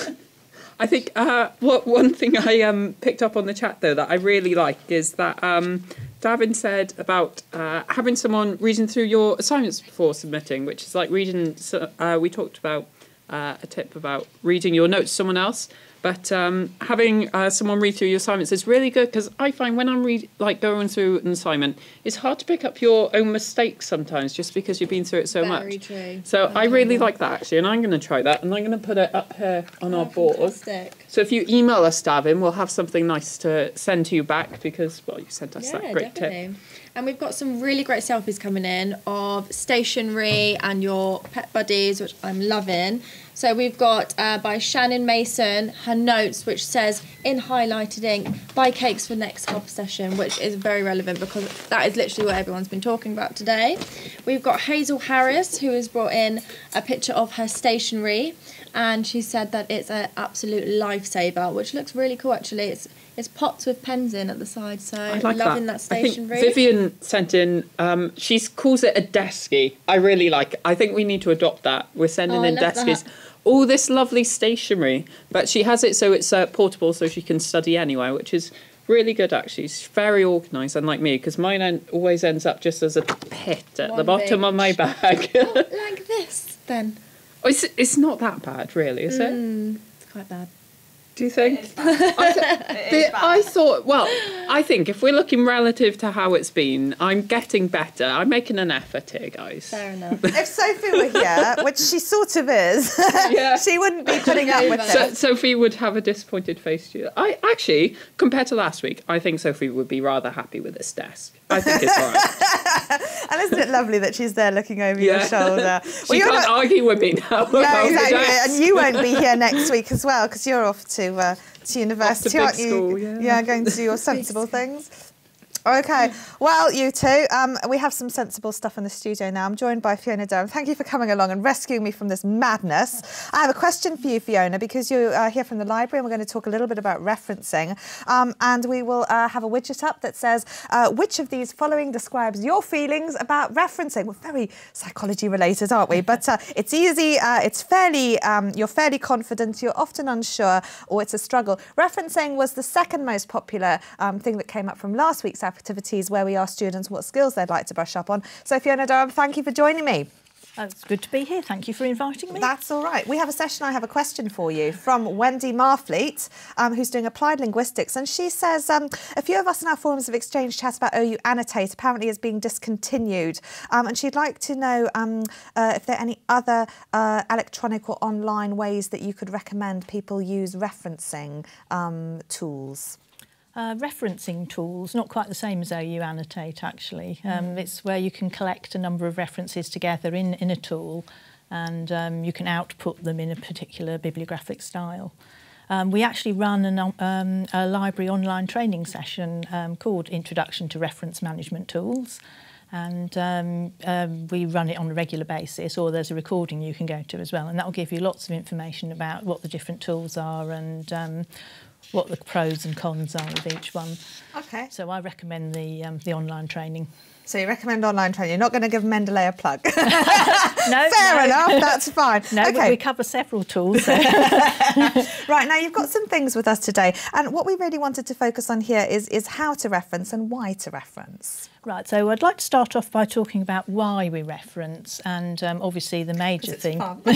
I think uh, what one thing I um, picked up on the chat, though, that I really like is that um, Davin said about uh, having someone reading through your assignments before submitting, which is like reading, uh, we talked about uh, a tip about reading your notes to someone else. But um, having uh, someone read through your assignments is really good, because I find when I'm read, like going through an assignment, it's hard to pick up your own mistakes sometimes just because you've been through it so Very much. Very true. So I really like that, actually, and I'm going to try that, and I'm going to put it up here on Oh, our board. fantastic. So if you email us, Davin, we'll have something nice to send to you back because, well, you sent us Yeah, that great definitely. tip. And we've got some really great selfies coming in of stationery and your pet buddies, which I'm loving. So we've got uh, by Shannon Mason, her notes, which says in highlighted ink, buy cakes for next hub session, which is very relevant because that is literally what everyone's been talking about today. We've got Hazel Harris, who has brought in a picture of her stationery, and she said that it's an absolute lifesaver, which looks really cool actually. It's It's pots with pens in at the side, so I like loving that. that, stationery. I think Vivian sent in, um, she calls it a desky. I really like it. I think we need to adopt that. We're sending Oh, I in love deskies. that. All this lovely stationery, but she has it so it's uh, portable so she can study anywhere, which is really good actually. She's very organised, unlike me, because mine en always ends up just as a pit at One the bottom big of my bag. Oh, like this, then. Oh, it's, it's not that bad, really, is it? Mm, it's quite bad. Do you think? I, th the, I thought, well, I think if we're looking relative to how it's been, I'm getting better. I'm making an effort here, guys. Fair enough. If Sophie were here, which she sort of is, Yeah. she wouldn't be putting up with So, it. Sophie would have a disappointed face. To you. I actually, compared to last week, I think Sophie would be rather happy with this desk. I think it's all right. And isn't it lovely that she's there looking over Yeah. your shoulder? She you're can't not- argue with me now. No, about the exactly. desk. And you won't be here next week as well because you're off to uh, to university, big aren't you? school, yeah. going to do your sensible things. Okay, well, you two, um, we have some sensible stuff in the studio now. I'm joined by Fiona Durham. Thank you for coming along and rescuing me from this madness. I have a question for you, Fiona, because you're uh, here from the library and we're going to talk a little bit about referencing. Um, and we will uh, have a widget up that says, uh, which of these following describes your feelings about referencing? We're very psychology related, aren't we? But uh, it's easy, uh, it's fairly, um, you're fairly confident, you're often unsure, or it's a struggle. Referencing was the second most popular um, thing that came up from last week's activities where we asked students what skills they'd like to brush up on. So Fiona Durham, thank you for joining me. It's good to be here. Thank you for inviting me. That's all right. We have a session, I have a question for you from Wendy Marfleet, um, who's doing applied linguistics. And she says, um, a few of us in our forums of exchange chat about O U Annotate apparently is being discontinued. Um, and she'd like to know um, uh, if there are any other uh, electronic or online ways that you could recommend people use referencing um, tools. Uh, referencing tools, not quite the same as O U Annotate actually. Um, mm. It's where you can collect a number of references together in, in a tool and um, you can output them in a particular bibliographic style. Um, we actually run an, um, a library online training session um, called Introduction to Reference Management Tools, And um, um, we run it on a regular basis, or there's a recording you can go to as well, and that will give you lots of information about what the different tools are and um, what the pros and cons are of each one. Okay. So I recommend the um, the online training. So you recommend online training. You're not going to give Mendeley a plug. No, Fair no. enough, that's fine. No, okay. but we cover several tools. So. Right, now you've got some things with us today, and what we really wanted to focus on here is, is how to reference and why to reference. Right, so I'd like to start off by talking about why we reference, and um, obviously the major it's thing. fun.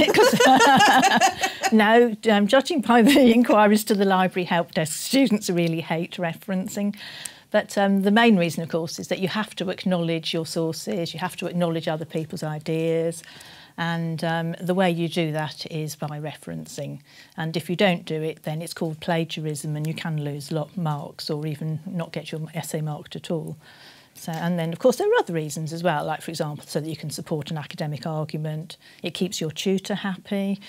No, um, judging by the inquiries to the library help desk, students really hate referencing. But um, the main reason, of course, is that you have to acknowledge your sources, you have to acknowledge other people's ideas, and um, the way you do that is by referencing. And if you don't do it, then it's called plagiarism, and you can lose lot marks or even not get your essay marked at all. So, and then, of course, there are other reasons as well, like, for example, so that you can support an academic argument. It keeps your tutor happy,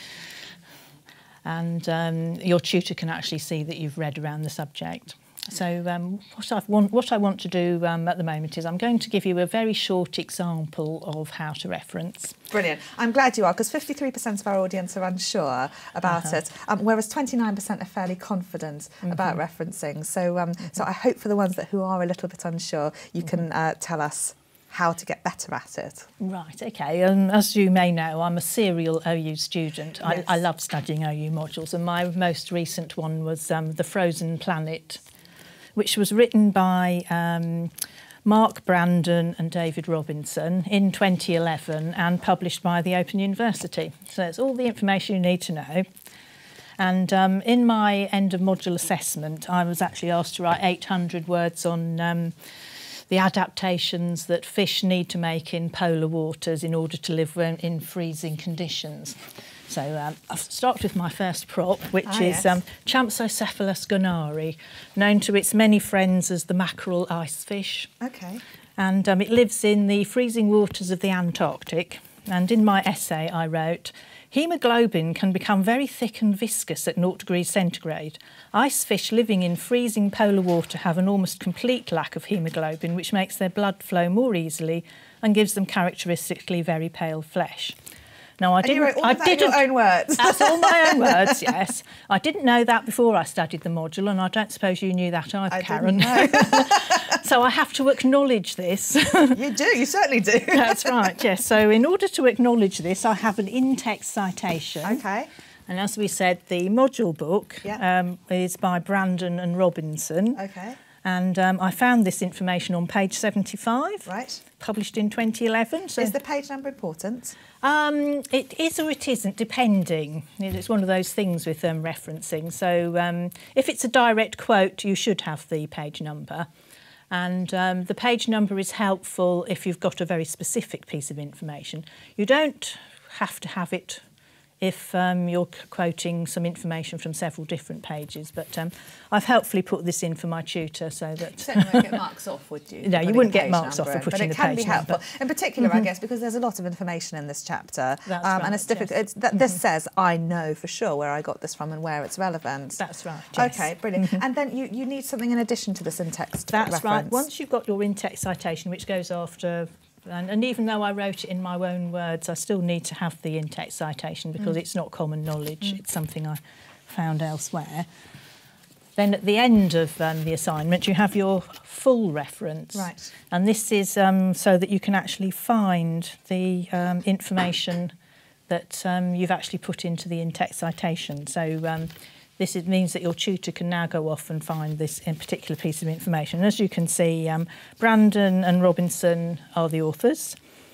and um, your tutor can actually see that you've read around the subject. So um, what, I've want, what I want to do um, at the moment is I'm going to give you a very short example of how to reference. Brilliant. I'm glad you are, because fifty-three percent of our audience are unsure about Uh-huh. it, um, whereas twenty-nine percent are fairly confident Mm-hmm. about referencing. So, um, mm-hmm. so I hope for the ones that who are a little bit unsure, you Mm-hmm. can uh, tell us how to get better at it. Right, OK. Um, as you may know, I'm a serial O U student. Yes. I, I love studying O U modules, and my most recent one was um, The Frozen Planet, which was written by um, Mark Brandon and David Robinson in twenty eleven and published by the Open University. So it's all the information you need to know. And um, in my end of module assessment, I was actually asked to write eight hundred words on um, the adaptations that fish need to make in polar waters in order to live in freezing conditions. So um, I'll start with my first prop, which ah, is yes. um, Champsocephalus gonari, known to its many friends as the mackerel ice fish. OK. And um, it lives in the freezing waters of the Antarctic. And in my essay, I wrote, "Haemoglobin can become very thick and viscous at zero degrees centigrade. Ice fish living in freezing polar water have an almost complete lack of haemoglobin, which makes their blood flow more easily and gives them characteristically very pale flesh." Now, I And you didn't. wrote all I of that in didn't. your own words. That's all my own words. Yes, I didn't know that before I studied the module, and I don't suppose you knew that either, I Karen. didn't know. So I have to acknowledge this. You do, you certainly do. That's right. Yes. So in order to acknowledge this, I have an in-text citation. OK. And as we said, the module book Yeah. um, is by Brandon and Robinson. OK. And um, I found this information on page seventy-five, Right. published in twenty eleven. So Is the page number important? Um, it is or it isn't, depending. It's one of those things with um, referencing. So um, if it's a direct quote, you should have the page number. And um, the page number is helpful if you've got a very specific piece of information. You don't have to have it if um, you're c- quoting some information from several different pages. But um, I've helpfully put this in for my tutor so that... Certainly won't get marks off, would you? No, you putting wouldn't a get page marks off number for in, putting but the it can page be helpful. number. In particular, Mm-hmm. I guess, because there's a lot of information in this chapter. That's um, and right, it's difficult. yes. It's, th- this says, I know for sure where I got this from and where it's relevant. That's right, yes. OK, brilliant. And then you, you need something in addition to this in-text That's reference. right. Once you've got your in-text citation, which goes after... And, and even though I wrote it in my own words, I still need to have the in-text citation because Mm. it's not common knowledge. Mm. It's something I found elsewhere. Then at the end of um, the assignment, you have your full reference. Right. And this is um, so that you can actually find the um, information that um, you've actually put into the in-text citation. So um, this is, means that your tutor can now go off and find this in particular piece of information. As you can see, um, Brandon and Robinson are the authors.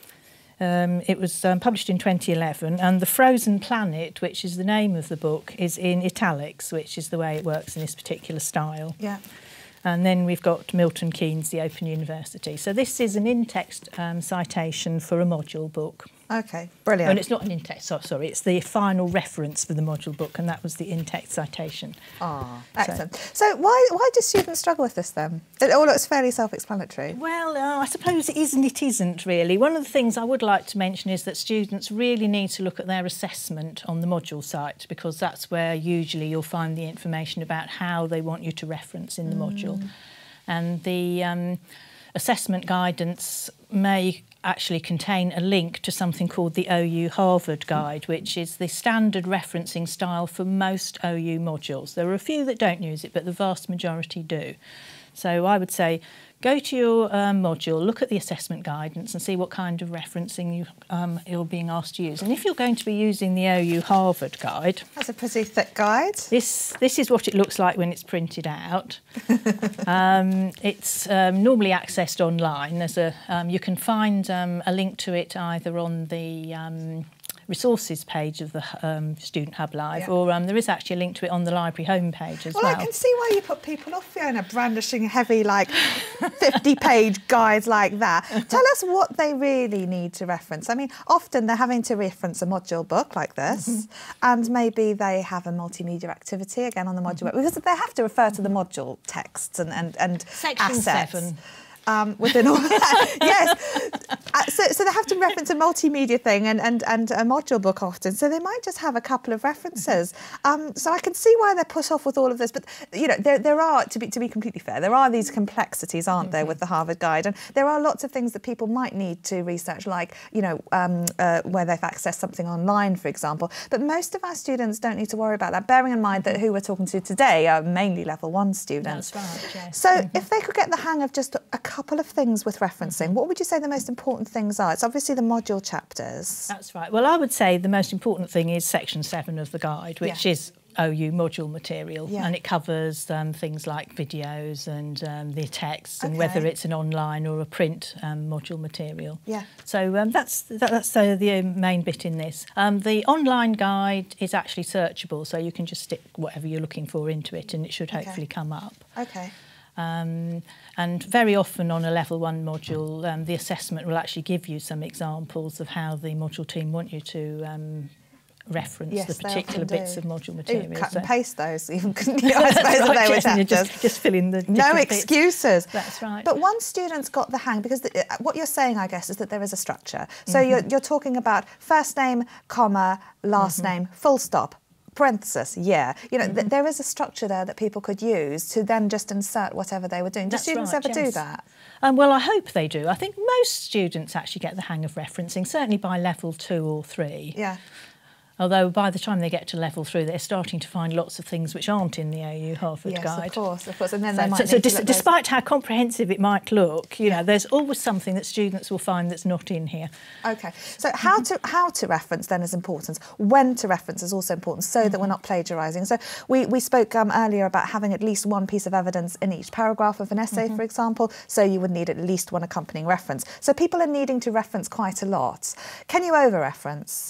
Um, it was um, published in twenty eleven, and The Frozen Planet, which is the name of the book, is in italics, which is the way it works in this particular style. Yeah. And then we've got Milton Keynes, The Open University. So this is an in-text um, citation for a module book. OK, brilliant. And it's not an in-text, so, sorry, it's the final reference for the module book, and that was the in-text citation. Ah, excellent. So, so why why do students struggle with this then? It all looks fairly self-explanatory. Well, uh, I suppose it is and it isn't really. One of the things I would like to mention is that students really need to look at their assessment on the module site, because that's where usually you'll find the information about how they want you to reference in the mm. module. And the... Um, assessment guidance may actually contain a link to something called the O U Harvard Guide, which is the standard referencing style for most O U modules. There are a few that don't use it, but the vast majority do. So I would say go to your um, module, look at the assessment guidance and see what kind of referencing you, um, you're being asked to use. And if you're going to be using the O U Harvard Guide... That's a pretty thick guide. This, this is what it looks like when it's printed out. um, it's um, normally accessed online. There's a, um, you can find um, a link to it either on the... Um, resources page of the um, Student Hub Live, yeah. or um, there is actually a link to it on the library homepage as well. Well, I can see why you put people off, Fiona, brandishing heavy, like, fifty-page guides like that. Tell us what they really need to reference. I mean, often they're having to reference a module book like this, mm-hmm. and maybe they have a multimedia activity, again, on the module mm-hmm. book, because they have to refer to the module texts and, and, and Section assets. seven. Um, within all that, yes. Uh, so, so they have to reference a multimedia thing and, and, and a module book often. So they might just have a couple of references. Um, so I can see why they're put off with all of this. But you know, there there are to be to be completely fair, there are these complexities, aren't there, with the Harvard Guide, and there are lots of things that people might need to research, like you know, um, uh, where they've accessed something online, for example. But most of our students don't need to worry about that. Bearing in mind that who we're talking to today are mainly level one students. That's right. Yes. So mm-hmm. if they could get the hang of just a couple of things with referencing, what would you say the most important things are? It's obviously the module chapters. That's right. Well, I would say the most important thing is section seven of the guide, which yeah. is O U module material, yeah. and it covers um, things like videos and um, the texts, and okay. whether it's an online or a print um, module material. Yeah. So um, that's that, that's uh, the main bit in this. Um, the online guide is actually searchable, so you can just stick whatever you're looking for into it, and it should hopefully okay. come up. Okay. Um, and very often on a level one module, um, the assessment will actually give you some examples of how the module team want you to um, reference yes, the particular bits do. of module material. Ooh, cut so. and paste those, even. I suppose right, they were chapters. Just, just fill in the no excuses. Bits. That's right. But once students got the hang, because the, what you're saying, I guess, is that there is a structure. So mm-hmm. you're, you're talking about first name, comma, last mm-hmm. name, full stop. Parenthesis, yeah. You know, mm-hmm. th there is a structure there that people could use to then just insert whatever they were doing. Do That's students right, ever yes. do that? Um, well, I hope they do. I think most students actually get the hang of referencing, certainly by level two or three. Yeah. Although by the time they get to level three, they're starting to find lots of things which aren't in the O U Harvard yes, Guide. Yes, of course, of course. And then so, they might so, need so to dis look despite those... how comprehensive it might look, you know, there's always something that students will find that's not in here. Okay. So how to how to reference then is important. When to reference is also important, so mm-hmm. that we're not plagiarising. So we we spoke um, earlier about having at least one piece of evidence in each paragraph of an essay, mm-hmm. for example. So you would need at least one accompanying reference. So people are needing to reference quite a lot. Can you over-reference?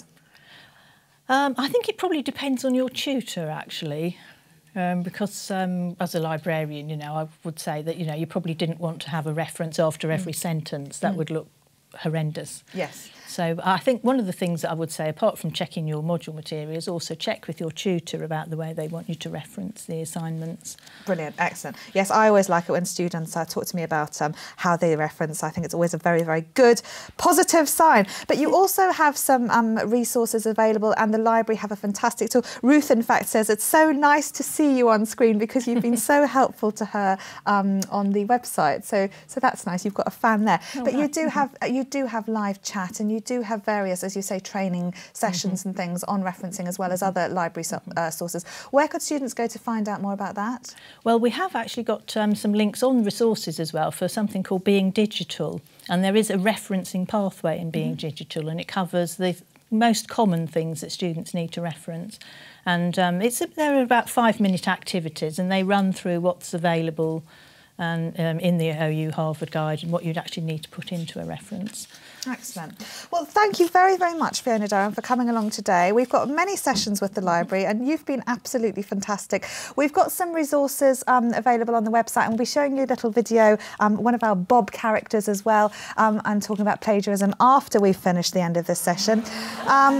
Um, I think it probably depends on your tutor, actually, um, because um, as a librarian, you know, I would say that, you know, you probably didn't want to have a reference after every mm. sentence. That mm. would look horrendous. Yes. So I think one of the things that I would say, apart from checking your module materials, also check with your tutor about the way they want you to reference the assignments. Brilliant, excellent. Yes, I always like it when students uh, talk to me about um, how they reference. I think it's always a very, very good, positive sign. But you also have some um, resources available, and the library have a fantastic tool. Ruth, in fact, says it's so nice to see you on screen because you've been so helpful to her um, on the website. So, so that's nice. You've got a fan there. Oh, but right. you do have you do have live chat, and you do have various, as you say, training sessions mm-hmm. and things on referencing, as well as other library so, uh, sources. Where could students go to find out more about that? Well, we have actually got um, some links on resources as well for something called Being Digital, and there is a referencing pathway in Being mm-hmm. Digital, and it covers the most common things that students need to reference. And um, it's a, there are about five-minute activities, and they run through what's available and um, in the O U Harvard Guide and what you'd actually need to put into a reference. Excellent. Well, thank you very, very much, Fiona Durham, for coming along today. We've got many sessions with the library, and you've been absolutely fantastic. We've got some resources um, available on the website, and we'll be showing you a little video, um, one of our Bob characters as well, um, and talking about plagiarism after we've finished the end of this session. Um,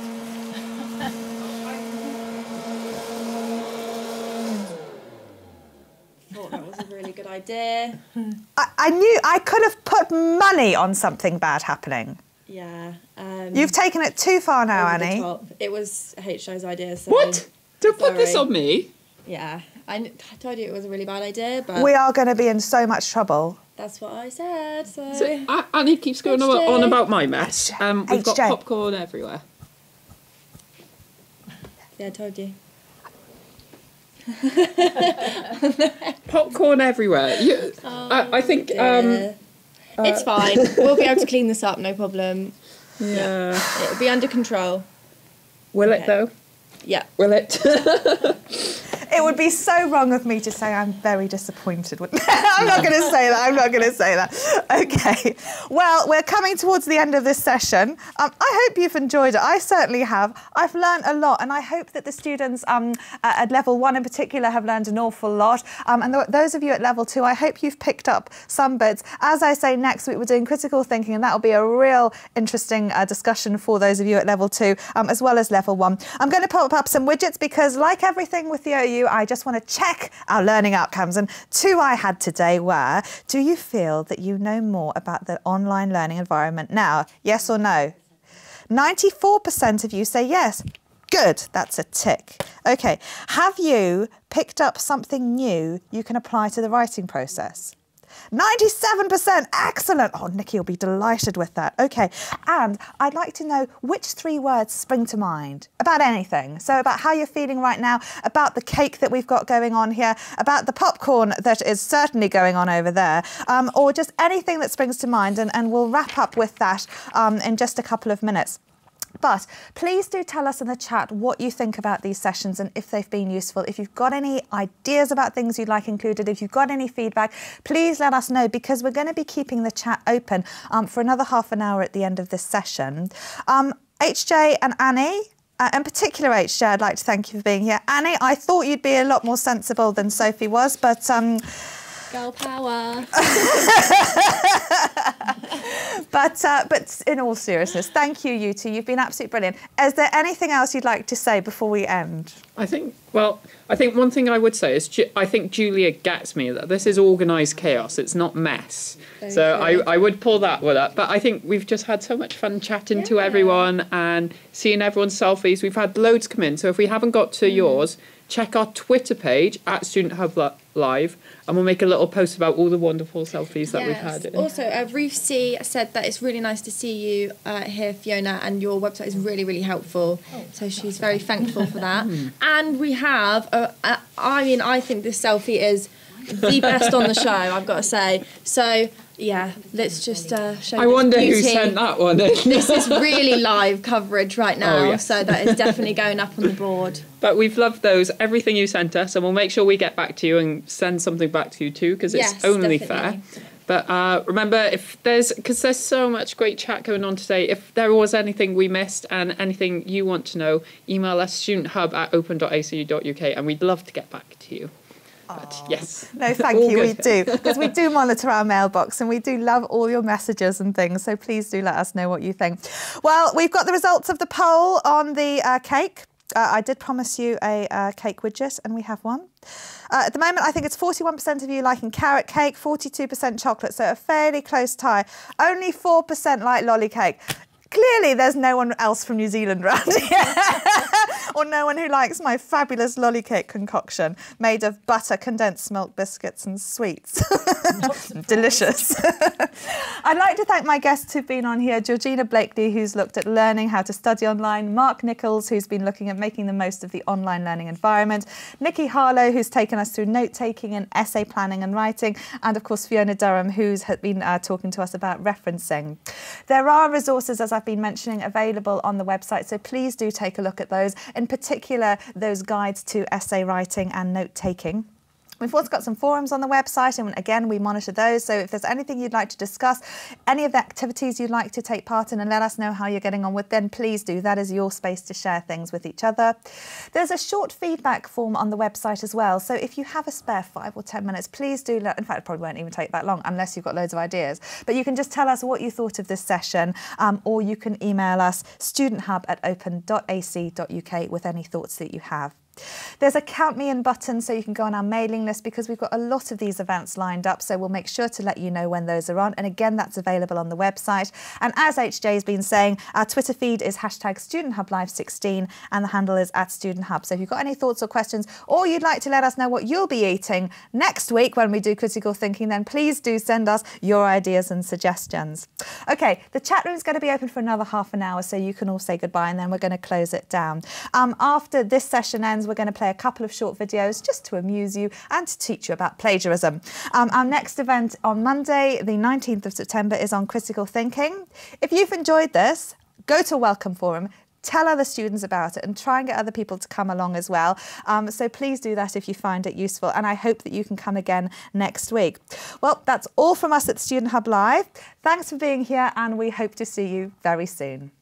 Good idea. I, I knew I could have put money on something bad happening. Yeah. Um, You've taken it too far now, over Annie. The top. It was H O's idea. So what? Don't sorry. put this on me. Yeah. I, I told you it was a really bad idea, but... We are going to be in so much trouble. That's what I said. So, So A- Annie keeps going on, H J. on about my mess. Um, we've got H J. popcorn everywhere. yeah, I told you. Popcorn everywhere. You, Oh, I, I think. dear. Um, It's fine. We'll be able to clean this up, no problem. yeah. It'll be under control. Will Okay. it though? Yeah. Will it? It would be so wrong of me to say I'm very disappointed. With I'm not going to say that. I'm not going to say that. Okay. Well, we're coming towards the end of this session. Um, I hope you've enjoyed it. I certainly have. I've learned a lot, and I hope that the students um, at level one in particular have learned an awful lot. Um, and th those of you at level two, I hope you've picked up some bits. As I say, next week we're doing critical thinking, and that will be a real interesting uh, discussion for those of you at level two, um, as well as level one. I'm going to pop up some widgets because, like everything with the O U, I just want to check our learning outcomes. And two I had today were, do you feel that you know more about the online learning environment now? Yes or no? ninety-four percent of you say yes. Good, that's a tick. Okay, have you picked up something new you can apply to the writing process? ninety-seven percent, excellent. Oh, Nikki will be delighted with that. Okay, and I'd like to know which three words spring to mind about anything. So about how you're feeling right now, about the cake that we've got going on here, about the popcorn that is certainly going on over there, um, or just anything that springs to mind, and, and we'll wrap up with that um, in just a couple of minutes. But please do tell us in the chat what you think about these sessions and if they've been useful. If you've got any ideas about things you'd like included, if you've got any feedback, please let us know, because we're going to be keeping the chat open um, for another half an hour at the end of this session. Um, H J and Annie, Uh, in particular, H J, I'd like to thank you for being here. Annie, I thought you'd be a lot more sensible than Sophie was, but... Um, Girl power. but uh, but in all seriousness, thank you, you two. You've been absolutely brilliant. Is there anything else you'd like to say before we end? I think, well, I think one thing I would say is Ju- I think Julia gets me that this is organised chaos. It's not mess. Very so true. I, I would pull that one up. But I think we've just had so much fun chatting to Yeah. everyone and seeing everyone's selfies. We've had loads come in. So if we haven't got to Mm. yours, check our Twitter page at Student Hub Li- Live, and we'll make a little post about all the wonderful selfies that we've Yes. had. Also, uh, Ruth C said that it's really nice to see you uh, here, Fiona, and your website is really, really helpful. So she's very thankful for that. And we have, uh, uh, I mean, I think this selfie is the best on the show, I've got to say. So, yeah, let's just uh, show I this wonder who beauty. sent that one in. This is really live coverage right now, Oh, yes. so that is definitely going up on the board. But we've loved those, everything you sent us, and we'll make sure we get back to you and send something back to you too, because it's Yes, only definitely. fair. But uh, remember, if there's, because there's so much great chat going on today, if there was anything we missed and anything you want to know, email us studenthub at open dot a c u dot u k, and we'd love to get back to you. But yes. No, thank All you, we good. do. Because we do monitor our mailbox and we do love all your messages and things. So please do let us know what you think. Well, we've got the results of the poll on the uh, cake. Uh, I did promise you a uh, cake widget, and we have one. Uh, at the moment, I think it's forty-one percent of you liking carrot cake, forty-two percent chocolate, so a fairly close tie. Only four percent like lolly cake. Clearly, there's no one else from New Zealand around here. Or no one who likes my fabulous lolly cake concoction made of butter, condensed milk, biscuits and sweets. Delicious. I'd like to thank my guests who've been on here. Georgina Blakely, who's looked at learning how to study online. Mark Nichols, who's been looking at making the most of the online learning environment. Nikki Harlow, who's taken us through note-taking and essay planning and writing. And of course, Fiona Durham, who's been uh, talking to us about referencing. There are resources, as I've been mentioning, available on the website, so please do take a look at those, in particular those guides to essay writing and note-taking. We've also got some forums on the website, and again, we monitor those. So if there's anything you'd like to discuss, any of the activities you'd like to take part in and let us know how you're getting on with, then please do. That is your space to share things with each other. There's a short feedback form on the website as well. So if you have a spare five or ten minutes, please do. Let, in fact, it probably won't even take that long unless you've got loads of ideas. But you can just tell us what you thought of this session, um, or you can email us studenthub at open dot a c dot u k with any thoughts that you have. There's a Count Me In button so you can go on our mailing list, because we've got a lot of these events lined up, so we'll make sure to let you know when those are on. And again, that's available on the website. And as H J has been saying, our Twitter feed is hashtag Student Hub Live sixteen and the handle is at Student Hub. So if you've got any thoughts or questions, or you'd like to let us know what you'll be eating next week when we do critical thinking, then please do send us your ideas and suggestions. Okay, the chat room is going to be open for another half an hour, so you can all say goodbye, and then we're going to close it down. Um, after this session ends, we're going to play a couple of short videos just to amuse you and to teach you about plagiarism. Um, our next event on Monday, the nineteenth of September, is on critical thinking. If you've enjoyed this, go to a Welcome Forum, tell other students about it, and try and get other people to come along as well. Um, so please do that if you find it useful, and I hope that you can come again next week. Well, that's all from us at Student Hub Live. Thanks for being here, and we hope to see you very soon.